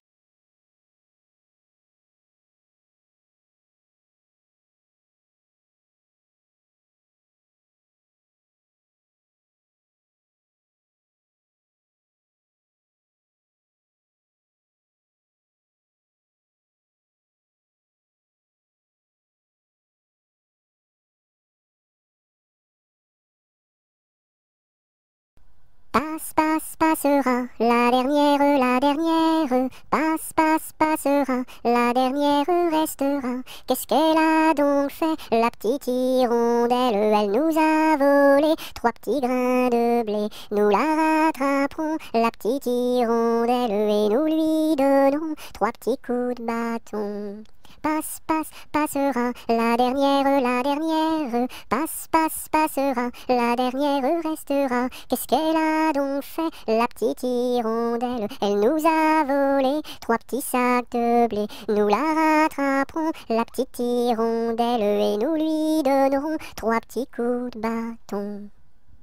Passe, passe, passera, la dernière, passe, passe, passera, la dernière restera. Qu'est-ce qu'elle a donc fait, la petite hirondelle? Elle nous a volé 3 petits grains de blé. Nous la rattraperons, la petite hirondelle, et nous lui donnerons 3 petits coups de bâton. Passe, passe, passera, la dernière, passe, passe, passera, la dernière restera. Qu'est-ce qu'elle a donc fait, la petite hirondelle? Elle nous a volé 3 petits sacs de blé. Nous la rattraperons, la petite hirondelle, et nous lui donnerons 3 petits coups de bâton.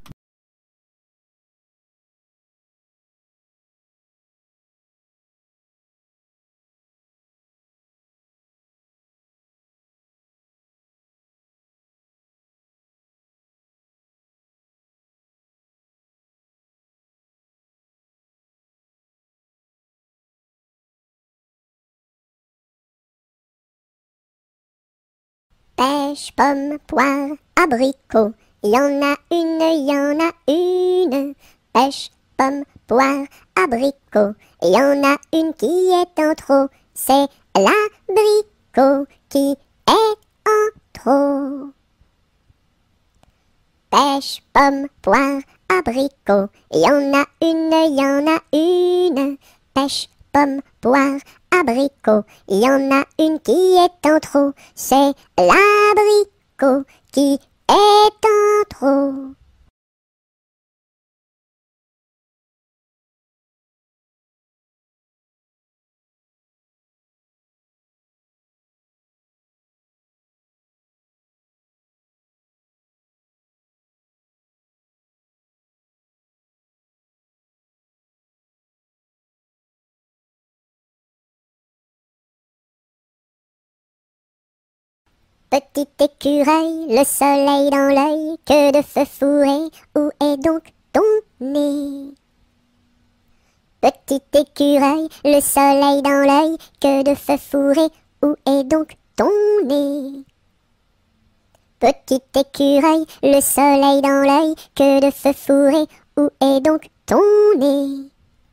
Pêche, pomme, poire, abricot, y en a une, y en a une. Pêche, pomme, poire, abricot, y en a une qui est en trop. C'est l'abricot qui est en trop. Pêche, pomme, poire, abricot, y en a une, y en a une. Pêche, pomme, poire, abricot, y en a une qui est en trop. C'est l'abricot qui est en trop. Petit écureuil, le soleil dans l'œil, que de feu fourré, où est donc ton nez? Petit écureuil, le soleil dans l'œil, que de feu fourré, où est donc ton nez? Petit écureuil, le soleil dans l'œil, que de feu fourré, où est donc ton nez?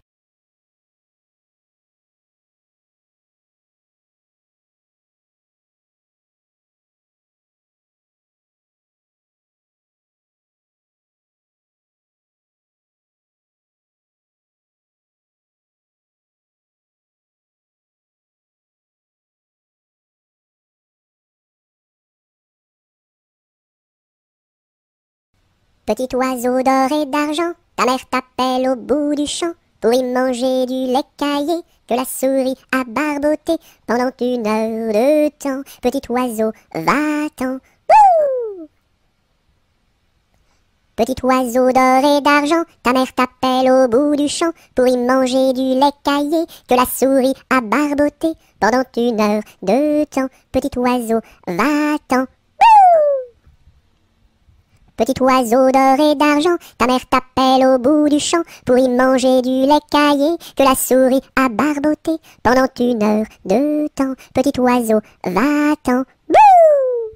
Petit oiseau d'or et d'argent, ta mère t'appelle au bout du champ pour y manger du lait caillé que la souris a barboté pendant 1 heure de temps. Petit oiseau, va-t'en. Wouh! Petit oiseau d'or et d'argent, ta mère t'appelle au bout du champ pour y manger du lait caillé que la souris a barboté pendant 1 heure de temps. Petit oiseau, va-t'en. Petit oiseau d'or et d'argent, ta mère t'appelle au bout du champ pour y manger du lait caillé que la souris a barboté pendant 1 heure de temps. Petit oiseau, va-t'en. Bouh!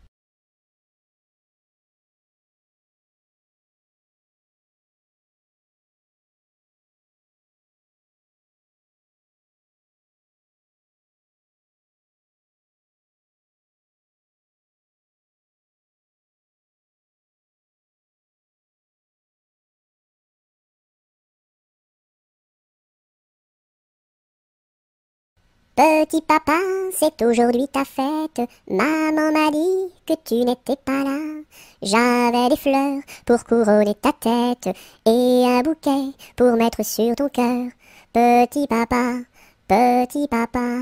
Petit papa, c'est aujourd'hui ta fête. Maman m'a dit que tu n'étais pas là. J'avais des fleurs pour couronner ta tête et un bouquet pour mettre sur ton cœur. Petit papa, petit papa.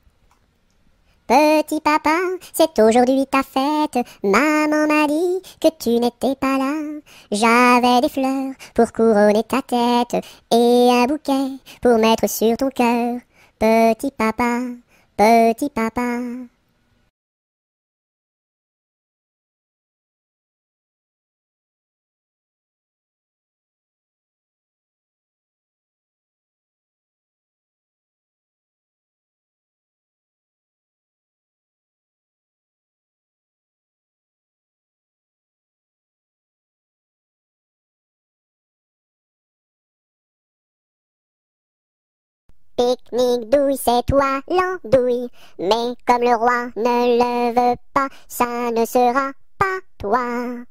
Petit papa, c'est aujourd'hui ta fête. Maman m'a dit que tu n'étais pas là. J'avais des fleurs pour couronner ta tête et un bouquet pour mettre sur ton cœur. Petit papa, petit papa. Pique-nique douille, c'est toi l'andouille. Mais comme le roi ne le veut pas, ça ne sera pas toi.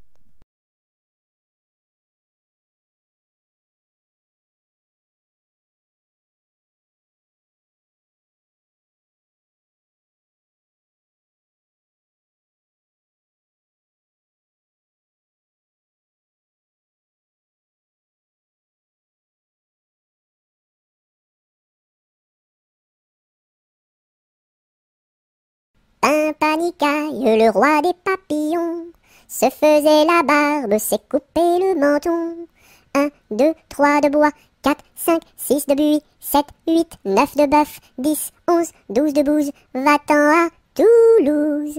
Un panicaille, le roi des papillons, se faisait la barbe, s'est coupé le menton. 1, 2, 3 de bois, 4, 5, 6 de buis, 7, 8, 9 de bœuf, 10, 11, 12 de bouse, va-t'en à Toulouse.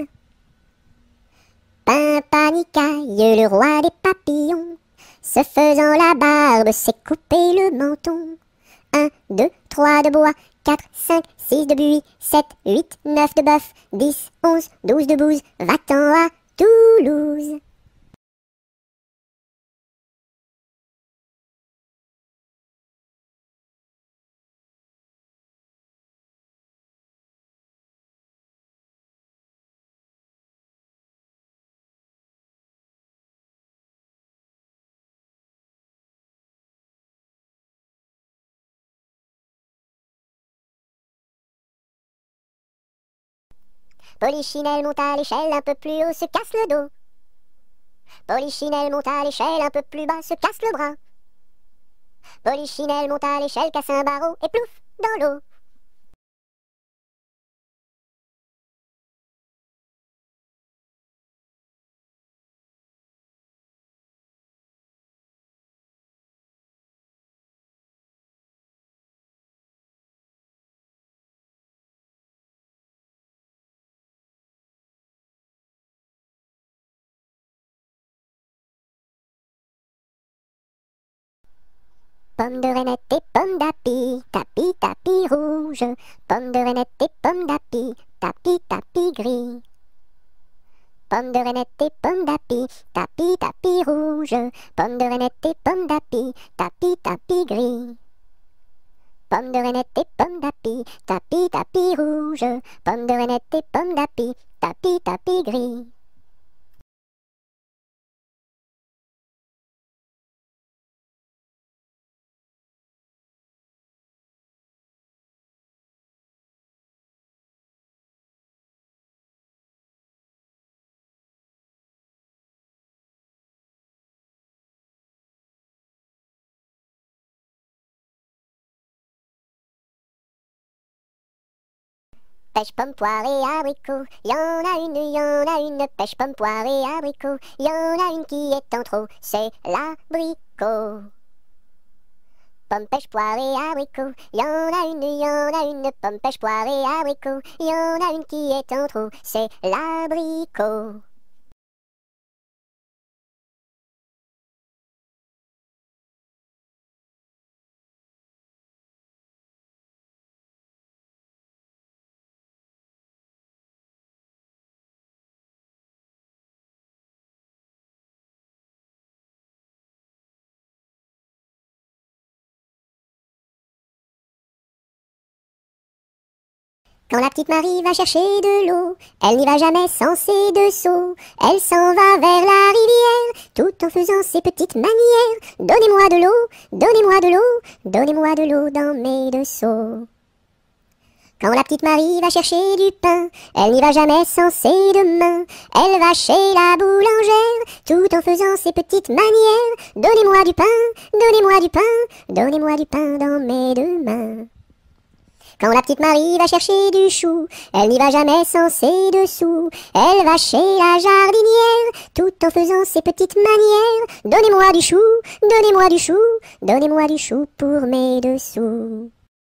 Panicaille, le roi des papillons, se faisant la barbe, s'est coupé le menton. 1, 2, 3 de bois, 4, 5, 6 de buis, 7, 8, 9 de bœuf, 10, 11, 12 de bouse, va-t'en à Toulouse. Polichinelle monte à l'échelle, un peu plus haut, se casse le dos. Polichinelle monte à l'échelle, un peu plus bas, se casse le bras. Polichinelle monte à l'échelle, casse un barreau et plouf, dans l'eau. Pomme de reinette et pomme d'api, tapis, tapis rouge. Pomme de reinette et pomme d'api, tapis, tapis gris. Pomme de reinette et pomme d'api, tapis, tapis rouge. Pomme de reinette et pomme d'api, tapis, tapis gris. Pomme de reinette et pomme d'api, tapis, tapis rouge. Pomme de reinette et pomme d'api, tapis, tapis gris. Pêche, pomme, poire et abricot, y en a une, y en a une. Pêche, pomme, poire et abricot, y en a une qui est en trop, c'est l'abricot. Pomme, pêche, poire et abricot, y en a une, y en a une. Pomme, pêche, poire et abricot, y en a une qui est en trop, c'est l'abricot. Quand la petite Marie va chercher de l'eau, elle n'y va jamais sans ses deux seaux. Elle s'en va vers la rivière, tout en faisant ses petites manières. Donnez-moi de l'eau, donnez-moi de l'eau, donnez-moi de l'eau dans mes deux seaux. Quand la petite Marie va chercher du pain, elle n'y va jamais sans ses deux mains. Elle va chez la boulangère, tout en faisant ses petites manières. Donnez-moi du pain, donnez-moi du pain, donnez-moi du pain dans mes deux mains. Quand la petite Marie va chercher du chou, elle n'y va jamais sans ses dessous. Elle va chez la jardinière, tout en faisant ses petites manières. Donnez-moi du chou, donnez-moi du chou, donnez-moi du chou pour mes dessous.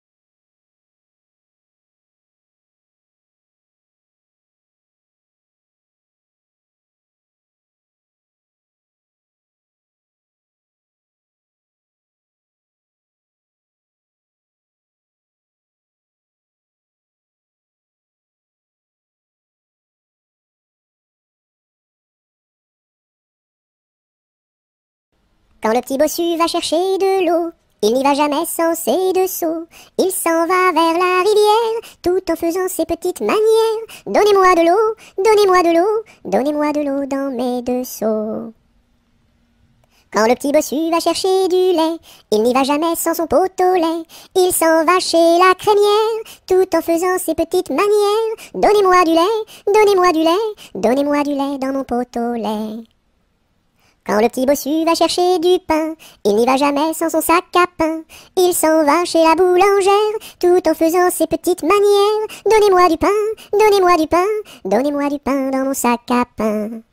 Quand le petit bossu va chercher de l'eau, il n'y va jamais sans ses deux seaux. Il s'en va vers la rivière, tout en faisant ses petites manières. Donnez-moi de l'eau, donnez-moi de l'eau, donnez-moi de l'eau dans mes deux seaux. Quand le petit bossu va chercher du lait, il n'y va jamais sans son pot au lait. Il s'en va chez la crémière, tout en faisant ses petites manières. Donnez-moi du lait, donnez-moi du lait, donnez-moi du lait dans mon pot au lait. Quand le petit bossu va chercher du pain, il n'y va jamais sans son sac à pain. Il s'en va chez la boulangère, tout en faisant ses petites manières. Donnez-moi du pain, donnez-moi du pain, donnez-moi du pain dans mon sac à pain.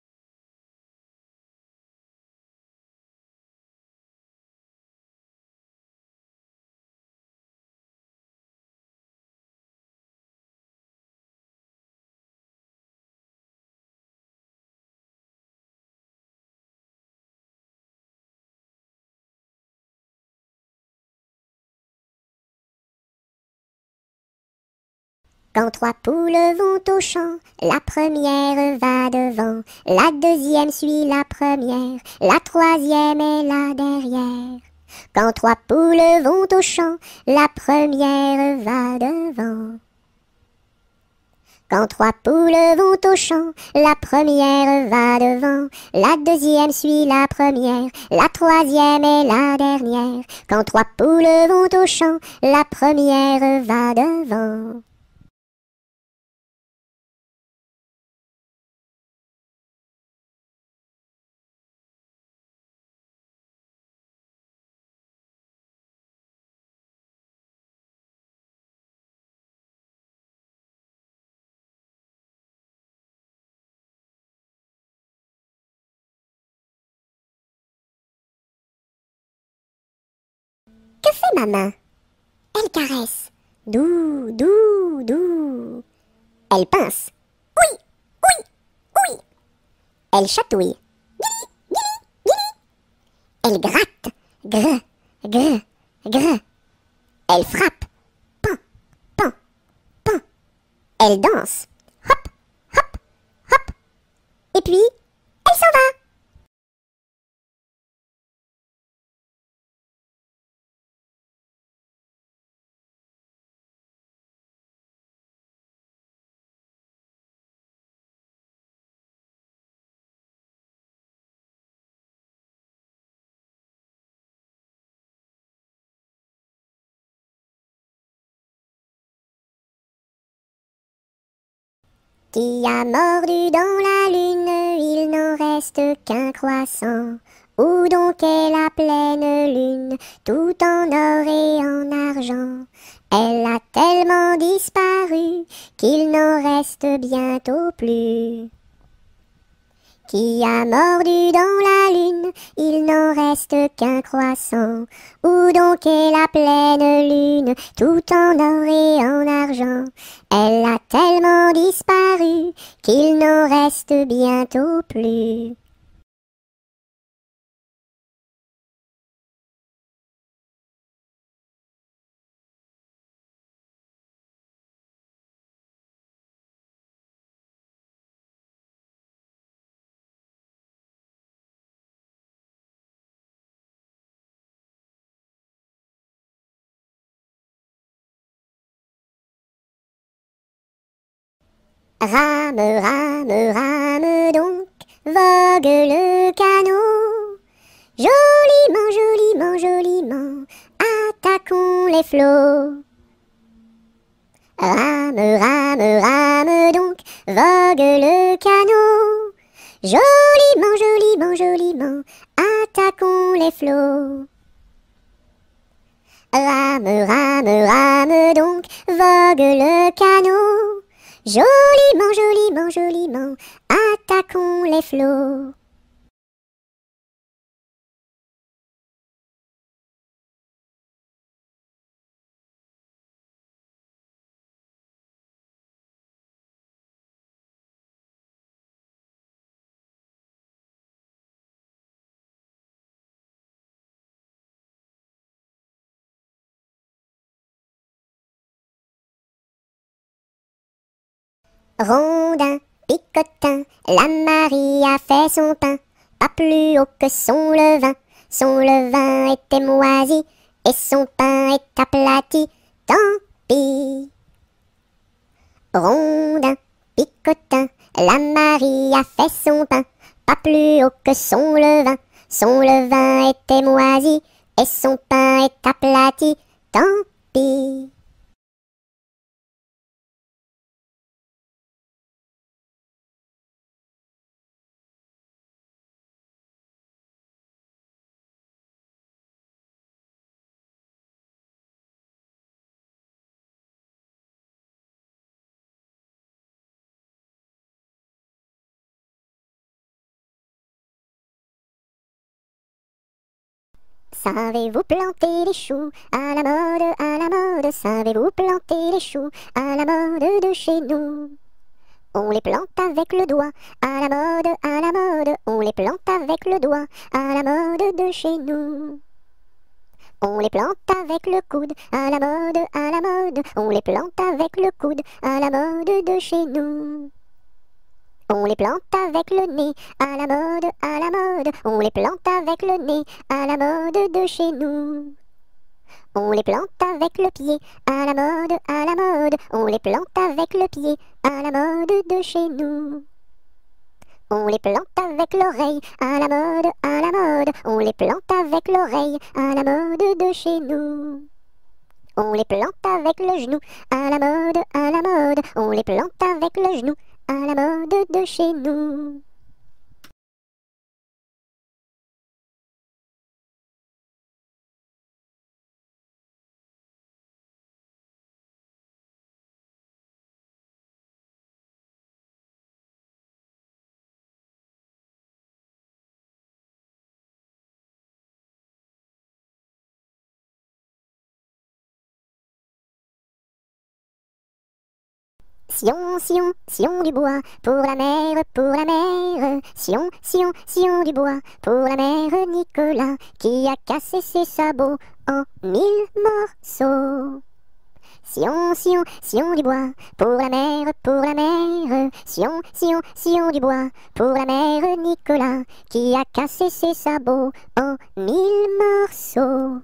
Quand trois poules vont au champ, la première va devant, la deuxième suit la première, la troisième est là derrière. Quand trois poules vont au champ, la première va devant. Quand trois poules vont au champ, la première va devant, la deuxième suit la première, la troisième est la dernière. Quand trois poules vont au champ, la première va devant. Que fait ma main? Elle caresse. Doux, doux, doux. Elle pince. Oui, oui, oui. Elle chatouille. Elle gratte. Gr, gr, gr. Elle frappe. Pan, pan, pan. Elle danse. Hop, hop, hop. Et puis, elle s'en va. Qui a mordu dans la lune, il n'en reste qu'un croissant. Où donc est la pleine lune, tout en or et en argent? Elle a tellement disparu qu'il n'en reste bientôt plus. Qui a mordu dans la lune, il n'en reste qu'un croissant. Où donc est la pleine lune, tout en or et en argent? Elle a tellement disparu qu'il n'en reste bientôt plus. Rame, rame, rame donc, vogue le canot. Joliment, joliment, joliment, attaquons les flots. Rame, rame, rame donc, vogue le canot. Joliment, joliment, joliment, attaquons les flots. Rame, rame, rame donc, vogue le canot. Joliment, joliment, joliment, attaquons les flots. Rondin, picotin, la Marie a fait son pain, pas plus haut que son levain. Son levain était moisi, et son pain est aplati, tant pis. Rondin, picotin, la Marie a fait son pain, pas plus haut que son levain. Son levain était moisi, et son pain est aplati, tant pis. Savez-vous planter les choux à la mode, à la mode? Savez-vous planter les choux à la mode de chez nous? On les plante avec le doigt, à la mode, à la mode. On les plante avec le doigt, à la mode de chez nous. On les plante avec le coude, à la mode, à la mode. On les plante avec le coude, à la mode de chez nous. On les plante avec le nez, à la mode, à la mode. On les plante avec le nez, à la mode de chez nous. On les plante avec le pied, à la mode, à la mode. On les plante avec le pied, à la mode de chez nous. On les plante avec l'oreille, à la mode, à la mode. On les plante avec l'oreille, à la mode de chez nous. On les plante avec le genou, à la mode, à la mode. On les plante avec le genou, à la mode de chez nous. Sion, Sion, Sion du bois, pour la mer, pour la mer. Sion, Sion, Sion du bois, pour la mère Nicolas, qui a cassé ses sabots en 1000 morceaux. Sion, Sion, Sion du bois, pour la mer, pour la mer. Sion, Sion, Sion du bois, pour la mère Nicolas, qui a cassé ses sabots en 1000 morceaux.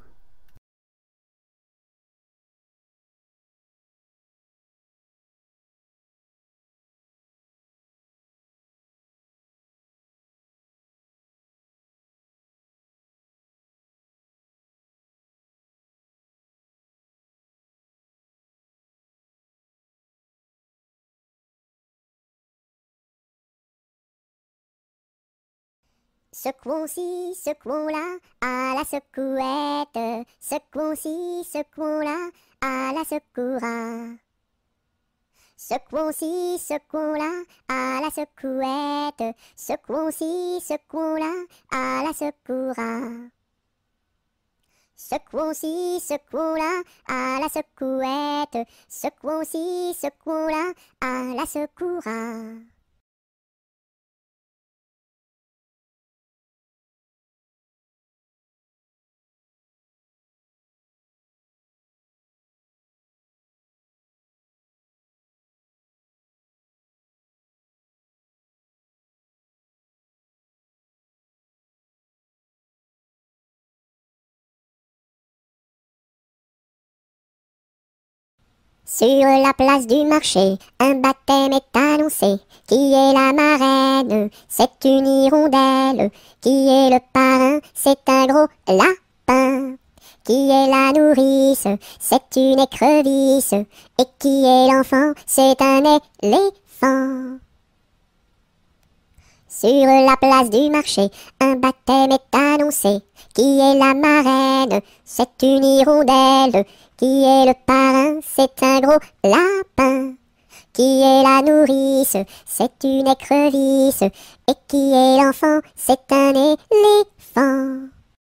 Secouons-ci, secouons-là, à la secouette. Secouons-ci, secouons-là, à la secoura. Secouons-ci, secouons-là, à la secouette. Secouons-ci, secouons-là, à la secoura. Secouons-ci, secouons-là, à la secouette. Secouons-ci, secouons-là, à la secoura. Sur la place du marché, un baptême est annoncé. annoncé. Qui est la marraine? C'est une hirondelle. Qui est le parrain? C'est un gros lapin. Qui est la nourrice? C'est une écrevisse. Et qui est l'enfant? C'est un éléphant. Sur la place du marché, un baptême est annoncé. Qui est la marraine? C'est une hirondelle. Qui est le parrain? C'est un gros lapin. Qui est la nourrice? C'est une écrevisse. Et qui est l'enfant? C'est un éléphant.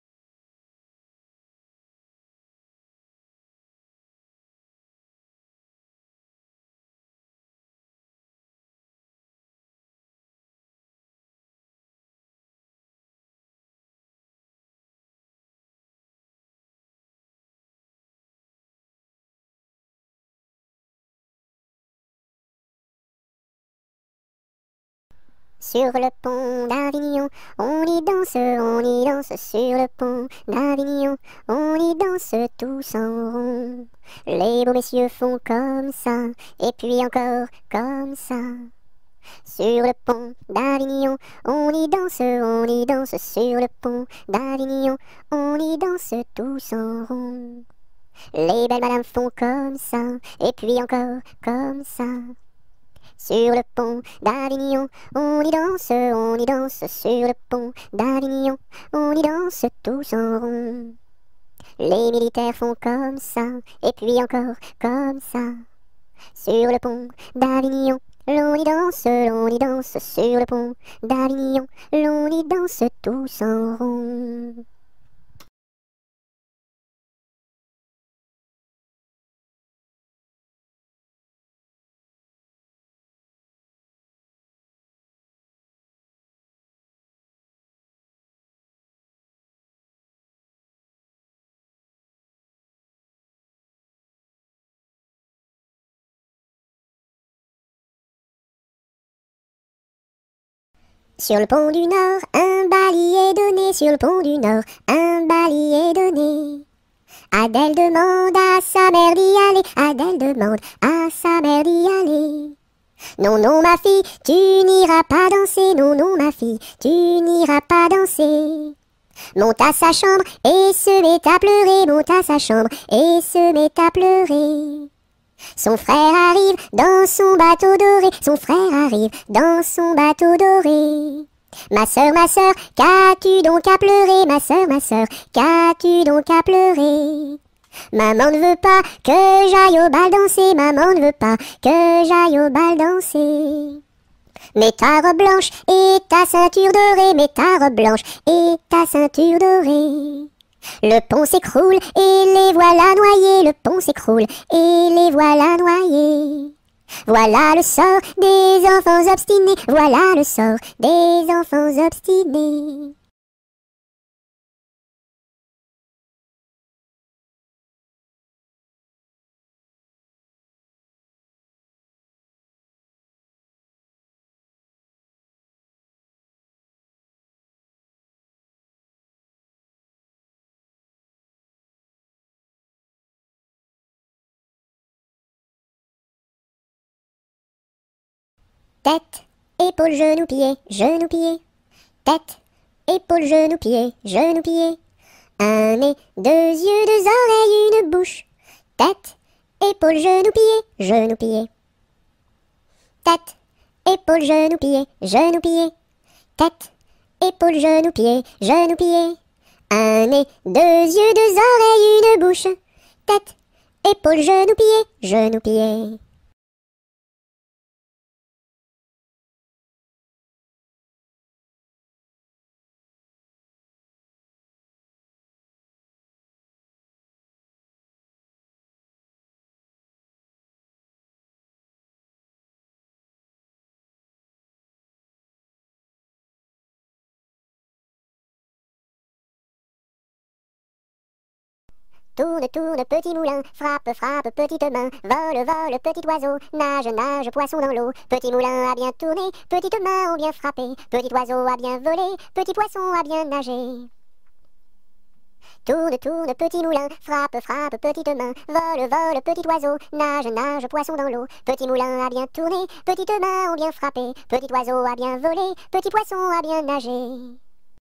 Sur le pont d'Avignon, on y danse sur le pont d'Avignon, on y danse tous en rond. Les beaux messieurs font comme ça, et puis encore comme ça. Sur le pont d'Avignon, on y danse sur le pont d'Avignon, on y danse tous en rond. Les belles madames font comme ça, et puis encore comme ça. Sur le pont d'Avignon, on y danse sur le pont d'Avignon, on y danse tous en rond. Les militaires font comme ça, et puis encore comme ça. Sur le pont d'Avignon, l'on y danse sur le pont d'Avignon, l'on y danse tous en rond. Sur le pont du Nord, un bailli est donné. Sur le pont du Nord, un bailli est donné. Adèle demande à sa mère d'y aller. Adèle demande à sa mère d'y aller. Non, non, ma fille, tu n'iras pas danser. Non, non, ma fille, tu n'iras pas danser. Monte à sa chambre et se met à pleurer. Monte à sa chambre et se met à pleurer. Son frère arrive dans son bateau doré. Son frère arrive dans son bateau doré. Ma sœur, qu'as-tu donc à pleurer? Ma sœur, qu'as-tu donc à pleurer? Maman ne veut pas que j'aille au bal danser. Maman ne veut pas que j'aille au bal danser. Mets ta robe blanche et ta ceinture dorée. Mets ta robe blanche et ta ceinture dorée. Le pont s'écroule et les voilà noyés. Le pont s'écroule et les voilà noyés. Voilà le sort des enfants obstinés. Voilà le sort des enfants obstinés. Tête, épaules, genoux, pieds, genoux, pieds. Tête, épaules, genoux, pieds, genoux, pieds. Un nez, deux yeux, deux oreilles, une bouche. Tête, épaules, genoux, pieds, genoux, pieds. Tête, épaules, genoux, pieds, genoux, pieds. Tête, épaules, genoux, pieds, genoux, pieds. Un nez, deux yeux, deux oreilles, une bouche. Tête, épaules, genoux, pieds, genoux, pieds. Tourne, tourne, petit moulin, frappe, frappe, petite main, vole, vole, petit oiseau, nage, nage, poisson dans l'eau. Petit moulin a bien tourné, petites mains ont bien frappé, petit oiseau a bien volé, petit poisson a bien nagé. Tourne, tourne, petit moulin, frappe, frappe, petite main, vole, vole, petit oiseau, nage, nage, poisson dans l'eau. Petit moulin a bien tourné, petites mains ont bien frappé, petit oiseau a bien volé, petit poisson a bien nagé.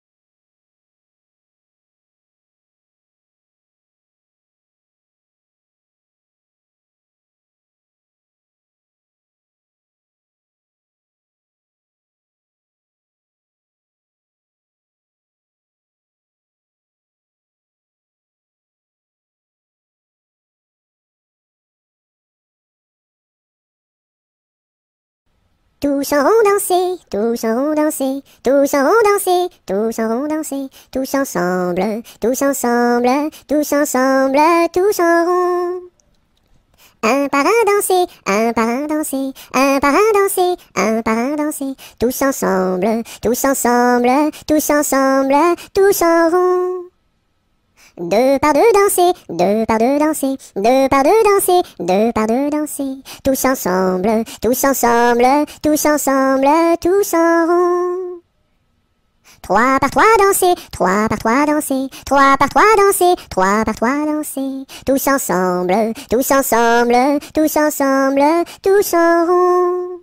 Tous en rond danser, tous en rond danser, tous en rond danser, tous en rond danser, tous ensemble, tous ensemble, tous ensemble, tous en rond. Un par un danser, un par un danser, un par un danser, un par un danser, tous ensemble, tous ensemble, tous ensemble, tous en rond. Deux par deux danser, deux par deux danser, deux par deux danser, deux par deux danser, tous ensemble, tous ensemble, tous ensemble, tous en rond. Trois par trois danser, trois par trois danser, trois par trois danser, trois par trois danser, tous ensemble, tous ensemble, tous ensemble, tous en rond.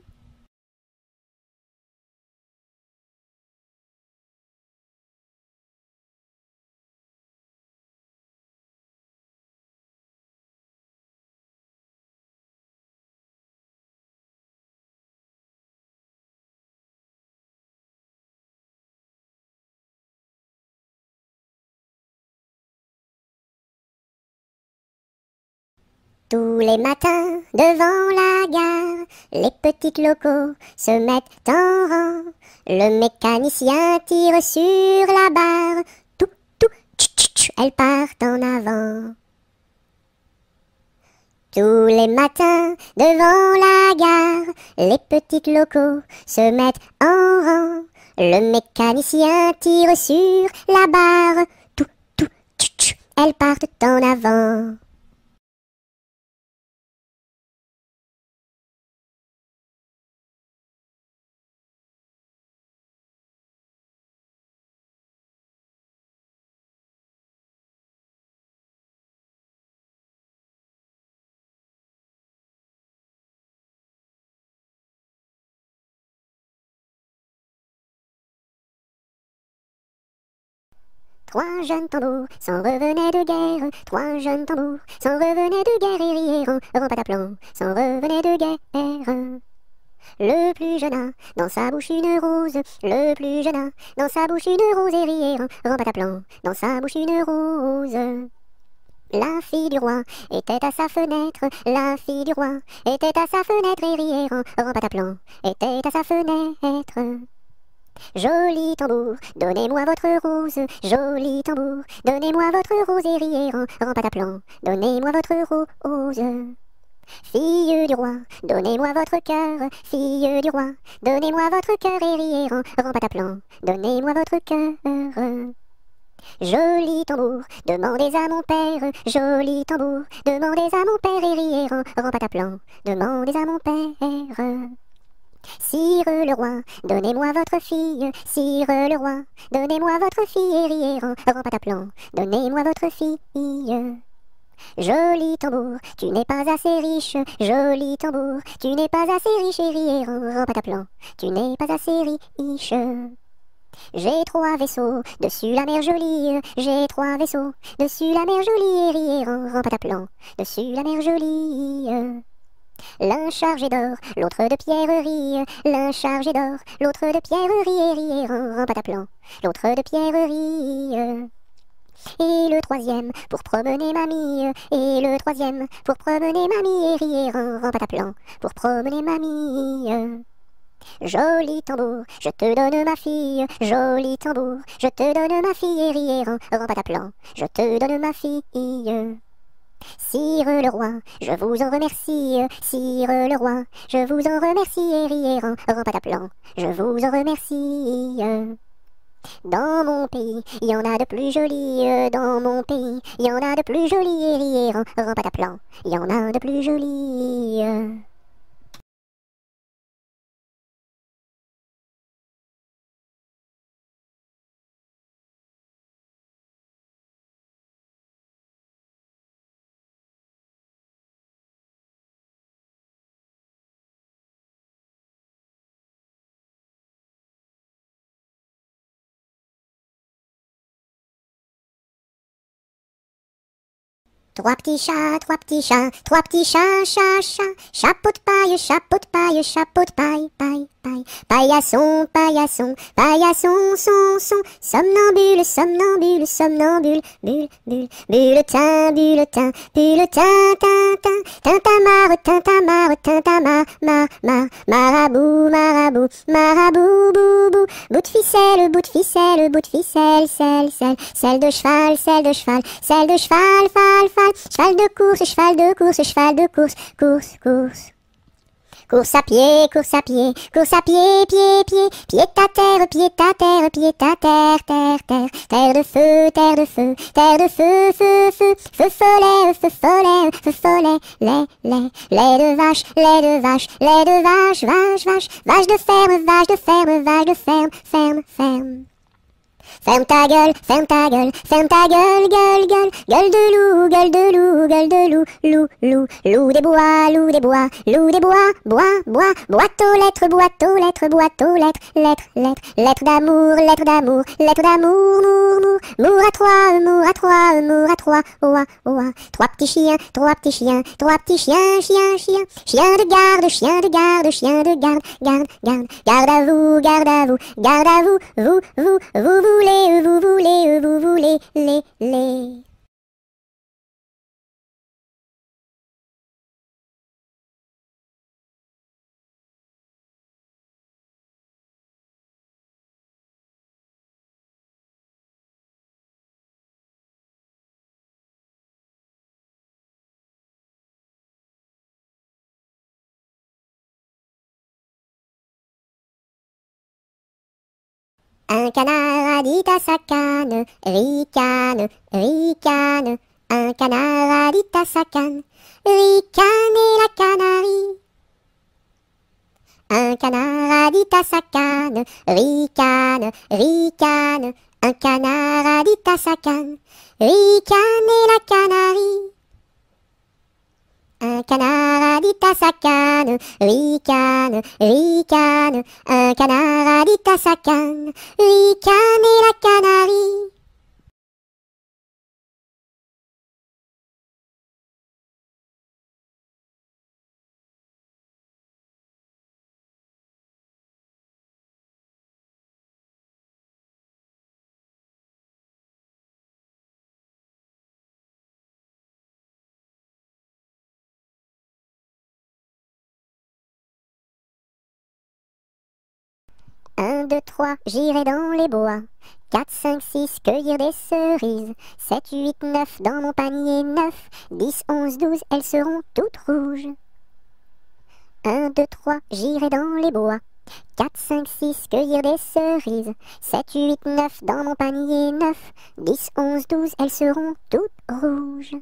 Tous les matins, devant la gare, les petites locaux se mettent en rang. Le mécanicien tire sur la barre. Tout, tout, tch, tch, tch, elles partent en avant. Tous les matins, devant la gare, les petites locaux se mettent en rang. Le mécanicien tire sur la barre. Tout, tout, tch, tch, elles partent en avant. Trois jeunes tambours s'en revenaient de guerre, trois jeunes tambours s'en revenaient de guerre et rièrent en pataplan, s'en revenaient de guerre. Le plus jeune a dans sa bouche une rose, le plus jeune a dans sa bouche une rose et rièrent en pataplan, dans sa bouche une rose. La fille du roi était à sa fenêtre, la fille du roi était à sa fenêtre et rièrent en pataplan, était à sa fenêtre. Joli tambour, donnez-moi votre rose, joli tambour, donnez-moi votre rose et rièrent en pataplan, donnez-moi votre rose. Fille du roi, donnez-moi votre cœur, fille du roi, donnez-moi votre cœur et rièrent en pataplan, donnez-moi votre cœur. Joli tambour, demandez à mon père, joli tambour, demandez à mon père et rièrent en pataplan, demandez à mon père. Sire le roi, donnez-moi votre fille, sire le roi, donnez-moi votre fille et rièrent en pataplan, donnez-moi votre fille. Joli tambour, tu n'es pas assez riche, joli tambour, tu n'es pas assez riche et rièrent en pataplan, tu n'es pas assez riche. J'ai trois vaisseaux, dessus la mer jolie, j'ai trois vaisseaux, dessus la mer jolie et rièrent en pataplan, dessus la mer jolie. L'un chargé d'or, l'autre de pierreries, l'un chargé d'or, l'autre de pierreries et rièrent en pataplan, l'autre de pierreries. Et le troisième pour promener mamie, et le troisième pour promener mamie et rièrent en pataplan, pour promener mamie. Joli tambour, je te donne ma fille, joli tambour, je te donne ma fille et rièrent en pataplan, je te donne ma fille. Sire le roi, je vous en remercie, sire le roi, je vous en remercie et rièrent en pataplan, je vous en remercie. Dans mon pays, il y en a de plus jolis, dans mon pays, il y en a de plus jolis et rièrent en pataplan, il y en a de plus jolis. Trois petits chats, trois petits chats, trois petits chats, chat, chat. Chapeau de paille, chapeau de paille, chapeau de paille, paille, paille. Paillasson, paillasson, paillasson, son, son. Somnambule, somnambule, somnambule, bulle, bulle. Bulletin, bulletin, bulletin, tintin. Tintamarre, tintamarre, tintamarre, mar, mar. Marabout, marabout, marabout, bou, bou. Bout de ficelle, bout de ficelle, bout de ficelle, selle, selle. Selle de cheval, selle de cheval, selle de cheval, fal, fal. Cheval de course, cheval de course, cheval de course, course, course. Course à pied, course à pied, course à pied, pied, pied. Pied à terre, pied à terre, pied à terre, terre, terre. Terre de feu, terre de feu, terre de feu, feu, feu. Feu follet, feu follet, feu follet. Lait, lait, lait de vache, lait de vache, lait de vache, vache, vache. Vache de ferme, vache de ferme, vache de ferme, ferme, ferme. Ferme ta gueule, ferme ta gueule, ferme ta gueule, gueule, gueule. Gueule de loup, gueule de loup, gueule de loup, loup, loup. Loup des bois, loup des bois, loup des bois, bois, bois. Boîte aux lettres, boîte aux lettres, boîte aux lettres. Lettres, lettres, lettres d'amour, lettres d'amour, lettres d'amour, mour, mour. Mour à trois, mour à trois, mour à trois. Oua, oua. Trois petits chiens, trois petits chiens, trois petits chiens, chien, chien. Chien de garde, chien de garde, chien de garde, garde, garde. Garde à vous, garde à vous, garde à vous, vous voulez, vous voulez, vous voulez, les. Un canard a dit à sa canne, ricane, ricane. Un canard a dit à sa canne, ricane et la canarie. Un canard a dit à sa canne, ricane, ricane. Un canard a dit à sa canne, ricane et la canarie. Un canard a dit à sa canne, ricane, ricane. Un canard a dit à sa canne, ricane et la canarie. Un, deux, trois, j'irai dans les bois. 4, 5, 6, cueillir des cerises. 7, 8, 9, dans mon panier 9. 10, 11, 12, elles seront toutes rouges. 1, 2, 3, j'irai dans les bois. 4, 5, 6, cueillir des cerises. 7, 8, 9, dans mon panier 9. 10, 11, 12, elles seront toutes rouges.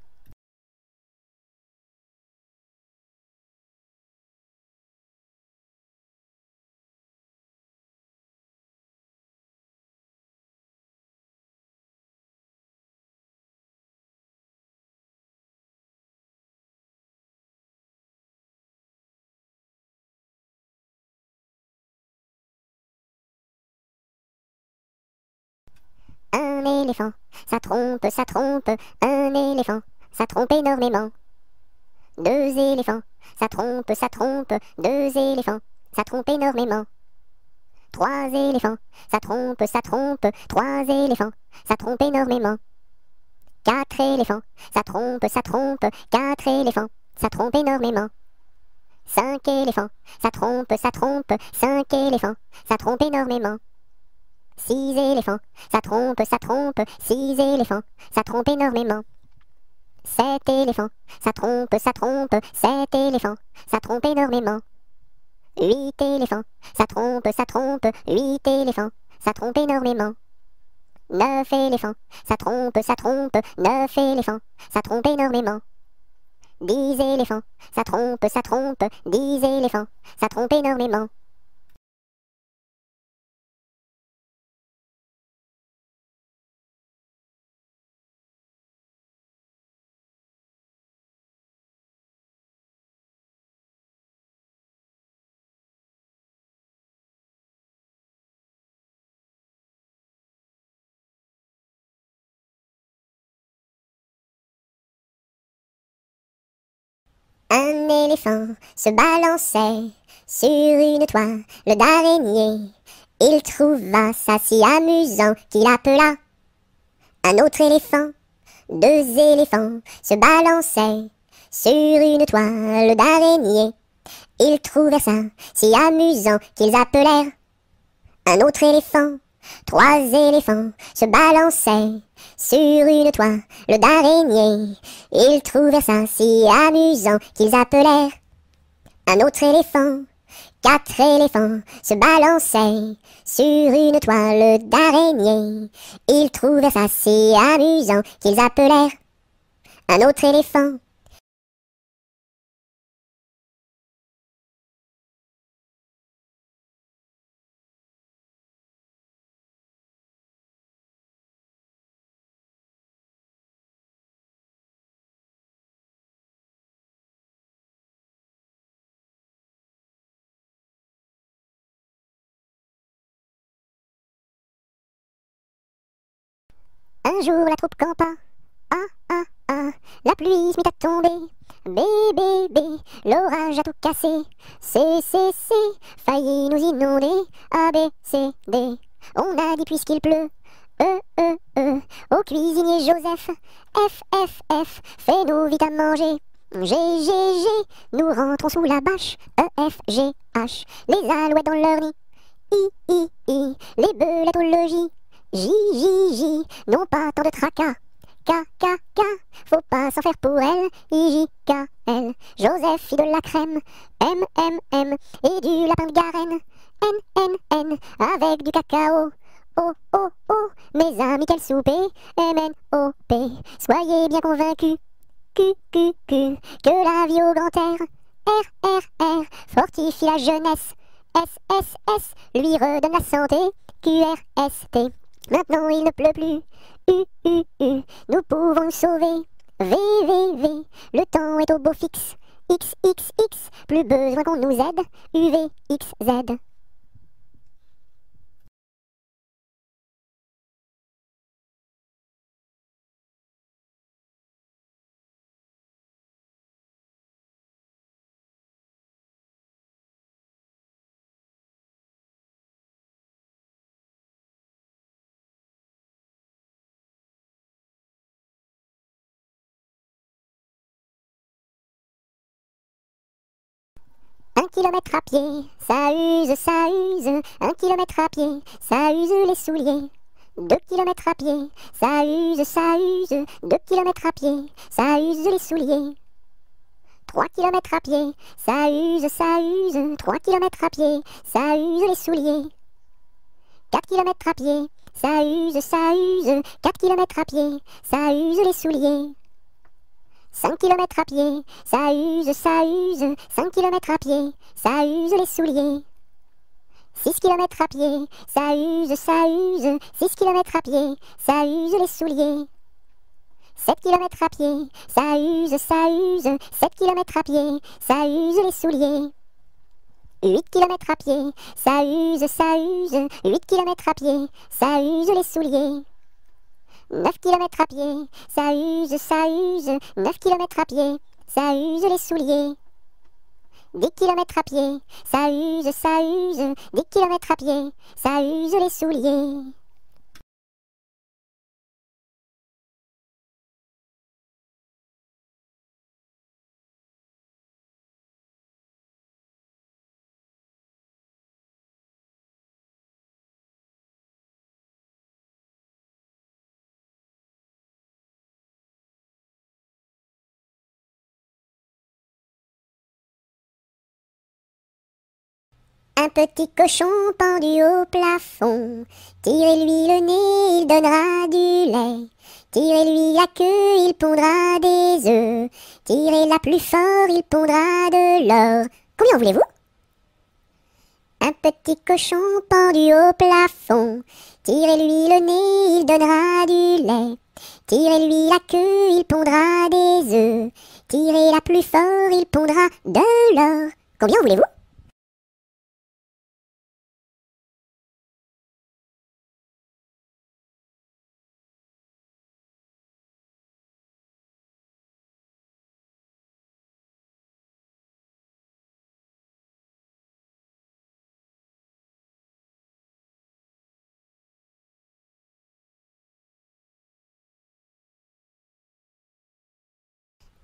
Un éléphant, ça trompe, ça trompe. Un éléphant, ça trompe énormément. 2 éléphants, ça trompe, ça trompe. 2 éléphants, ça trompe énormément. 3 éléphants, ça trompe, ça trompe. 3 éléphants, ça trompe énormément. 4 éléphants, ça trompe, ça trompe. 4 éléphants, ça trompe énormément. 5 éléphants, ça trompe, ça trompe. 5 éléphants, ça trompe énormément. 6 éléphants, ça trompe, ça trompe. 6 éléphants, ça trompe énormément. 7 éléphants, ça trompe, ça trompe. 7 éléphants, ça trompe énormément. 8 éléphants, ça trompe, ça trompe. 8 éléphants, ça trompe énormément. 9 éléphants, ça trompe, ça trompe. 9 éléphants, ça trompe énormément. 10 éléphants, ça trompe, ça trompe. 10 éléphants, ça trompe énormément. Un éléphant se balançait sur une toile d'araignée. Il trouva ça si amusant qu'il appela un autre éléphant. Deux éléphants se balançaient sur une toile d'araignée. Ils trouvèrent ça si amusant qu'ils appelèrent un autre éléphant. Trois éléphants se balançaient sur une toile d'araignée. Ils trouvèrent ça si amusant qu'ils appelèrent un autre éléphant. Quatre éléphants se balançaient sur une toile d'araignée. Ils trouvèrent ça si amusant qu'ils appelèrent un autre éléphant. Un jour la troupe campa. Ah ah ah, la pluie se mit à tomber. Bé bé bé, l'orage a tout cassé. C failli nous inonder. A B C D, on a dit puisqu'il pleut. Au cuisinier Joseph. F, fais-nous vite à manger. G, nous rentrons sous la bâche. G, H, les alouettes dans leur nid. I, les belettes au logis. J, non pas tant de tracas. K, faut pas s'en faire pour elle. L, Joseph fit de la crème. M, et du lapin de Garenne. N, avec du cacao. Oh, mes amis, quel souper. P, soyez bien convaincus. Q, que la vie au grand air. R, fortifie la jeunesse. S, lui redonne la santé. T, maintenant il ne pleut plus. U, nous pouvons nous sauver. V, le temps est au beau fixe. X, plus besoin qu'on nous aide. Z. Un kilomètre à pied, ça use. 1 kilomètre à pied, ça use les souliers. 2 kilomètres à pied, ça use. 2 kilomètres à pied, ça use les souliers. 3 kilomètres à pied, ça use. 3 kilomètres à pied, ça use les souliers. 4 kilomètres à pied, ça use. 4 kilomètres à pied, ça use les souliers. 5 kilomètres à pied, ça use. 5 kilomètres à pied, ça use les souliers. 6 kilomètres à pied, ça use. 6 kilomètres à pied, ça use les souliers. 7 kilomètres à pied, ça use. 7 kilomètres à pied, ça use les souliers. 8 kilomètres à pied, ça use. 8 kilomètres à pied, ça use les souliers. 9 kilomètres à pied, ça use. 9 kilomètres à pied, ça use les souliers. 10 kilomètres à pied, ça use. 10 kilomètres à pied, ça use les souliers. Un petit cochon pendu au plafond, tirez-lui le nez, il donnera du lait. Tirez-lui la queue, il pondra des œufs. Tirez-la plus fort, il pondra de l'or. Combien voulez-vous? Un petit cochon pendu au plafond, tirez-lui le nez, il donnera du lait. Tirez-lui la queue, il pondra des œufs. Tirez-la plus fort, il pondra de l'or. Combien voulez-vous?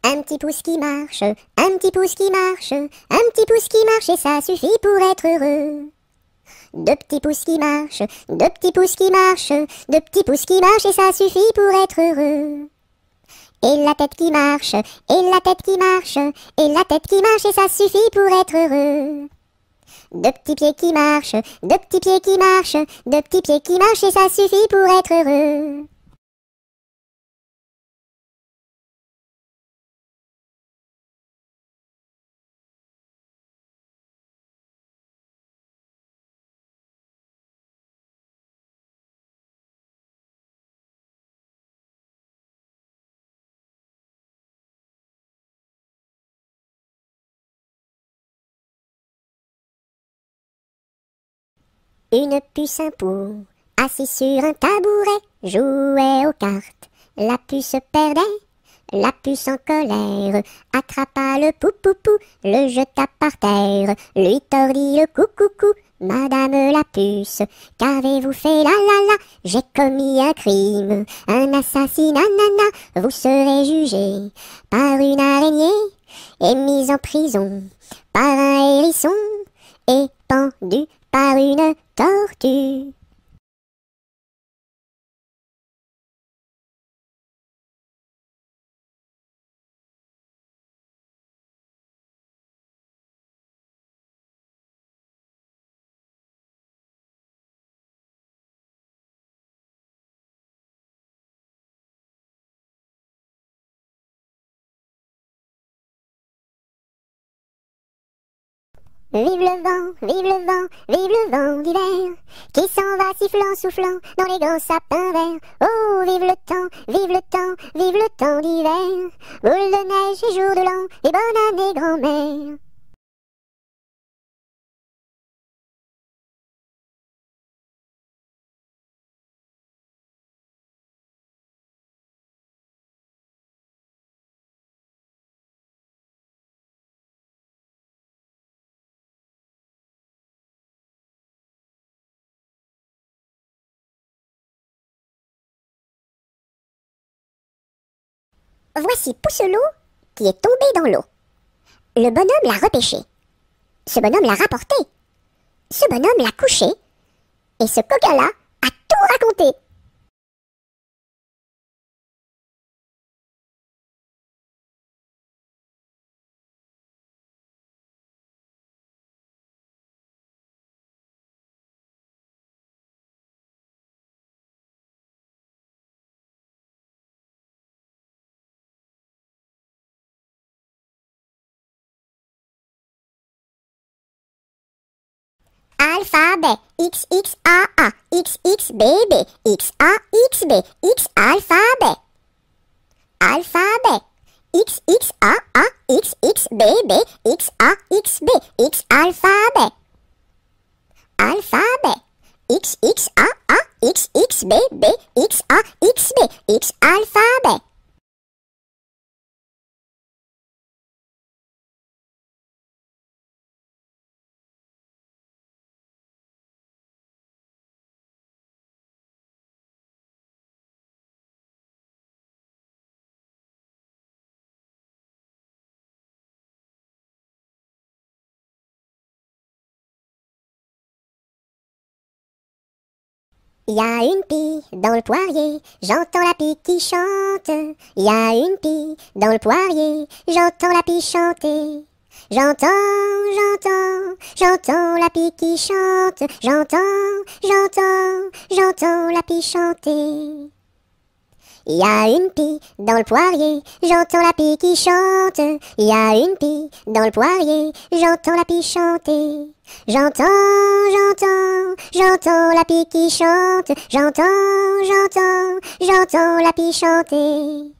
Un petit pouce qui marche, un petit pouce qui marche, un petit pouce qui marche et ça suffit pour être heureux. Deux petits pouces qui marchent, deux petits pouces qui marchent, deux petits pouces qui marchent et ça suffit pour être heureux. Et la tête qui marche, et la tête qui marche, et la tête qui marche et ça suffit pour être heureux. Deux petits pieds qui marchent, deux petits pieds qui marchent, deux petits pieds qui marchent et ça suffit pour être heureux. Une puce, un pou, assis sur un tabouret, jouait aux cartes. La puce perdait, la puce en colère, attrapa le pou-pou-pou, le jeta par terre, lui tordit le cou-cou-cou. Madame la puce, qu'avez-vous fait là là là? J'ai commis un crime, un assassinat, nana. Vous serez jugé par une araignée et mise en prison par un hérisson et pendu par une tortue. Vive le vent, vive le vent, vive le vent d'hiver, qui s'en va sifflant, soufflant dans les grands sapins verts. Oh, vive le temps, vive le temps, vive le temps d'hiver, boule de neige et jour de l'an, et bonne année grand-mère. Voici Pousselot qui est tombé dans l'eau. Le bonhomme l'a repêché. Ce bonhomme l'a rapporté. Ce bonhomme l'a couché. Et ce coquin-là a tout raconté. Alphabet, X, X, A, A, X, X, B, B, X, A, X, B, X, alphabet. Alphabet, X, X, A, A, X, X, B, B, X, A, X, B, X, alphabet. Alphabet, X, X, A, A, X, X, B, B, X, A, X, B, X, alphabet. Y a une pie dans le poirier, j'entends la pie qui chante. Y a une pie dans le poirier, j'entends la pie chanter. J'entends la pie qui chante. J'entends la pie chanter. Y a une pie dans le poirier, j'entends la pie qui chante. Y a une pie dans le poirier, j'entends la pie chanter. J'entends la pie qui chante. J'entends la pie chanter.